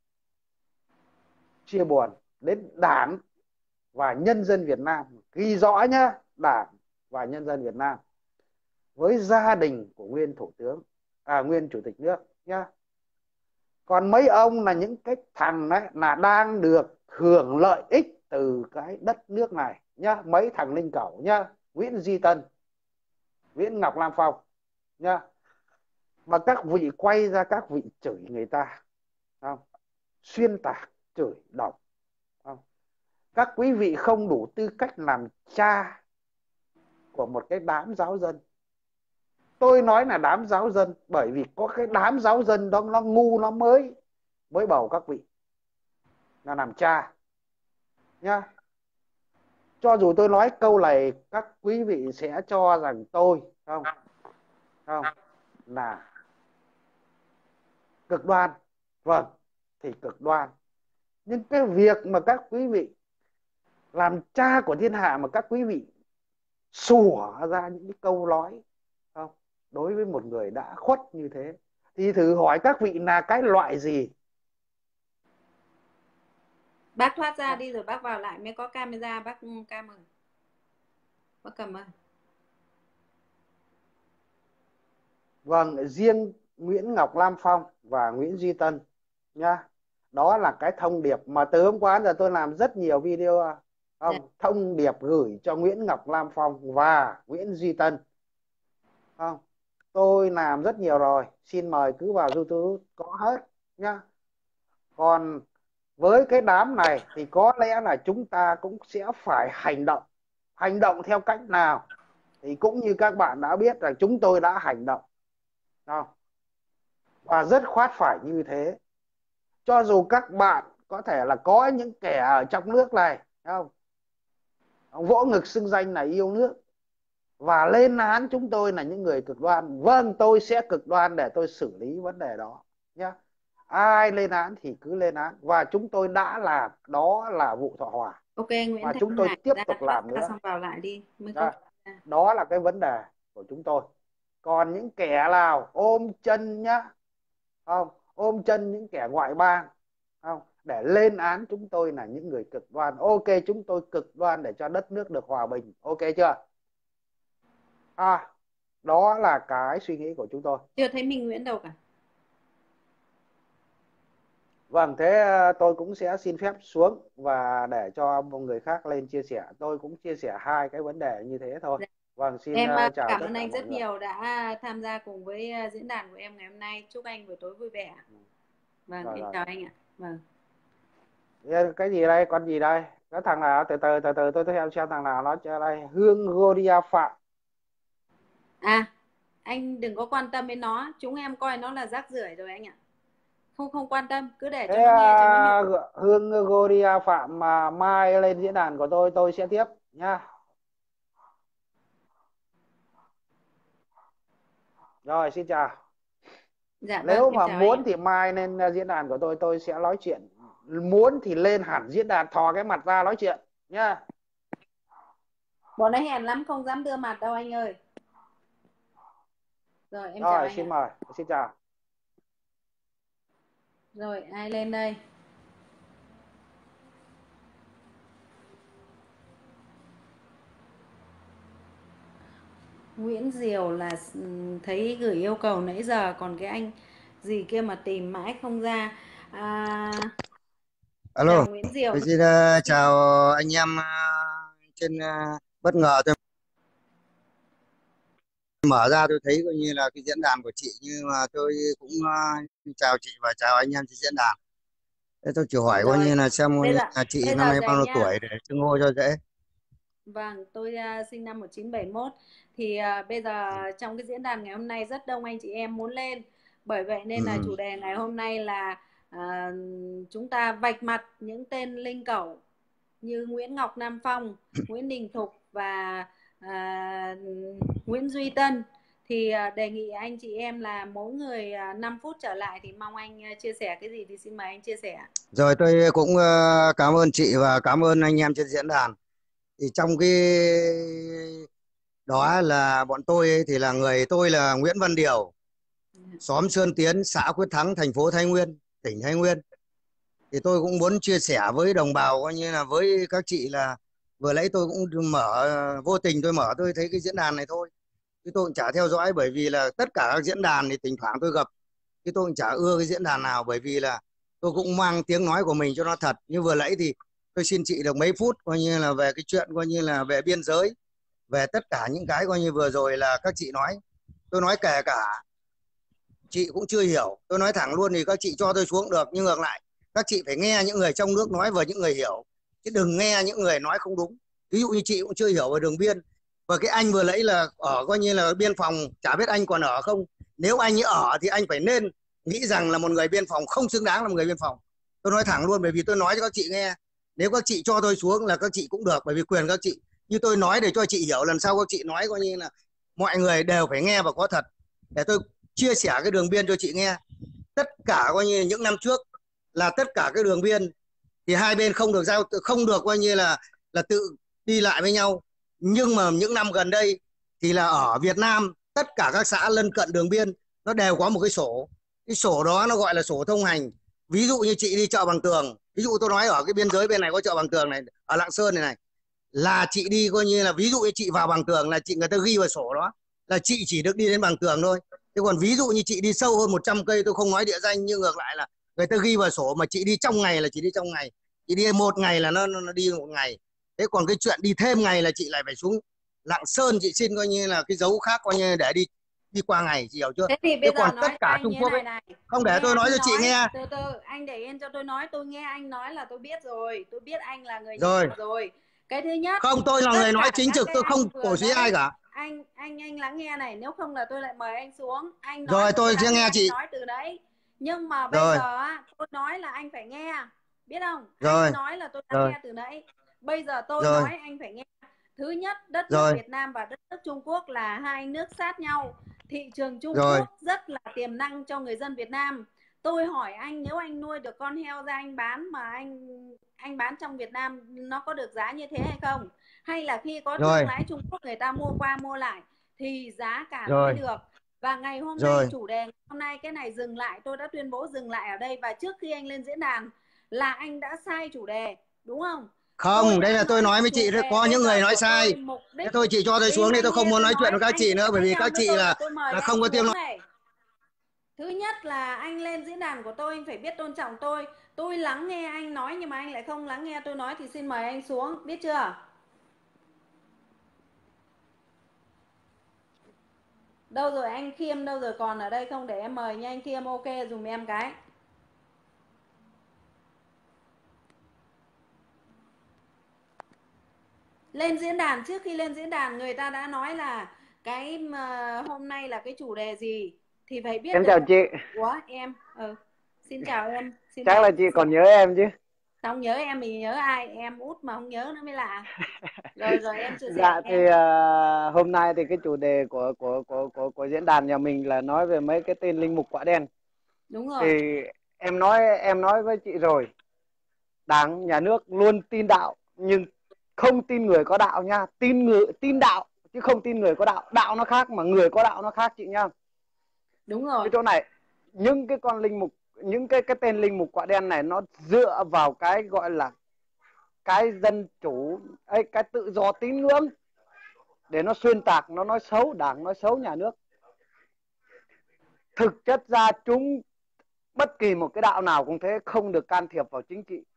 chia buồn đến Đảng và nhân dân Việt Nam, ghi rõ nhá, Đảng và nhân dân Việt Nam với gia đình của nguyên thủ tướng, à nguyên chủ tịch nước nhá. Còn mấy ông là những cái thằng đấy là đang được hưởng lợi ích từ cái đất nước này nhá, mấy thằng linh cẩu nhá, Nguyễn Duy Tân, Nguyễn Ngọc Lam Phong nhá, mà các vị quay ra các vị chửi người ta không, xuyên tạc, chửi độc không. Các quý vị không đủ tư cách làm cha của một cái đám giáo dân. Tôi nói là đám giáo dân bởi vì có cái đám giáo dân đó nó ngu, nó mới mới bầu các vị là làm cha nhá. Cho dù tôi nói câu này các quý vị sẽ cho rằng tôi không không là cực đoan, vâng thì cực đoan, nhưng cái việc mà các quý vị làm cha của thiên hạ mà các quý vị sủa ra những cái câu nói không đối với một người đã khuất như thế, thì thử hỏi các vị là cái loại gì? Bác thoát ra đi rồi bác vào lại mới có camera, bác cam ơn. Bác cảm ơn. Vâng, riêng Nguyễn Ngọc Lam Phong và Nguyễn Duy Tân nhá, đó là cái thông điệp mà từ hôm qua giờ tôi làm rất nhiều video không, dạ. Thông điệp gửi cho Nguyễn Ngọc Lam Phong và Nguyễn Duy Tân không, tôi làm rất nhiều rồi, xin mời cứ vào YouTube có hết nhá. Còn với cái đám này thì có lẽ là chúng ta cũng sẽ phải hành động. Hành động theo cách nào thì cũng như các bạn đã biết là chúng tôi đã hành động không? Và rất khoát phải như thế. Cho dù các bạn có thể là có những kẻ ở trong nước này không, vỗ ngực xưng danh là yêu nước và lên án chúng tôi là những người cực đoan, vâng tôi sẽ cực đoan để tôi xử lý vấn đề đó nhé. Ai lên án thì cứ lên án, và chúng tôi đã làm, đó là vụ Thọ Hòa. Ok, Nguyễn và Thành chúng tôi Hải tiếp ra, tục làm nữa. xong vào lại đi mới đó, có... đó là cái vấn đề của chúng tôi. Còn những kẻ nào ôm chân nhá không, ôm chân những kẻ ngoại bang không, để lên án chúng tôi là những người cực đoan, ok chúng tôi cực đoan để cho đất nước được hòa bình, ok chưa? À, đó là cái suy nghĩ của chúng tôi. Chưa thấy Minh Nguyễn đâu cả. Vâng, thế tôi cũng sẽ xin phép xuống và để cho một người khác lên chia sẻ. Tôi cũng chia sẻ hai cái vấn đề như thế thôi. Vâng, xin em uh, chào cảm tất ơn cả anh mọi rất người. nhiều đã tham gia cùng với diễn đàn của em ngày hôm nay. Chúc anh buổi tối vui vẻ. Vâng, rồi, em rồi. chào anh ạ. Vâng. Cái gì đây? Con gì đây? Cái thằng nào? Từ từ từ từ tôi theo xem thằng nào nó cho đây. Hương Goria Phạm. À, anh đừng có quan tâm đến nó. Chúng em coi nó là rác rưởi rồi anh ạ. Không không quan tâm, cứ để cho Thế nó nghe cho nó hiểu. à, Hương Gloria Phạm mà mai lên diễn đàn của tôi tôi sẽ tiếp nha. Rồi xin chào. Dạ vâng, Nếu em mà chào muốn anh. thì mai lên diễn đàn của tôi tôi sẽ nói chuyện. Muốn thì lên hẳn diễn đàn thò cái mặt ra nói chuyện nha. Bọn ấy hèn lắm, không dám đưa mặt đâu anh ơi. Rồi em chào Rồi anh xin ạ. mời, xin chào. Rồi ai lên đây? Nguyễn Diều là thấy gửi yêu cầu nãy giờ, còn cái anh gì kia mà tìm mãi không ra. À, Alo, chào Nguyễn Diều. tôi xin uh, chào anh em uh, trên uh, bất ngờ tôi mở ra tôi thấy coi như là cái diễn đàn của chị, nhưng mà tôi cũng uh, chào chị và chào anh em trên diễn đàn. Thế tôi chỉ hỏi coi Rồi, như là xem bây giờ, là chị bây năm giờ nay dậy bao nhiêu nha. tuổi để xưng hô cho dễ. Vâng, tôi uh, sinh năm một nghìn chín trăm bảy mươi mốt. Thì uh, bây giờ trong cái diễn đàn ngày hôm nay rất đông anh chị em muốn lên. Bởi vậy nên Ừ. là chủ đề ngày hôm nay là uh, chúng ta vạch mặt những tên linh cẩu như Nguyễn Ngọc Nam Phong, Nguyễn Đình Thục và uh, Nguyễn Duy Tân. Thì uh, đề nghị anh chị em là mỗi người uh, năm phút trở lại, thì mong anh uh, chia sẻ cái gì thì xin mời anh chia sẻ. Rồi tôi cũng uh, cảm ơn chị và cảm ơn anh em trên diễn đàn. Thì trong cái đó là bọn tôi ấy, thì là người tôi là Nguyễn Văn Điều, xóm Sơn Tiến, xã Quyết Thắng, thành phố Thái Nguyên, tỉnh Thái Nguyên. Thì tôi cũng muốn chia sẻ với đồng bào coi như là với các chị là vừa nãy tôi cũng mở, vô tình tôi mở tôi thấy cái diễn đàn này thôi, chứ tôi cũng chả theo dõi, bởi vì là tất cả các diễn đàn thì thỉnh thoảng tôi gặp, chứ tôi cũng chả ưa cái diễn đàn nào, bởi vì là tôi cũng mang tiếng nói của mình cho nó thật. Như vừa nãy thì tôi xin chị được mấy phút coi như là về cái chuyện coi như là về biên giới, về tất cả những cái coi như vừa rồi là các chị nói. Tôi nói kể cả chị cũng chưa hiểu, tôi nói thẳng luôn thì các chị cho tôi xuống được, nhưng ngược lại các chị phải nghe những người trong nước nói và những người hiểu, chứ đừng nghe những người nói không đúng. Ví dụ như chị cũng chưa hiểu về đường biên, và cái anh vừa lấy là ở coi như là biên phòng, chả biết anh còn ở không. Nếu anh ấy ở thì anh phải nên nghĩ rằng là một người biên phòng không xứng đáng là một người biên phòng. Tôi nói thẳng luôn, bởi vì tôi nói cho các chị nghe. Nếu các chị cho tôi xuống là các chị cũng được, bởi vì quyền các chị. Như tôi nói để cho chị hiểu, lần sau các chị nói coi như là mọi người đều phải nghe và có thật. Để tôi chia sẻ cái đường biên cho chị nghe. Tất cả coi như những năm trước là tất cả cái đường biên thì hai bên không được giao, không được coi như là là tự đi lại với nhau. Nhưng mà những năm gần đây thì là ở Việt Nam tất cả các xã lân cận đường biên nó đều có một cái sổ. Cái sổ đó nó gọi là sổ thông hành. Ví dụ như chị đi chợ Bằng Tường, ví dụ tôi nói ở cái biên giới bên này có chợ Bằng Tường này, ở Lạng Sơn này này, là chị đi coi như là ví dụ như chị vào Bằng Tường là chị người ta ghi vào sổ đó là chị chỉ được đi đến Bằng Tường thôi. Thế còn ví dụ như chị đi sâu hơn một trăm cây, tôi không nói địa danh, nhưng ngược lại là người ta ghi vào sổ mà chị đi trong ngày là chị đi trong ngày, chị đi một ngày là nó, nó đi một ngày. Thế còn cái chuyện đi thêm ngày là chị lại phải xuống Lạng Sơn, chị xin coi như là cái dấu khác coi như để đi đi qua ngày, chị hiểu chưa? Thế thì Thế bây giờ còn nói tất cả anh Trung như Quốc này ấy, này. không để Nghe tôi nói anh cho chị nghe. Từ từ, anh để yên cho tôi nói. Tôi nghe anh nói là tôi biết rồi. Tôi biết anh là người như Rồi. nào rồi. Cái thứ nhất, Không, tôi là tất người nói cả chính các trực, cái tôi anh không vừa cổ suý nãy- ai cả. Anh anh anh lắng nghe này, nếu không là tôi lại mời anh xuống. Anh nói Rồi tôi sẽ nghe anh chị. nói từ đấy. Nhưng mà bây Rồi. giờ á, tôi nói là anh phải nghe. Biết không? Rồi. Anh nói là tôi đã Rồi. nghe từ nãy. Bây giờ tôi Rồi. nói anh phải nghe. Thứ nhất, đất Rồi. nước Việt Nam và đất nước Trung Quốc là hai nước sát nhau. Thị trường Trung Rồi. Quốc rất là tiềm năng cho người dân Việt Nam. Tôi hỏi anh, nếu anh nuôi được con heo ra anh bán mà anh anh bán trong Việt Nam nó có được giá như thế hay không? Hay là khi có Rồi. thương lái Trung Quốc người ta mua qua mua lại thì giá cả Rồi. mới được. Và ngày hôm Rồi. nay chủ đề hôm nay cái này dừng lại, tôi đã tuyên bố dừng lại ở đây. Và trước khi anh lên diễn đàn là anh đã sai chủ đề, đúng không? Không, Tôi đây đã là tôi nói với chủ chị đấy, đề có bây những giờ người nói của sai. tôi mục đích- Thế thôi chị cho tôi Im xuống đi, anh tôi không nghe muốn nói chuyện với các anh chị sẽ nữa, bởi vì cãi các nhau chị với tôi là và tôi mời là anh không có tiếng xuống nói. này. Thứ nhất là anh lên diễn đàn của tôi, anh phải biết tôn trọng tôi. Tôi lắng nghe anh nói nhưng mà anh lại không lắng nghe tôi nói thì xin mời anh xuống, biết chưa? Đâu rồi anh Khiêm, đâu rồi, còn ở đây không? Để em mời nha anh Khiêm, ok dùm em cái. Lên diễn đàn, trước khi lên diễn đàn người ta đã nói là cái mà hôm nay là cái chủ đề gì thì phải biết Em được. chào chị. Ủa em, ừ. Xin chào em. Xin Chắc chào là em. chị còn nhớ em chứ. Không nhớ em thì nhớ ai? Em út mà không nhớ nữa mới lạ. Rồi rồi em chia sẻ Dạ nghe. thì à, hôm nay thì cái chủ đề của của của của của diễn đàn nhà mình là nói về mấy cái tên linh mục quả đen. Đúng rồi. Thì em nói em nói với chị rồi, Đảng nhà nước luôn tin đạo nhưng không tin người có đạo nha, tin người tin đạo chứ không tin người có đạo. Đạo nó khác mà người có đạo nó khác chị nha. Đúng rồi. Cái chỗ này những cái con linh mục, những cái cái tên linh mục quả đen này nó dựa vào cái gọi là cái dân chủ ấy, cái tự do tín ngưỡng để nó xuyên tạc, nó nói xấu Đảng, nói xấu nhà nước. Thực chất ra chúng bất kỳ một cái đạo nào cũng thế, không được can thiệp vào chính trị.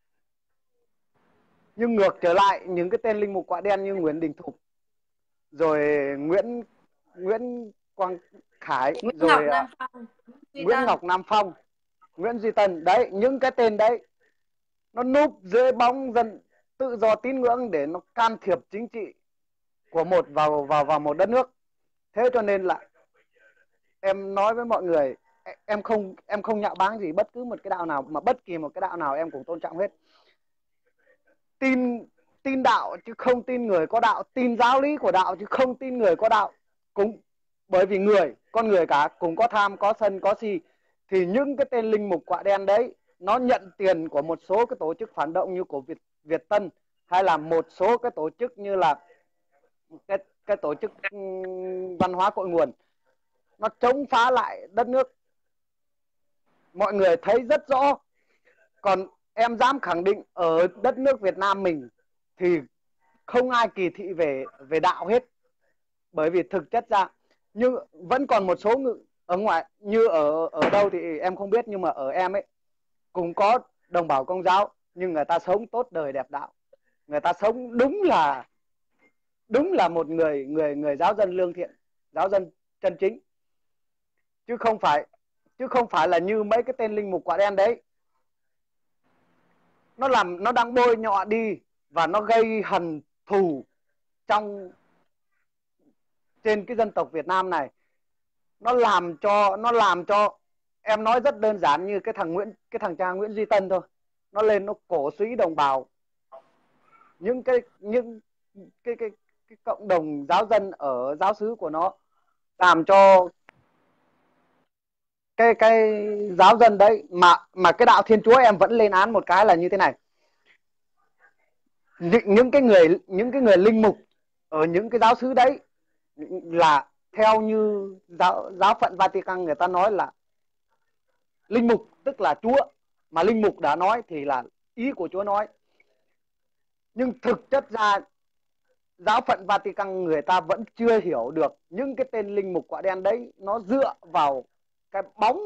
Nhưng ngược trở lại những cái tên linh mục quả đen như Nguyễn Đình Thục, rồi Nguyễn Nguyễn Quang Khải, Nguyễn rồi Ngọc Nam Phong, Duy Nguyễn Tân. Ngọc Nam Phong, Nguyễn Duy Tân, đấy những cái tên đấy nó núp dưới bóng dân tự do tín ngưỡng để nó can thiệp chính trị của một vào vào vào một đất nước. Thế cho nên là em nói với mọi người, em không em không nhạo báng gì bất cứ một cái đạo nào, mà bất kỳ một cái đạo nào em cũng tôn trọng hết. Tin tin đạo chứ không tin người có đạo, tin giáo lý của đạo chứ không tin người có đạo. Cũng bởi vì người, con người cả cũng có tham, có sân, có si. Thì những cái tên linh mục quạ đen đấy nó nhận tiền của một số cái tổ chức phản động như của Việt Việt Tân, hay là một số cái tổ chức như là cái cái tổ chức um, văn hóa cội nguồn, nó chống phá lại đất nước. Mọi người thấy rất rõ. Còn em dám khẳng định ở đất nước Việt Nam mình thì không ai kỳ thị về về đạo hết. Bởi vì thực chất ra nhưng vẫn còn một số người ở ngoài, như ở ở đâu thì em không biết, nhưng mà ở em ấy cũng có đồng bào Công giáo, nhưng người ta sống tốt đời đẹp đạo. Người ta sống đúng là đúng là một người người người giáo dân lương thiện, giáo dân chân chính. Chứ không phải chứ không phải là như mấy cái tên linh mục quả đen đấy. Nó làm nó đang bôi nhọ đi và nó gây hằn thù trong trên cái dân tộc Việt Nam này. Nó làm cho nó làm cho em nói rất đơn giản, như cái thằng Nguyễn cái thằng cha Nguyễn Duy Tân thôi. Nó lên nó cổ suý đồng bào, những cái những cái cái, cái cộng đồng giáo dân ở giáo xứ của nó, làm cho cái cái giáo dân đấy mà mà cái đạo Thiên Chúa em vẫn lên án một cái là như thế này. Những cái người những cái người linh mục ở những cái giáo xứ đấy là theo như giáo giáo phận Vatican người ta nói là linh mục tức là Chúa, mà linh mục đã nói thì là ý của Chúa nói. Nhưng thực chất ra giáo phận Vatican người ta vẫn chưa hiểu được những cái tên linh mục quả đen đấy nó dựa vào cái bóng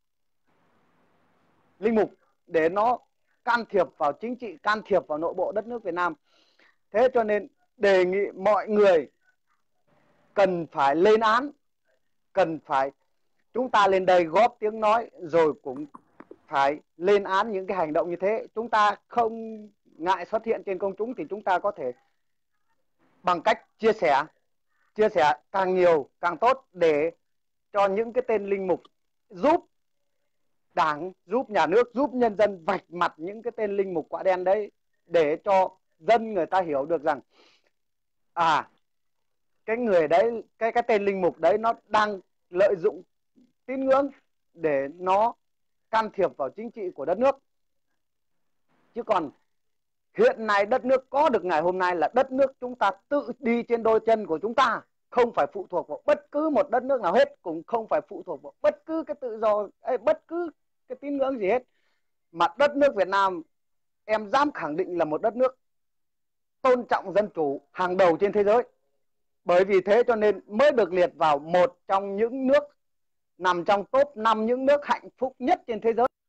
linh mục để nó can thiệp vào chính trị, can thiệp vào nội bộ đất nước Việt Nam. Thế cho nên đề nghị mọi người cần phải lên án, cần phải chúng ta lên đây góp tiếng nói, rồi cũng phải lên án những cái hành động như thế. Chúng ta không ngại xuất hiện trên công chúng thì chúng ta có thể bằng cách chia sẻ, chia sẻ càng nhiều càng tốt để cho những cái tên linh mục giúp Đảng, giúp nhà nước, giúp nhân dân vạch mặt những cái tên linh mục quả đen đấy, để cho dân người ta hiểu được rằng à cái người đấy, cái cái tên linh mục đấy nó đang lợi dụng tín ngưỡng để nó can thiệp vào chính trị của đất nước. Chứ còn hiện nay đất nước có được ngày hôm nay là đất nước chúng ta tự đi trên đôi chân của chúng ta, không phải phụ thuộc vào bất cứ một đất nước nào hết, cũng không phải phụ thuộc vào bất cứ cái tự do ấy, bất cứ cái tín ngưỡng gì hết. Mà đất nước Việt Nam em dám khẳng định là một đất nước tôn trọng dân chủ hàng đầu trên thế giới. Bởi vì thế cho nên mới được liệt vào một trong những nước nằm trong top năm những nước hạnh phúc nhất trên thế giới.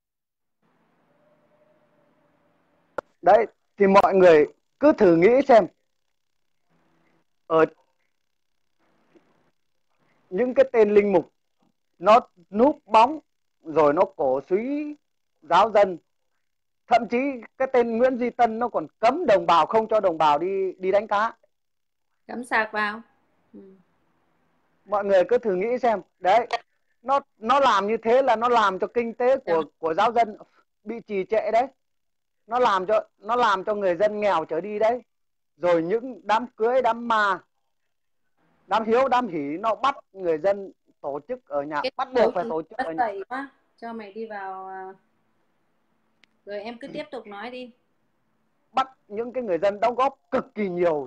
Đấy, thì mọi người cứ thử nghĩ xem, ở những cái tên linh mục nó núp bóng rồi nó cổ suý giáo dân. Thậm chí cái tên Nguyễn Duy Tân nó còn cấm đồng bào, không cho đồng bào đi đi đánh cá, cắm sạc vào. Ừ. Mọi người cứ thử nghĩ xem. Đấy, nó nó làm như thế là nó làm cho kinh tế của của giáo dân bị trì trệ đấy, nó làm cho nó làm cho người dân nghèo trở đi đấy. Rồi những đám cưới, đám ma, đám hiếu, đám hỉ nó bắt người dân tổ chức ở nhà, Cái bắt buộc phải tổ chức đất ở nhà. dậy quá, cho mày đi vào. Rồi em cứ tiếp tục nói đi. Bắt những cái người dân đóng góp cực kỳ nhiều.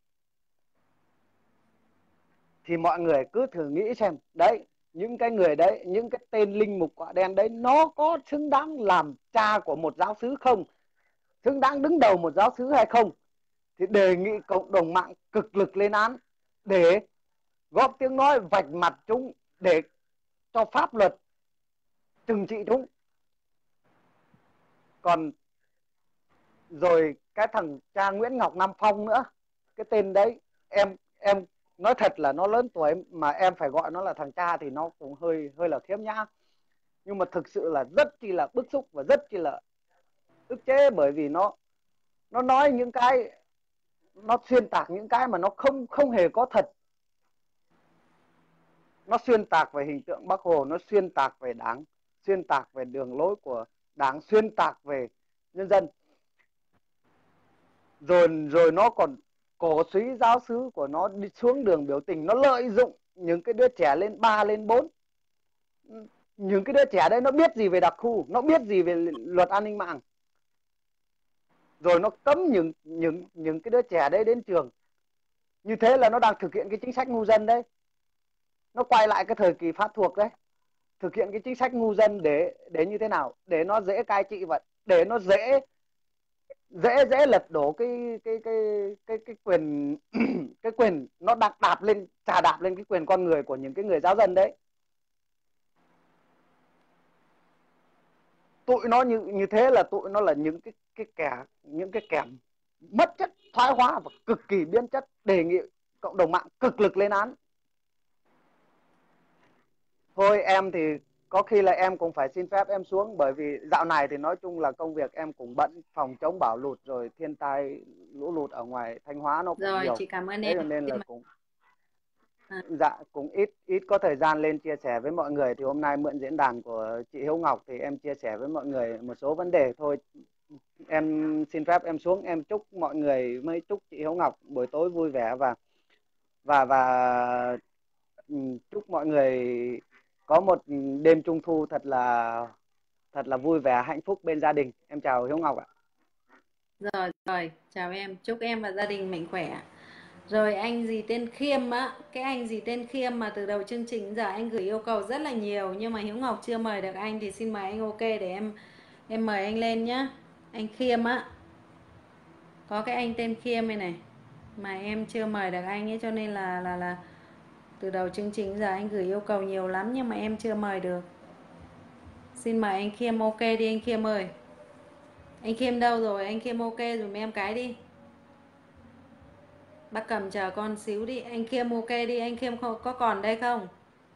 Thì mọi người cứ thử nghĩ xem, đấy, những cái người đấy, những cái tên linh mục quả đen đấy, nó có xứng đáng làm cha của một giáo xứ không? Xứng đáng đứng đầu một giáo xứ hay không? Thì đề nghị cộng đồng mạng cực lực lên án để góp tiếng nói vạch mặt chúng, để cho pháp luật trừng trị chúng. Còn rồi cái thằng cha Nguyễn Ngọc Nam Phong nữa, cái tên đấy em em nói thật là nó lớn tuổi mà em phải gọi nó là thằng cha thì nó cũng hơi hơi là khiếm nhã. Nhưng mà thực sự là rất chi là bức xúc và rất chi là ức chế, bởi vì nó nó nói những cái, nó xuyên tạc những cái mà nó không không hề có thật. Nó xuyên tạc về hình tượng Bác Hồ, nó xuyên tạc về Đảng, xuyên tạc về đường lối của Đảng, xuyên tạc về nhân dân. Rồi rồi nó còn cổ suý giáo xứ của nó đi xuống đường biểu tình, nó lợi dụng những cái đứa trẻ lên ba lên bốn. Những cái đứa trẻ đấy nó biết gì về đặc khu, nó biết gì về luật an ninh mạng. Rồi nó cấm những những những cái đứa trẻ đấy đến trường. Như thế là nó đang thực hiện cái chính sách ngu dân đấy. Nó quay lại cái thời kỳ Pháp thuộc đấy. Thực hiện cái chính sách ngu dân để để như thế nào? Để nó dễ cai trị và để nó dễ dễ dễ lật đổ cái cái cái cái cái quyền cái quyền nó đạp đạp lên, chà đạp lên cái quyền con người của những cái người giáo dân đấy. Tụi nó như như thế là tụi nó là những cái cái kẻ những cái kẻ mất chất, thoái hóa và cực kỳ biến chất. Đề nghị cộng đồng mạng cực lực lên án. Thôi em thì có khi là em cũng phải xin phép em xuống, bởi vì dạo này thì nói chung là công việc em cũng bận, phòng chống bão lụt rồi thiên tai lũ lụt ở ngoài Thanh Hóa nó cũng Rồi, nhiều. chị cảm ơn Thế em. cho nên là Nhưng mà- cũng À. dạ cũng ít ít có thời gian lên chia sẻ với mọi người. Thì hôm nay mượn diễn đàn của chị Hiếu Ngọc thì em chia sẻ với mọi người một số vấn đề thôi. Em xin phép em xuống, em chúc mọi người, mới chúc chị Hiếu Ngọc buổi tối vui vẻ và và và ừ, chúc mọi người có một đêm trung thu thật là thật là vui vẻ, hạnh phúc bên gia đình. Em chào Hiếu Ngọc ạ. Rồi, rồi, chào em, chúc em và gia đình mạnh khỏe. Rồi anh gì tên Khiêm á, cái anh gì tên Khiêm mà từ đầu chương trình giờ anh gửi yêu cầu rất là nhiều, nhưng mà Hiếu Ngọc chưa mời được anh thì xin mời anh ok để em em mời anh lên nhá. Anh Khiêm á, có cái anh tên Khiêm này này mà em chưa mời được anh ấy, cho nên là là là từ đầu chương trình giờ anh gửi yêu cầu nhiều lắm nhưng mà em chưa mời được. Xin mời anh Khiêm ok đi anh Khiêm ơi. Anh Khiêm đâu rồi? Anh Khiêm ok dùm em cái đi. Bác Cầm chờ con xíu đi. Anh Khiêm ok đi. Anh Khiêm có, có còn đây không?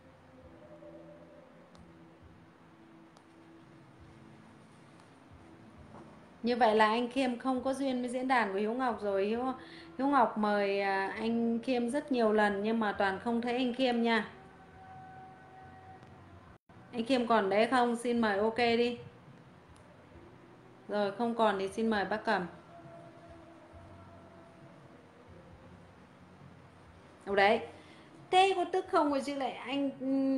Như vậy là anh Khiêm không có duyên với diễn đàn của Hiếu Ngọc rồi. Hiếu, Hiếu Ngọc mời anh Khiêm rất nhiều lần nhưng mà toàn không thấy anh Khiêm nha. Anh Khiêm còn đấy không? Xin mời ok đi. Rồi không còn thì xin mời bác Cầm. Đâu đấy. Thế có tức không rồi chứ lại anh...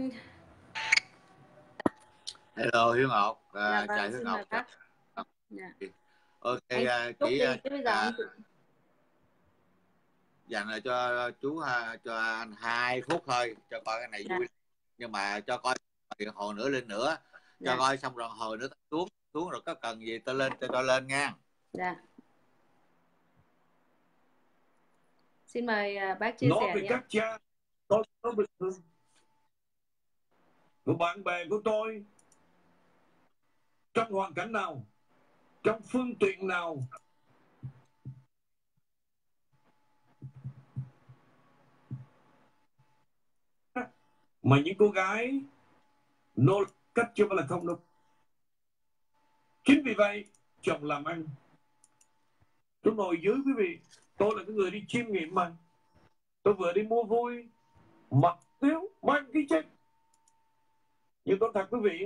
Hello Hiếu Ngọc. À, dạ, vâng, chào Hiếu Ngọc. Bác. Dạ. Ok, anh chị đi, chứ bây giờ à, anh... dành lại cho chú cho anh hai phút thôi cho coi cái này dạ. vui, nhưng mà cho coi hồi nữa lên nữa, cho dạ. coi xong rồi hồi nữa xuống xuống rồi có cần gì tôi lên cho tôi lên nha. Dạ. Xin mời bác chia Nói sẻ về đi. các cha, tôi có bình thường của bạn bè của tôi trong hoàn cảnh nào, trong phương tiện nào, mà những cô gái nô cách chưa phải là không đâu. Chính vì vậy chồng làm ăn, tôi ngồi dưới quý vị, tôi là cái người đi chiêm nghiệm mà, tôi vừa đi mua vui, mặc tiếu mang cái chết, Nhưng tôi thật quý vị,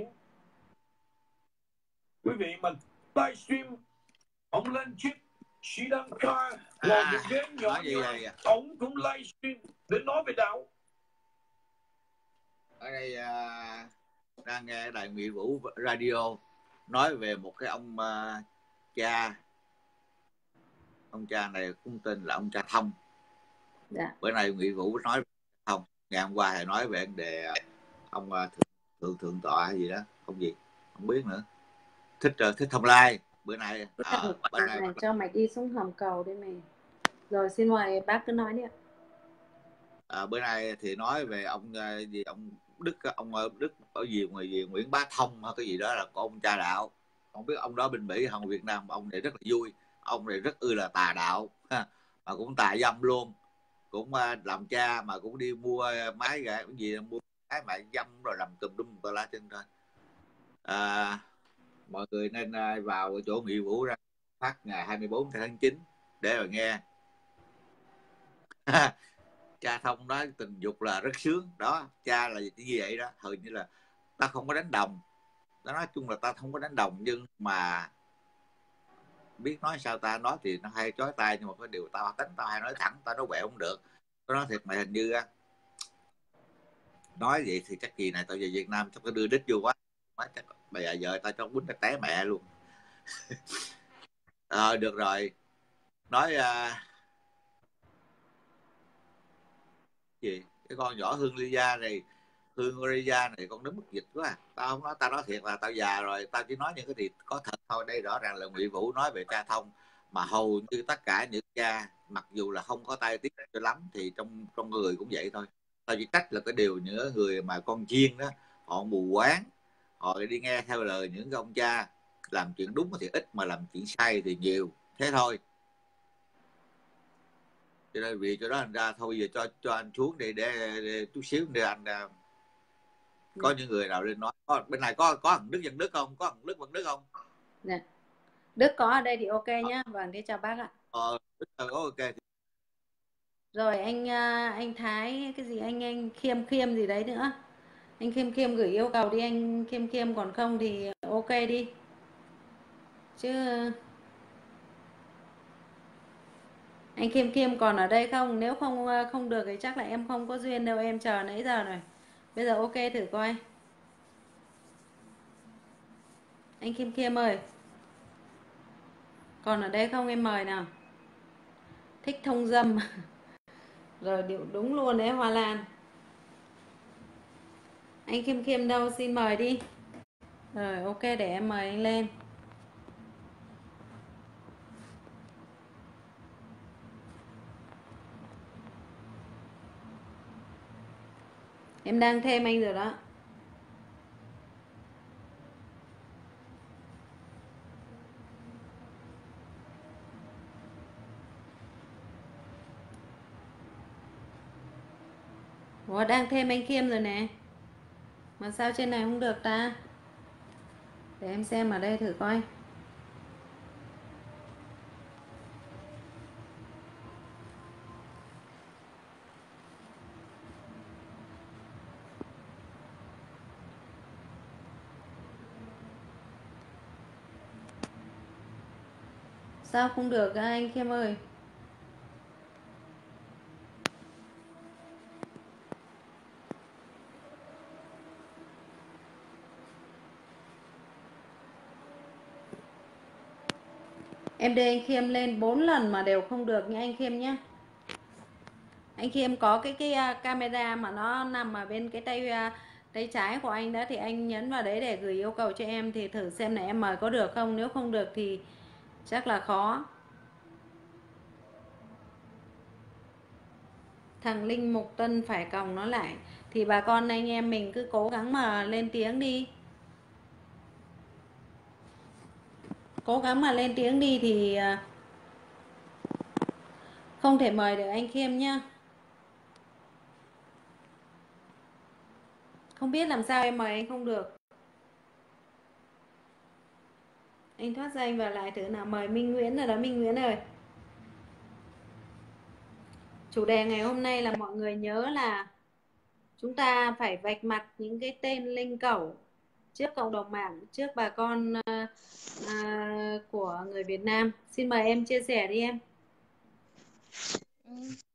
quý vị mà livestream ông lên chiếc Sri Lanka là À, một ghế nhỏ nói gì nhỏ, vậy? ông cũng livestream để nói về đạo. Ở đây à, đang nghe đài Nguyễn Vũ Radio nói về một cái ông à, cha, ông cha này cũng tên là ông cha Thông. Dạ. Bữa nay Nguyễn Vũ nói Thông, ngày hôm qua thầy nói về vấn đề ông à, thượng, thượng thượng tọa hay gì đó, ông gì không biết nữa, thích uh, thích Thông Lai. Bữa nay à, bữa nay này cho mày đi xuống hầm cầu đi mày. Rồi xin mời bác cứ nói đi ạ. À, bữa nay thì nói về ông uh, gì ông Đức, ông Đức ở gì người gì Nguyễn Bá Thông hay cái gì đó, là có ông cha đạo. Không biết ông đó bên Mỹ hay Việt Nam, ông này rất là vui, ông này rất ư là tà đạo ha, mà cũng tà dâm luôn, cũng uh, làm cha mà cũng đi mua máy gà cái gì, mua cái mà dâm rồi làm tùm lum tà lá chân thôi. À, mọi người nên uh, vào chỗ Nghị Vũ ra phát ngày hai mươi bốn tháng chín để mà nghe. Cha Thông nói tình dục là rất sướng đó, cha là gì vậy đó, hầu như là ta không có đánh đồng, ta nói chung là ta không có đánh đồng, nhưng mà biết nói sao ta nói thì nó hay chói tai, nhưng mà cái điều tao tính tao hay nói thẳng, tao nói quẹo không được. Tao nói thiệt mày, hình như á nói vậy thì chắc kỳ này tao về Việt Nam chắc có đưa đít vô quá, nói chắc bây giờ vợ tao cho quýnh tao té mẹ luôn. À, được rồi, nói uh, gì cái con nhỏ Hương Lia này, Hương Lia này con đứng mất dịch quá à. Tao không nói, tao nói thiệt là tao già rồi, tao chỉ nói những cái gì có thật thôi. Đây rõ ràng là Nguyễn Vũ nói về cha Thông, mà hầu như tất cả những cha mặc dù là không có tay tiếng cho lắm thì trong trong người cũng vậy thôi. Tao chỉ trách là cái điều những người mà con chiên đó, họ mù quáng, họ đi nghe theo lời những ông cha, làm chuyện đúng thì ít mà làm chuyện sai thì nhiều, thế thôi. Cho nên vì cho đó anh ra thôi, giờ cho cho anh xuống đi để, để chút xíu để anh có những người nào lên nói. Có, bên này có có thằng Đức Văn Đức không, có thằng Đức Văn Đức không? Nè. Đức có ở đây thì ok nhá. Vâng, thế chào bác ạ. Ờ, Đức có ok. Rồi anh anh Thái cái gì anh anh Khiêm Khiêm gì đấy nữa, anh Khiêm Khiêm gửi yêu cầu đi anh Khiêm Khiêm, còn không thì ok đi chứ. Anh Khiêm Khiêm còn ở đây không? Nếu không không được thì chắc là em không có duyên đâu, em chờ nãy giờ rồi. Bây giờ ok thử coi. Anh Khiêm Khiêm ơi, còn ở đây không, em mời nào. Thích thông dâm. Rồi điệu đúng luôn đấy Hoa Lan. Anh Khiêm Khiêm đâu, xin mời đi. Rồi ok, để em mời anh lên. Em đang thêm anh rồi đó. Ủa, đang thêm anh Khiêm rồi nè. Mà sao trên này không được ta? Để em xem ở đây thử coi. Sao không được anh Khiêm ơi? Em đưa anh Khiêm lên bốn lần mà đều không được nha anh Khiêm nhé. Anh Khiêm có cái cái camera mà nó nằm ở bên cái tay tay trái của anh đó, thì anh nhấn vào đấy để gửi yêu cầu cho em, thì thử xem là em mời có được không. Nếu không được thì chắc là khó. Thằng Linh Mục Tân phải còng nó lại. Thì bà con anh em mình cứ cố gắng mà lên tiếng đi. Cố gắng mà lên tiếng đi thì không thể mời được anh Khiêm nhá. Không biết làm sao em mời anh không được. Anh thoát ra anh vào lại thử nào. Mời Minh Nguyễn rồi đó. Minh Nguyễn ơi, chủ đề ngày hôm nay là mọi người nhớ là Chúng ta phải vạch mặt những cái tên linh cẩu trước cộng đồng mạng, trước bà con à, à, của người Việt Nam. Xin mời em chia sẻ đi em. Ừ.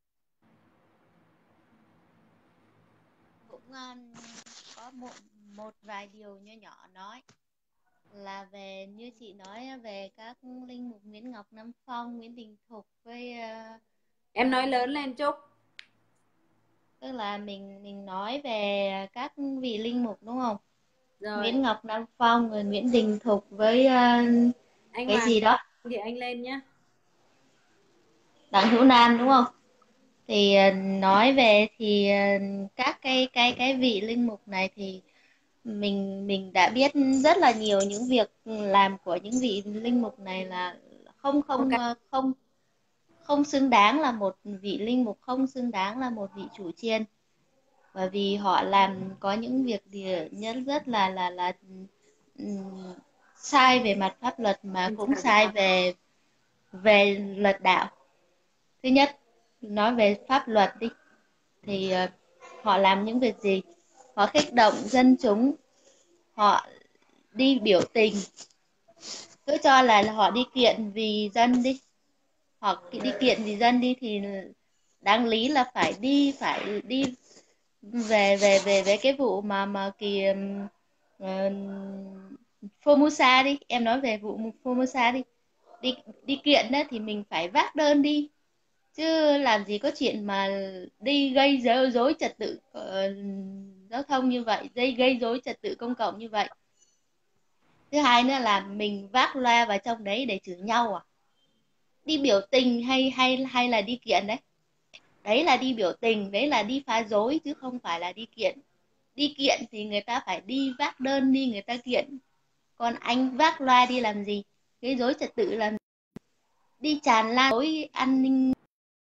Cũng uh, có một một vài điều nhỏ nhỏ nói là về như chị nói về các linh mục Nguyễn Ngọc Nam Phong, Nguyễn Đình Thục với uh, em nói uh, lớn lên Trúc. Tức là mình mình nói về các vị linh mục đúng không? Rồi. Nguyễn Ngọc Nam Phong, rồi Nguyễn Đình Thục với uh, anh cái Hoàng gì đó thì anh lên nhé. Đặng Hữu Nam đúng không? Thì uh, nói về thì uh, các cái cái cái vị linh mục này thì mình mình đã biết rất là nhiều những việc làm của những vị linh mục này là không không Okay. không không xứng đáng là một vị linh mục, không xứng đáng là một vị chủ chiên, bởi vì họ làm có những việc thì nhất rất là là là um, sai về mặt pháp luật mà cũng sai về về luật đạo. Thứ nhất, nói về pháp luật đi thì uh, họ làm những việc gì? Họ kích động dân chúng, họ đi biểu tình, cứ cho là, là họ đi kiện vì dân đi, họ đi kiện vì dân đi thì đáng lý là phải đi phải đi về về về về cái vụ mà mà kỳ uh, Formosa đi, em nói về vụ Formosa đi, đi đi kiện đó thì mình phải vác đơn đi, chứ làm gì có chuyện mà đi gây rối trật tự uh, giao thông như vậy, gây gây rối trật tự công cộng như vậy. Thứ hai nữa là mình vác loa vào trong đấy để chửi nhau à? Đi biểu tình hay hay hay là đi kiện đấy? Đấy là đi biểu tình, đấy là đi phá rối chứ không phải là đi kiện. Đi kiện thì người ta phải đi vác đơn đi người ta kiện. Còn anh vác loa đi làm gì? Gây rối trật tự làm gì? Đi tràn lan rối an ninh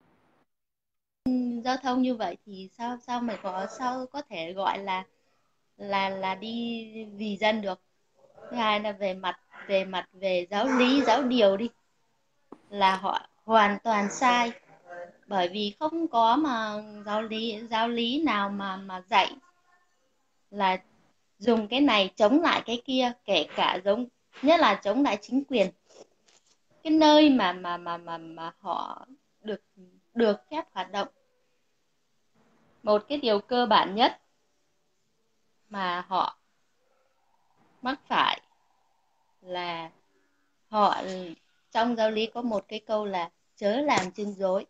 giao thông như vậy thì sao sao mà có sao có thể gọi là là là đi vì dân được. Thứ hai là về mặt về mặt về giáo lý, giáo điều đi là họ hoàn toàn sai, bởi vì không có mà giáo lý giáo lý nào mà mà dạy là dùng cái này chống lại cái kia, kể cả giống nhất là chống lại chính quyền, cái nơi mà mà mà mà mà họ được được phép hoạt động. Một cái điều cơ bản nhất mà họ mắc phải là họ trong giáo lý có một cái câu là chớ làm chứng dối,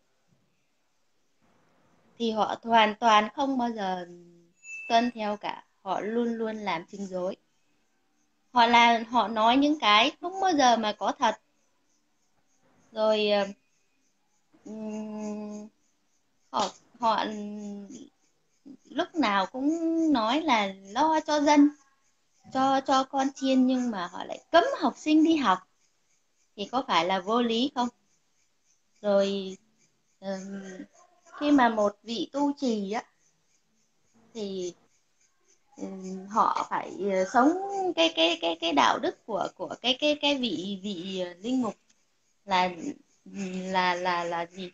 thì họ hoàn toàn không bao giờ tuân theo cả, họ luôn luôn làm chứng dối. Họ là họ nói những cái không bao giờ mà có thật. Rồi um, họ họ lúc nào cũng nói là lo cho dân, cho cho con chiên, nhưng mà họ lại cấm học sinh đi học, thì có phải là vô lý không? Rồi um, khi mà một vị tu trì á thì um, họ phải sống cái cái cái cái đạo đức của của cái cái cái vị vị linh mục là là là là gì?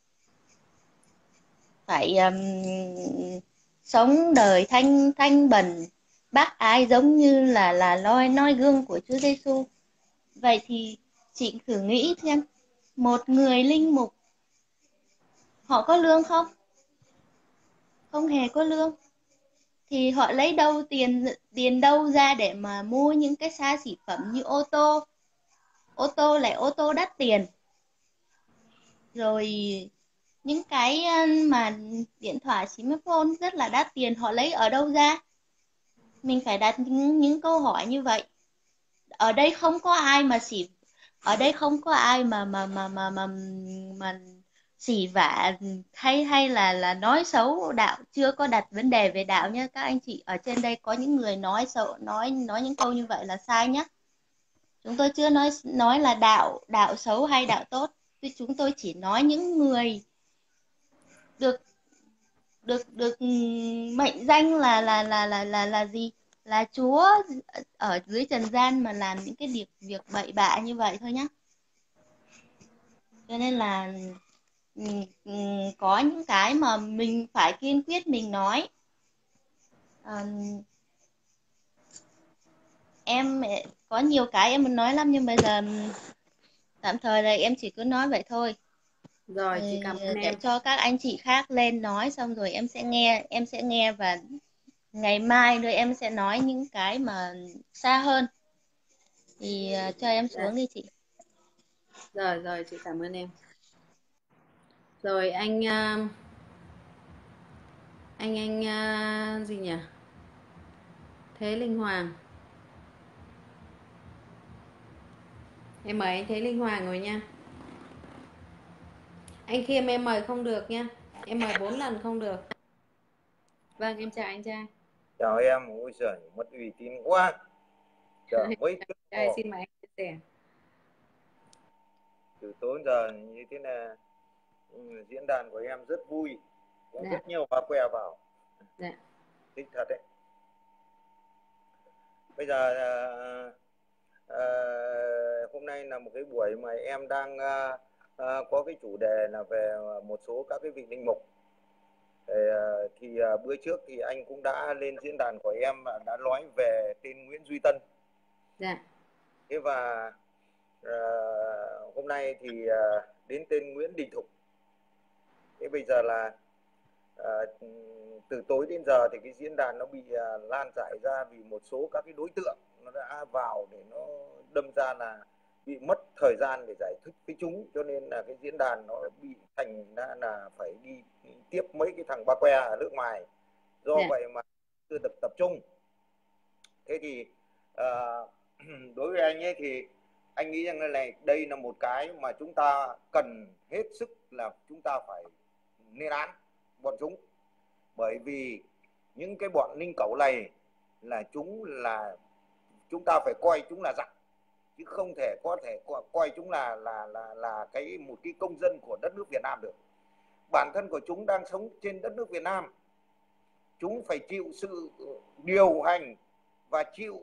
Phải um, sống đời thanh thanh bần bác ái giống như là là noi noi gương của Chúa Giêsu. Vậy thì chị thử nghĩ xem, một người linh mục họ có lương không? Không hề có lương. Thì họ lấy đâu tiền tiền đâu ra để mà mua những cái xa xỉ phẩm như ô tô, ô tô lại ô tô đắt tiền, rồi những cái mà điện thoại smartphone rất là đắt tiền, họ lấy ở đâu ra? Mình phải đặt những, những câu hỏi như vậy. Ở đây không có ai mà xỉ, ở đây không có ai mà mà mà mà mà, mà xỉ vả hay hay là là nói xấu đạo, chưa có đặt vấn đề về đạo nhé các anh chị. Ở trên đây có những người nói xấu, nói nói những câu như vậy là sai nhé. Chúng tôi chưa nói nói là đạo đạo xấu hay đạo tốt, chúng tôi chỉ nói những người được được được mệnh danh là là là là là là gì, là Chúa ở dưới trần gian mà làm những cái việc việc bậy bạ như vậy thôi nhá. Cho nên là có những cái mà mình phải kiên quyết mình nói, À, em có nhiều cái em muốn nói lắm nhưng bây giờ tạm thời là em chỉ cứ nói vậy thôi. Rồi, chị cảm ơn Để em. cho các anh chị khác lên nói xong rồi em sẽ nghe, em sẽ nghe và ngày mai nữa em sẽ nói những cái mà xa hơn. Thì uh, cho em xuống Dạ. đi chị. Rồi, rồi, chị cảm ơn em. Rồi anh uh, anh anh uh, gì nhỉ? Thế Linh Hoàng. Em mời anh Thế Linh Hoàng rồi nha. Anh Khiêm em mời không được nha. Em mời bốn lần không được. Vâng, em chào anh trai. Chào em, ôi giời, mất uy tín quá. Chờ mấy tiếng Trai xin mời anh chia sẻ. Từ tối giờ như thế là ừ, diễn đàn của em rất vui, cũng Dạ. rất nhiều bà que vào. Dạ. Thích thật đấy. Bây giờ à, à, hôm nay là một cái buổi mà em đang à, à, có cái chủ đề là về một số các cái vị linh mục. Thì, thì à, bữa trước thì anh cũng đã lên diễn đàn của em và đã nói về tên Nguyễn Duy Tân. Dạ. Thế và à, hôm nay thì à, đến tên Nguyễn Đình Thục. Thế bây giờ là à, từ tối đến giờ thì cái diễn đàn nó bị à, lan rải ra vì một số các cái đối tượng nó đã vào để nó đâm ra là bị mất thời gian để giải thích với chúng, cho nên là cái diễn đàn nó bị thành ra là phải đi tiếp mấy cái thằng ba que ở nước ngoài, do Yeah. vậy mà chưa được tập trung. Thế thì à, đối với anh ấy thì anh nghĩ rằng là đây là một cái mà chúng ta cần hết sức là chúng ta phải lên án bọn chúng, bởi vì những cái bọn ninh cẩu này là chúng là chúng ta phải coi chúng là giặc, chứ không thể có thể coi chúng là là là là cái một cái công dân của đất nước Việt Nam được. Bản thân của chúng đang sống trên đất nước Việt Nam, chúng phải chịu sự điều hành và chịu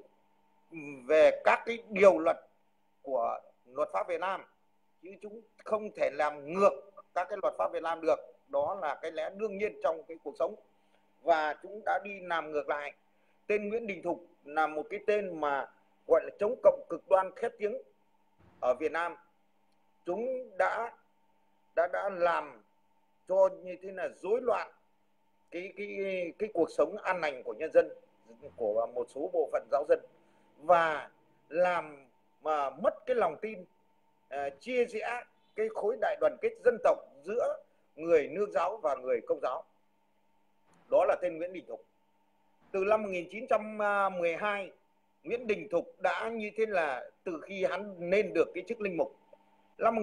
về các cái điều luật của luật pháp Việt Nam, chứ chúng không thể làm ngược các cái luật pháp Việt Nam được. Đó là cái lẽ đương nhiên trong cái cuộc sống, và chúng đã đi làm ngược lại. Tên Nguyễn Đình Thục là một cái tên mà gọi là chống cộng cực đoan khét tiếng ở Việt Nam. Chúng đã đã đã làm cho như thế là rối loạn cái cái cái cuộc sống an lành của nhân dân, của một số bộ phận giáo dân, và làm mà mất cái lòng tin, uh, chia rẽ cái khối đại đoàn kết dân tộc giữa người Nương giáo và người Công giáo. Đó là tên Nguyễn Đình Thục. Từ năm một nghìn chín trăm mười hai, Nguyễn Đình Thục đã như thế là từ khi hắn lên được cái chức linh mục năm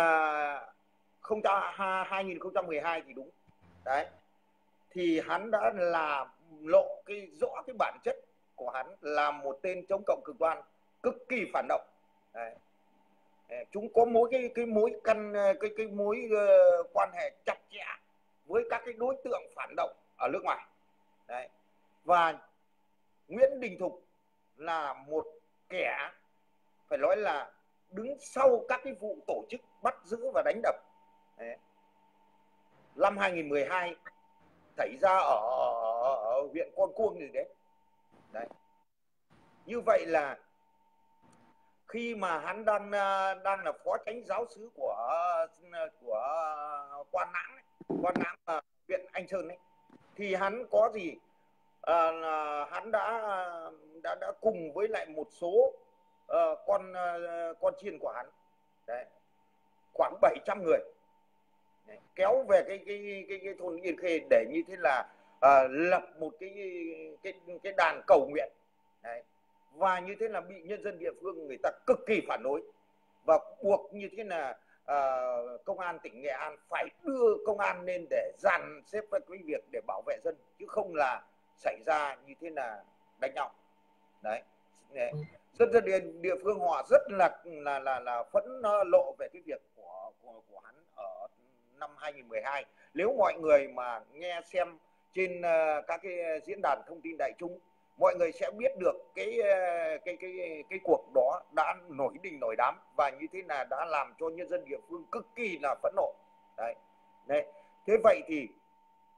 hai nghìn không trăm mười hai thì đúng đấy, thì hắn đã là lộ cái rõ cái bản chất của hắn là một tên chống cộng cực đoan, cực kỳ phản động. Đấy. Chúng có mối cái cái mối căn cái cái mối uh, quan hệ chặt chẽ với các cái đối tượng phản động ở nước ngoài. Đấy. Và Nguyễn Đình Thục là một kẻ phải nói là đứng sau các cái vụ tổ chức bắt giữ và đánh đập. Đấy. Năm hai nghìn không trăm mười hai xảy ra ở, ở, ở huyện Con Cuông gì đấy. Đấy. Như vậy là khi mà hắn đang đang là phó chánh giáo xứ của của Quan Lãng, Quan Lãng huyện Anh Sơn ấy, thì hắn có gì à, hắn đã đã đã cùng với lại một số uh, con uh, con chiên của hắn, đấy, khoảng bảy trăm người, đấy, kéo về cái cái cái, cái thôn Yên Khê để như thế là uh, lập một cái cái cái đàn cầu nguyện. Đấy. Và như thế là bị nhân dân địa phương người ta cực kỳ phản đối, và buộc như thế là uh, công an tỉnh Nghệ An phải đưa công an lên để dàn xếp cái việc để bảo vệ dân, chứ không là xảy ra như thế là đánh nhau. Đấy. Dân dân địa, địa phương họ rất là là là là phẫn lộ về cái việc của của của hắn ở năm hai nghìn không trăm mười hai. Nếu mọi người mà nghe xem trên uh, các cái diễn đàn thông tin đại chúng, mọi người sẽ biết được cái cái cái cái cuộc đó đã nổi đình nổi đám, và như thế là đã làm cho nhân dân địa phương cực kỳ là phẫn nộ. Đấy. Đấy. Thế vậy thì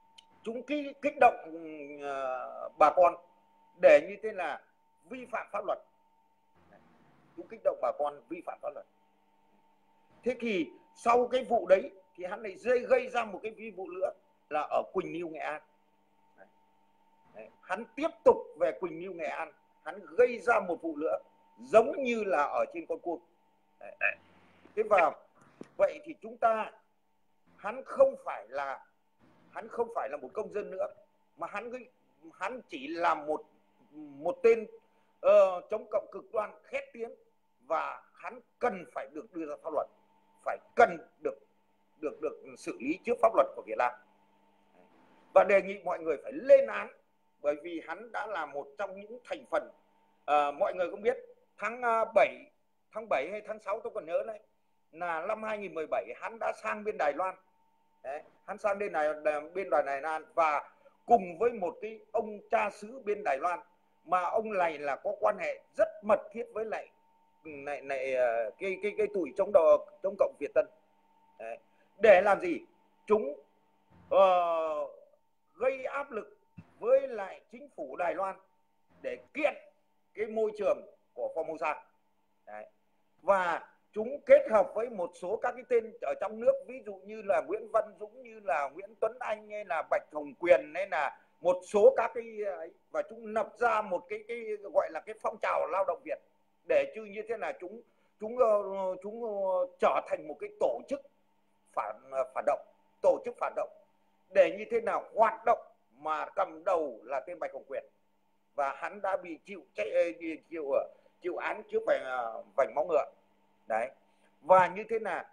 chúng kích kích động uh, bà con để như thế là vi phạm pháp luật, chúng kích động bà con vi phạm pháp luật. Thế thì sau cái vụ đấy thì hắn lại gây, gây ra một cái vi vụ nữa là ở Quỳnh Lưu, Nghệ An. Đấy. Đấy. Hắn tiếp tục về Quỳnh Lưu, Nghệ An, hắn gây ra một vụ nữa giống như là ở trên con cuông. Đấy. Thế và vậy thì chúng ta, hắn không phải là hắn không phải là một công dân nữa, mà hắn hắn chỉ là một một tên uh, chống cộng cực đoan khét tiếng, và hắn cần phải được đưa ra pháp luật, phải cần được được được xử lý trước pháp luật của Việt Nam. Và đề nghị mọi người phải lên án, bởi vì hắn đã là một trong những thành phần. À, mọi người cũng biết tháng bảy tháng bảy hay tháng sáu tôi còn nhớ đấy, là năm hai nghìn mười bảy hắn đã sang bên Đài Loan. Đấy, hắn sang bên này bên Đài Đài Loan và cùng với một cái ông cha xứ bên Đài Loan, mà ông này là có quan hệ rất mật thiết với lại này này cái cái cái tụi chống đò chống cộng Việt Tân. Đấy. Để làm gì? Chúng uh, gây áp lực với lại chính phủ Đài Loan để kiện cái môi trường của Formosa. Đấy. Và chúng kết hợp với một số các cái tên ở trong nước, ví dụ như là Nguyễn Văn Dũng, như là Nguyễn Tuấn Anh, hay là Bạch Hồng Quyền, hay là một số các cái ấy, và chúng lập ra một cái cái gọi là cái phong trào lao động Việt, để chứ như thế là chúng chúng chúng trở thành một cái tổ chức phản phản động, tổ chức phản động, để như thế nào hoạt động mà cầm đầu là tên Bạch Hồng Quyền, và hắn đã bị chịu chịu chịu án trước vành vành móng ngựa. Đấy. Và như thế là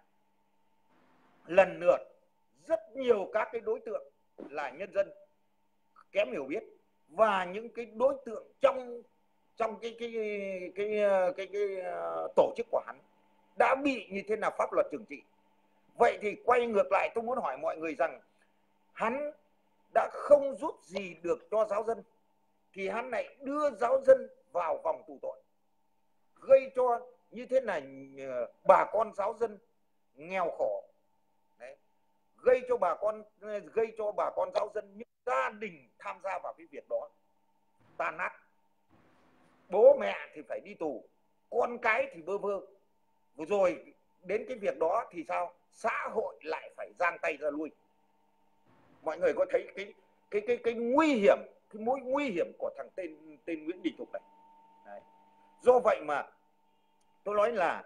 lần lượt rất nhiều các cái đối tượng là nhân dân kém hiểu biết, và những cái đối tượng trong trong cái cái cái cái, cái, cái tổ chức của hắn đã bị như thế nào pháp luật trừng trị. Vậy thì quay ngược lại, tôi muốn hỏi mọi người rằng hắn đã không giúp gì được cho giáo dân, thì hắn lại đưa giáo dân vào vòng tù tội, gây cho như thế này bà con giáo dân nghèo khổ. Đấy. Gây cho bà con gây cho bà con giáo dân, những gia đình tham gia vào cái việc đó tan nát. Bố mẹ thì phải đi tù, con cái thì bơ vơ. Rồi đến cái việc đó thì sao? Xã hội lại phải giang tay ra lui. Mọi người có thấy cái cái cái cái nguy hiểm, cái mối nguy hiểm của thằng tên tên Nguyễn Đình Thục này. Đấy. Do vậy mà tôi nói là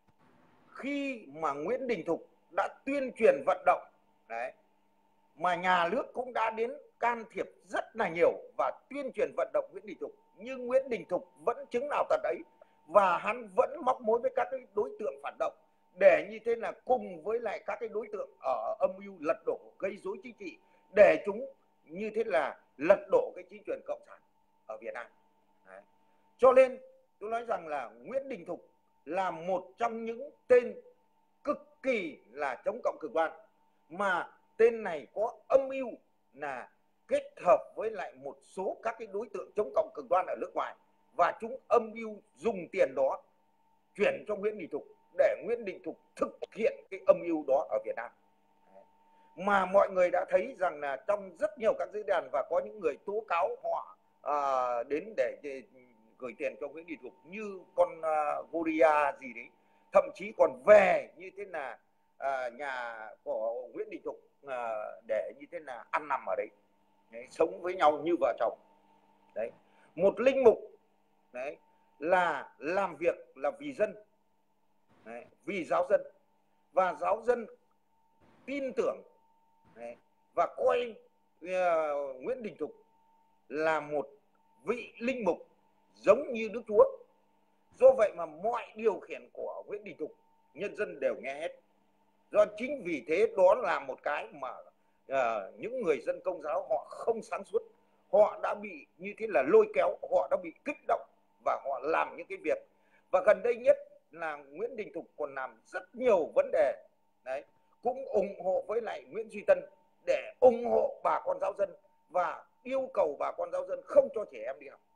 khi mà Nguyễn Đình Thục đã tuyên truyền vận động, đấy, mà nhà nước cũng đã đến can thiệp rất là nhiều và tuyên truyền vận động Nguyễn Đình Thục, nhưng Nguyễn Đình Thục vẫn chứng nào tật ấy, và hắn vẫn móc mối với các cái đối tượng phản động, để như thế là cùng với lại các cái đối tượng ở âm mưu lật đổ, gây rối chính trị, để chúng như thế là lật đổ cái chính quyền cộng sản ở Việt Nam. Đấy. Cho nên tôi nói rằng là Nguyễn Đình Thục là một trong những tên cực kỳ là chống cộng cực đoan, mà tên này có âm mưu là kết hợp với lại một số các cái đối tượng chống cộng cực đoan ở nước ngoài, và chúng âm mưu dùng tiền đó chuyển cho Nguyễn Đình Thục để Nguyễn Đình Thục thực hiện cái âm mưu đó ở Việt Nam. Mà mọi người đã thấy rằng là trong rất nhiều các diễn đàn, và có những người tố cáo họ à, đến để, để gửi tiền cho Nguyễn Đình Thục, như con uh, Goria gì đấy, thậm chí còn về như thế là uh, nhà của Nguyễn Đình Thục uh, để như thế là ăn nằm ở đấy. Đấy, sống với nhau như vợ chồng. Đấy, một linh mục đấy là làm việc là vì dân, đấy, vì giáo dân, và giáo dân tin tưởng, đấy, và coi uh, Nguyễn Đình Thục là một vị linh mục giống như Đức Chúa. Do vậy mà mọi điều khiển của Nguyễn Đình Thục nhân dân đều nghe hết. Do chính vì thế đó là một cái mà uh, những người dân Công giáo họ không sáng suốt, họ đã bị như thế là lôi kéo, họ đã bị kích động và họ làm những cái việc. Và gần đây nhất là Nguyễn Đình Thục còn làm rất nhiều vấn đề đấy, cũng ủng hộ với lại Nguyễn Duy Tân để ủng hộ bà con giáo dân và yêu cầu bà con giáo dân không cho trẻ em đi học,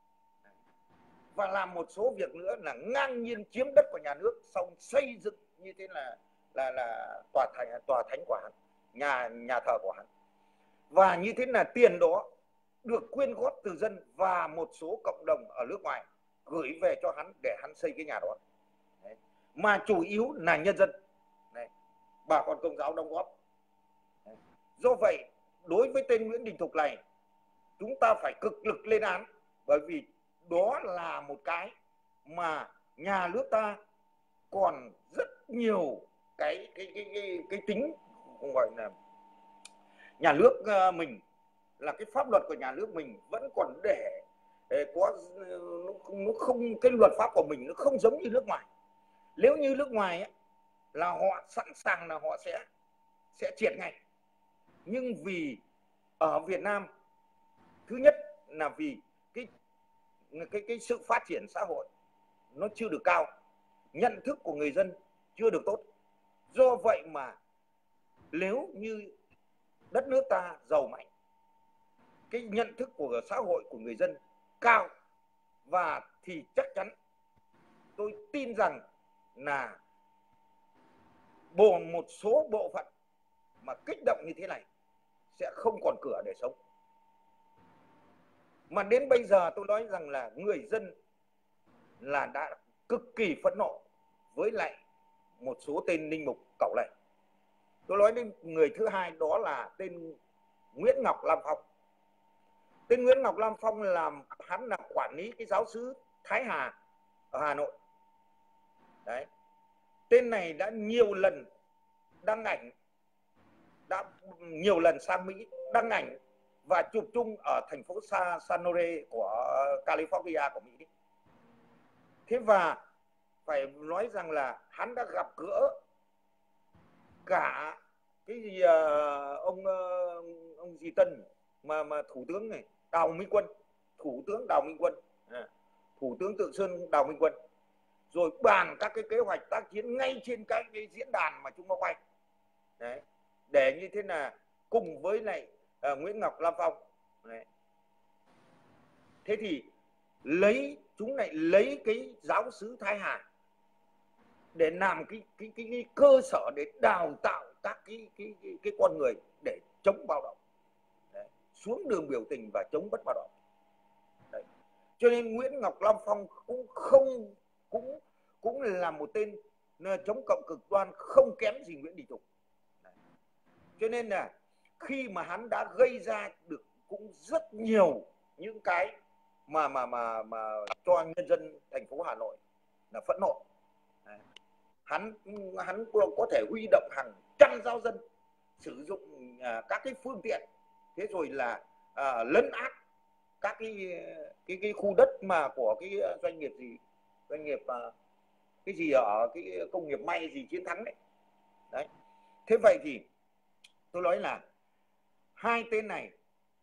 và làm một số việc nữa là ngang nhiên chiếm đất của nhà nước, xong xây dựng như thế là là là tòa thánh tòa thánh của hắn, nhà nhà thờ của hắn. Và như thế là tiền đó được quyên góp từ dân và một số cộng đồng ở nước ngoài gửi về cho hắn để hắn xây cái nhà đó. Đấy. Mà chủ yếu là nhân dân. Đấy. Bà con Công giáo đóng góp. Đấy. Do vậy đối với tên Nguyễn Đình Thục này chúng ta phải cực lực lên án, bởi vì đó là một cái mà nhà nước ta còn rất nhiều cái cái cái cái, cái tính gọi là nhà nước mình, là cái pháp luật của nhà nước mình vẫn còn để, để có nó, nó không, cái luật pháp của mình nó không giống như nước ngoài. Nếu như nước ngoài ấy, là họ sẵn sàng là họ sẽ sẽ triệt ngay, nhưng vì ở Việt Nam, thứ nhất là vì cái cái cái sự phát triển xã hội nó chưa được cao, nhận thức của người dân chưa được tốt. Do vậy mà nếu như đất nước ta giàu mạnh, cái nhận thức của xã hội của người dân cao, và thì chắc chắn tôi tin rằng là bộ một số bộ phận mà kích động như thế này sẽ không còn cửa để sống. Mà đến bây giờ tôi nói rằng là người dân là đã cực kỳ phẫn nộ với lại một số tên linh mục cẩu này. Tôi nói đến người thứ hai, đó là tên Nguyễn Ngọc Lam Phong. Tên Nguyễn Ngọc Lam Phong là hắn là quản lý cái giáo xứ Thái Hà ở Hà Nội. Đấy. Tên này đã nhiều lần đăng ảnh, đã nhiều lần sang Mỹ đăng ảnh và chụp chung ở thành phố San Jose của California của Mỹ. Thế và phải nói rằng là hắn đã gặp gỡ cả cái gì uh, ông uh, ông gì Tân mà mà thủ tướng này, Đào Minh Quân, thủ tướng Đào Minh Quân, à, thủ tướng Tự Sơn Đào Minh Quân, rồi bàn các cái kế hoạch tác chiến ngay trên các cái diễn đàn mà chúng nó quay. Đấy. Để như thế là cùng với lại uh, Nguyễn Ngọc Lam Phong. Đấy. Thế thì lấy chúng lại lấy cái giáo xứ Thái Hà để làm cái cái cái, cái cơ sở để đào tạo các cái cái cái, cái con người để chống bạo động. Đấy. Xuống đường biểu tình và chống bất bạo động. Đấy. Cho nên Nguyễn Ngọc Lam Phong cũng không cũng cũng là một tên chống cộng cực đoan không kém gì Nguyễn Đình Thục. Đấy. Cho nên là khi mà hắn đã gây ra được cũng rất nhiều những cái mà mà mà mà cho nhân dân thành phố Hà Nội là phẫn nộ. Đấy. Hắn hắn có thể huy động hàng trăm giáo dân sử dụng à, các cái phương tiện, thế rồi là à, lấn át các cái cái cái khu đất mà của cái doanh nghiệp gì doanh nghiệp à, cái gì ở cái công nghiệp may gì Chiến Thắng đấy. Đấy. Thế vậy thì tôi nói là hai tên này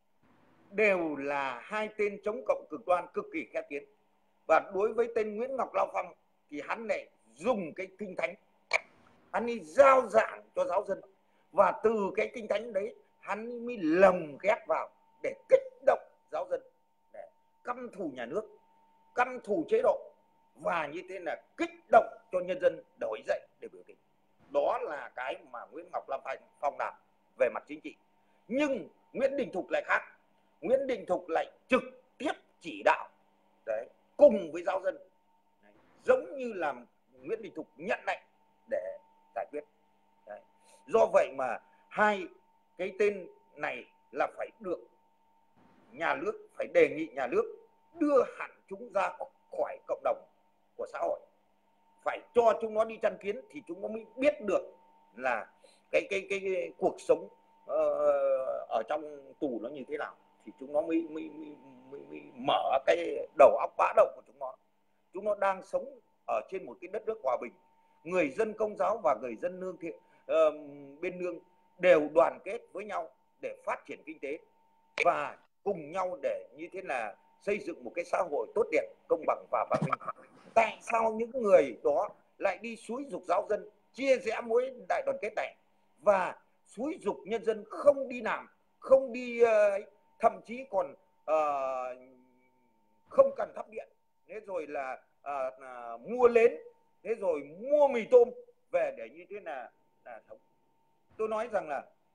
đều là hai tên chống cộng cực đoan cực kỳ khét tiếng. Và đối với tên Nguyễn Ngọc Lam Phong thì hắn lại dùng cái kinh thánh, hắn đi giao giảng cho giáo dân, và từ cái kinh thánh đấy hắn mới lồng ghép vào để kích động giáo dân, để căm thù nhà nước, căm thù chế độ, và như thế là kích động cho nhân dân nổi dậy để biểu tình. Đó là cái mà Nguyễn Ngọc Lam Phong làm về mặt chính trị. Nhưng Nguyễn Đình Thục lại khác. Nguyễn Đình Thục lại trực tiếp chỉ đạo đấy, cùng với giáo dân, đấy, giống như là Nguyễn Đình Thục nhận lệnh để giải quyết. Đấy. Do vậy mà hai cái tên này là phải được nhà nước, phải đề nghị nhà nước đưa hẳn chúng ra khỏi cộng đồng của xã hội, phải cho chúng nó đi chăn kiến thì chúng nó mới biết được là cái cái cái, cái cuộc sống uh, ở trong tù nó như thế nào, thì chúng nó mới mới, mới, mới, mới mở cái đầu óc bã động của chúng nó. Chúng nó đang sống ở trên một cái đất nước hòa bình, người dân Công giáo và người dân nương thiện uh, bên nương đều đoàn kết với nhau để phát triển kinh tế và cùng nhau để như thế là xây dựng một cái xã hội tốt đẹp, công bằng và văn minh. Tại sao những người đó lại đi xúi giục giáo dân chia rẽ mối đại đoàn kết này, và xúi giục nhân dân không đi làm, không đi uh, thậm chí còn uh, không cần thắp điện, thế rồi là uh, uh, mua nến, thế rồi mua mì tôm về để như thế là là sống. Tôi nói rằng là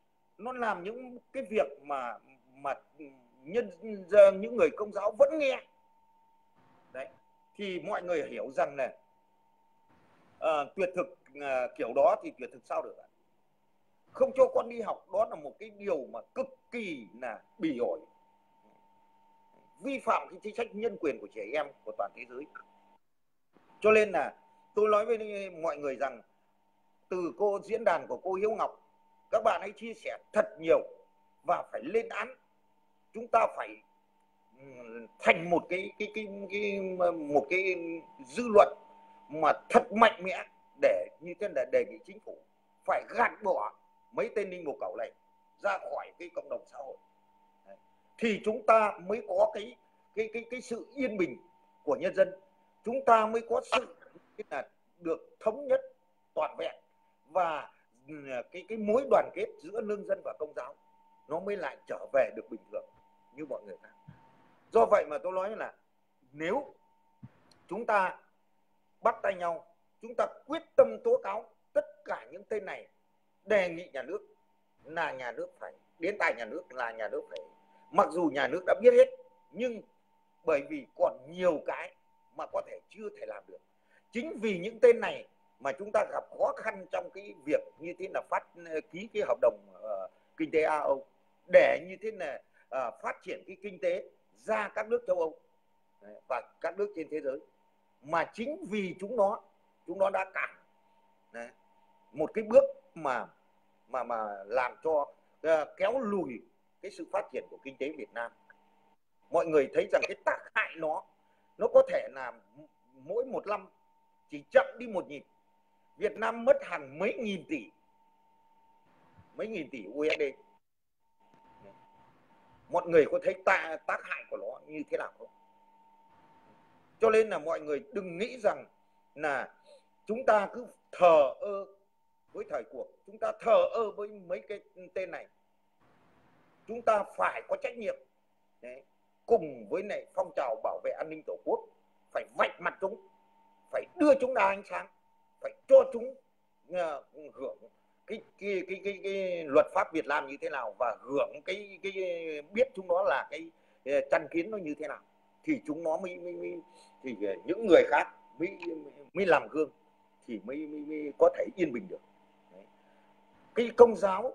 nó làm những cái việc mà mà nhân dân, những người Công giáo vẫn nghe. Đấy, thì mọi người hiểu rằng là uh, tuyệt thực uh, kiểu đó thì tuyệt thực sao được ạ? Không cho con đi học đó là một cái điều mà cực kỳ là bỉ ổi, vi phạm cái chính sách nhân quyền của trẻ em của toàn thế giới. Cho nên là tôi nói với mọi người rằng từ cô diễn đàn của cô Hiếu Ngọc, các bạn hãy chia sẻ thật nhiều và phải lên án. Chúng ta phải thành một cái cái cái, cái một cái dư luận mà thật mạnh mẽ để như thế là đề nghị chính phủ phải gạt bỏ mấy tên linh mục cẩu này ra khỏi cái cộng đồng xã hội. Đấy, thì chúng ta mới có cái cái cái cái sự yên bình của nhân dân, chúng ta mới có sự là được thống nhất toàn vẹn, và cái cái mối đoàn kết giữa lương dân và Công giáo nó mới lại trở về được bình thường như mọi người khác. Do vậy mà tôi nói là nếu chúng ta bắt tay nhau, chúng ta quyết tâm tố cáo tất cả những tên này, đề nghị nhà nước là nhà nước phải đến tai nhà nước, là nhà nước phải, mặc dù nhà nước đã biết hết nhưng bởi vì còn nhiều cái mà có thể chưa thể làm được. Chính vì những tên này mà chúng ta gặp khó khăn trong cái việc như thế là phát ký cái hợp đồng uh, kinh tế a âu để như thế là uh, phát triển cái kinh tế ra các nước châu Âu và các nước trên thế giới, mà chính vì chúng nó chúng nó đã cản đấy, một cái bước mà mà mà làm cho uh, kéo lùi cái sự phát triển của kinh tế Việt Nam. Mọi người thấy rằng cái tác hại nó nó có thể là mỗi một năm chỉ chậm đi một nhịp, Việt Nam mất hàng mấy nghìn tỷ mấy nghìn tỷ u ét đê. Mọi người có thấy ta, tác hại của nó như thế nào không? Cho nên là mọi người đừng nghĩ rằng là chúng ta cứ thờ ơ với thời cuộc, chúng ta thờ ơ với mấy cái tên này. Chúng ta phải có trách nhiệm. Đấy, cùng với này phong trào bảo vệ an ninh Tổ quốc, phải vạch mặt chúng, phải đưa chúng ra ánh sáng, phải cho chúng uh, hưởng cái cái, cái cái cái luật pháp Việt Nam như thế nào, và hưởng cái cái, cái biết chúng nó là cái, cái chăn kiến nó như thế nào, thì chúng nó mới, mới, mới thì những người khác mới mới làm gương, thì mới, mới, mới có thể yên bình được. Đấy, cái Công giáo,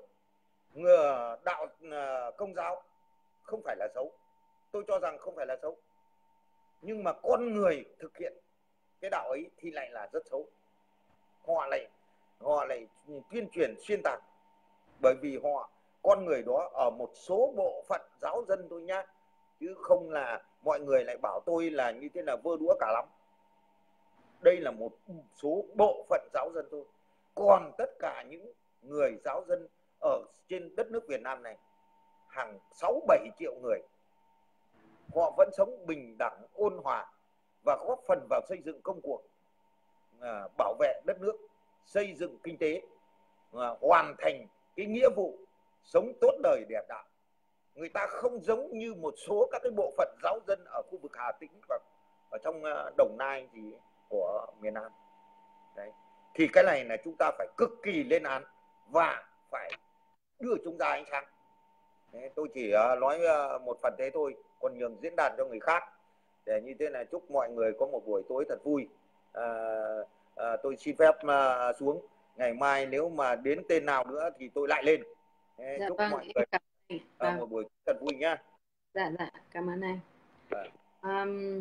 đạo Công giáo không phải là xấu, tôi cho rằng không phải là xấu, nhưng mà con người thực hiện cái đạo ấy thì lại là rất xấu. Họ lại họ lại tuyên truyền xuyên tạc, bởi vì họ con người đó ở một số bộ phận giáo dân thôi nhá, chứ không là mọi người lại bảo tôi là như thế là vơ đũa cả lắm. Đây là một số bộ phận giáo dân thôi, còn tất cả những người giáo dân ở trên đất nước Việt Nam này hàng sáu bảy triệu người, họ vẫn sống bình đẳng, ôn hòa và góp phần vào xây dựng công cuộc, à, bảo vệ đất nước, xây dựng kinh tế, à, hoàn thành cái nghĩa vụ sống tốt đời đẹp đạo. Người ta không giống như một số các cái bộ phận giáo dân ở khu vực Hà Tĩnh và ở trong Đồng Nai thì của miền Nam. Đấy, thì cái này là chúng ta phải cực kỳ lên án và phải đưa chúng ra ánh sáng. Đấy, tôi chỉ uh, nói uh, một phần thế thôi, còn nhường diễn đàn cho người khác, để như thế là chúc mọi người có một buổi tối thật vui. uh, uh, tôi xin phép uh, xuống, ngày mai nếu mà đến tên nào nữa thì tôi lại lên. Đấy, Dạ chúc vâng, mọi em người cảm ơn. uh, Vâng. một buổi thật vui nhá. Dạ dạ, cảm ơn anh. Vâng. Um,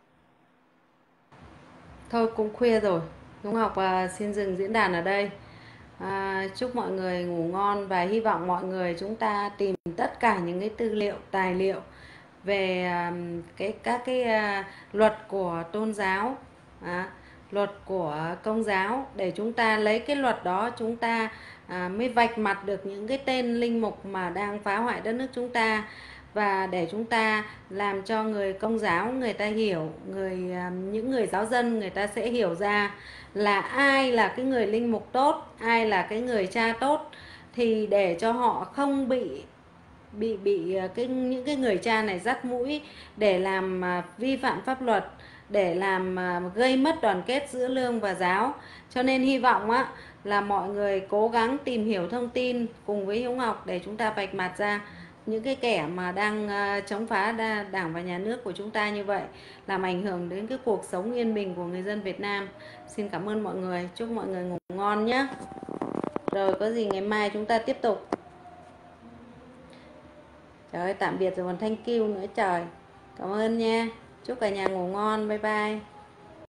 thôi cũng khuya rồi, Hiếu Ngọc uh, xin dừng diễn đàn ở đây. À, chúc mọi người ngủ ngon và hy vọng mọi người chúng ta tìm tất cả những cái tư liệu, tài liệu về um, cái các cái uh, luật của tôn giáo, à, luật của Công giáo, để chúng ta lấy cái luật đó chúng ta à, mới vạch mặt được những cái tên linh mục mà đang phá hoại đất nước chúng ta, và để chúng ta làm cho người Công giáo người ta hiểu, người những người giáo dân người ta sẽ hiểu ra là ai là cái người linh mục tốt, ai là cái người cha tốt, thì để cho họ không bị bị bị cái những cái người cha này dắt mũi để làm vi phạm pháp luật, để làm gây mất đoàn kết giữa lương và giáo. Cho nên hy vọng á là mọi người cố gắng tìm hiểu thông tin cùng với Hiếu Ngọc để chúng ta vạch mặt ra những cái kẻ mà đang uh, chống phá đa, Đảng và Nhà nước của chúng ta như vậy, làm ảnh hưởng đến cái cuộc sống yên bình của người dân Việt Nam. Xin cảm ơn mọi người, chúc mọi người ngủ ngon nhé. Rồi có gì ngày mai chúng ta tiếp tục. Trời ơi, tạm biệt rồi còn thank you nữa trời. Cảm ơn nha. Chúc cả nhà ngủ ngon. Bye bye.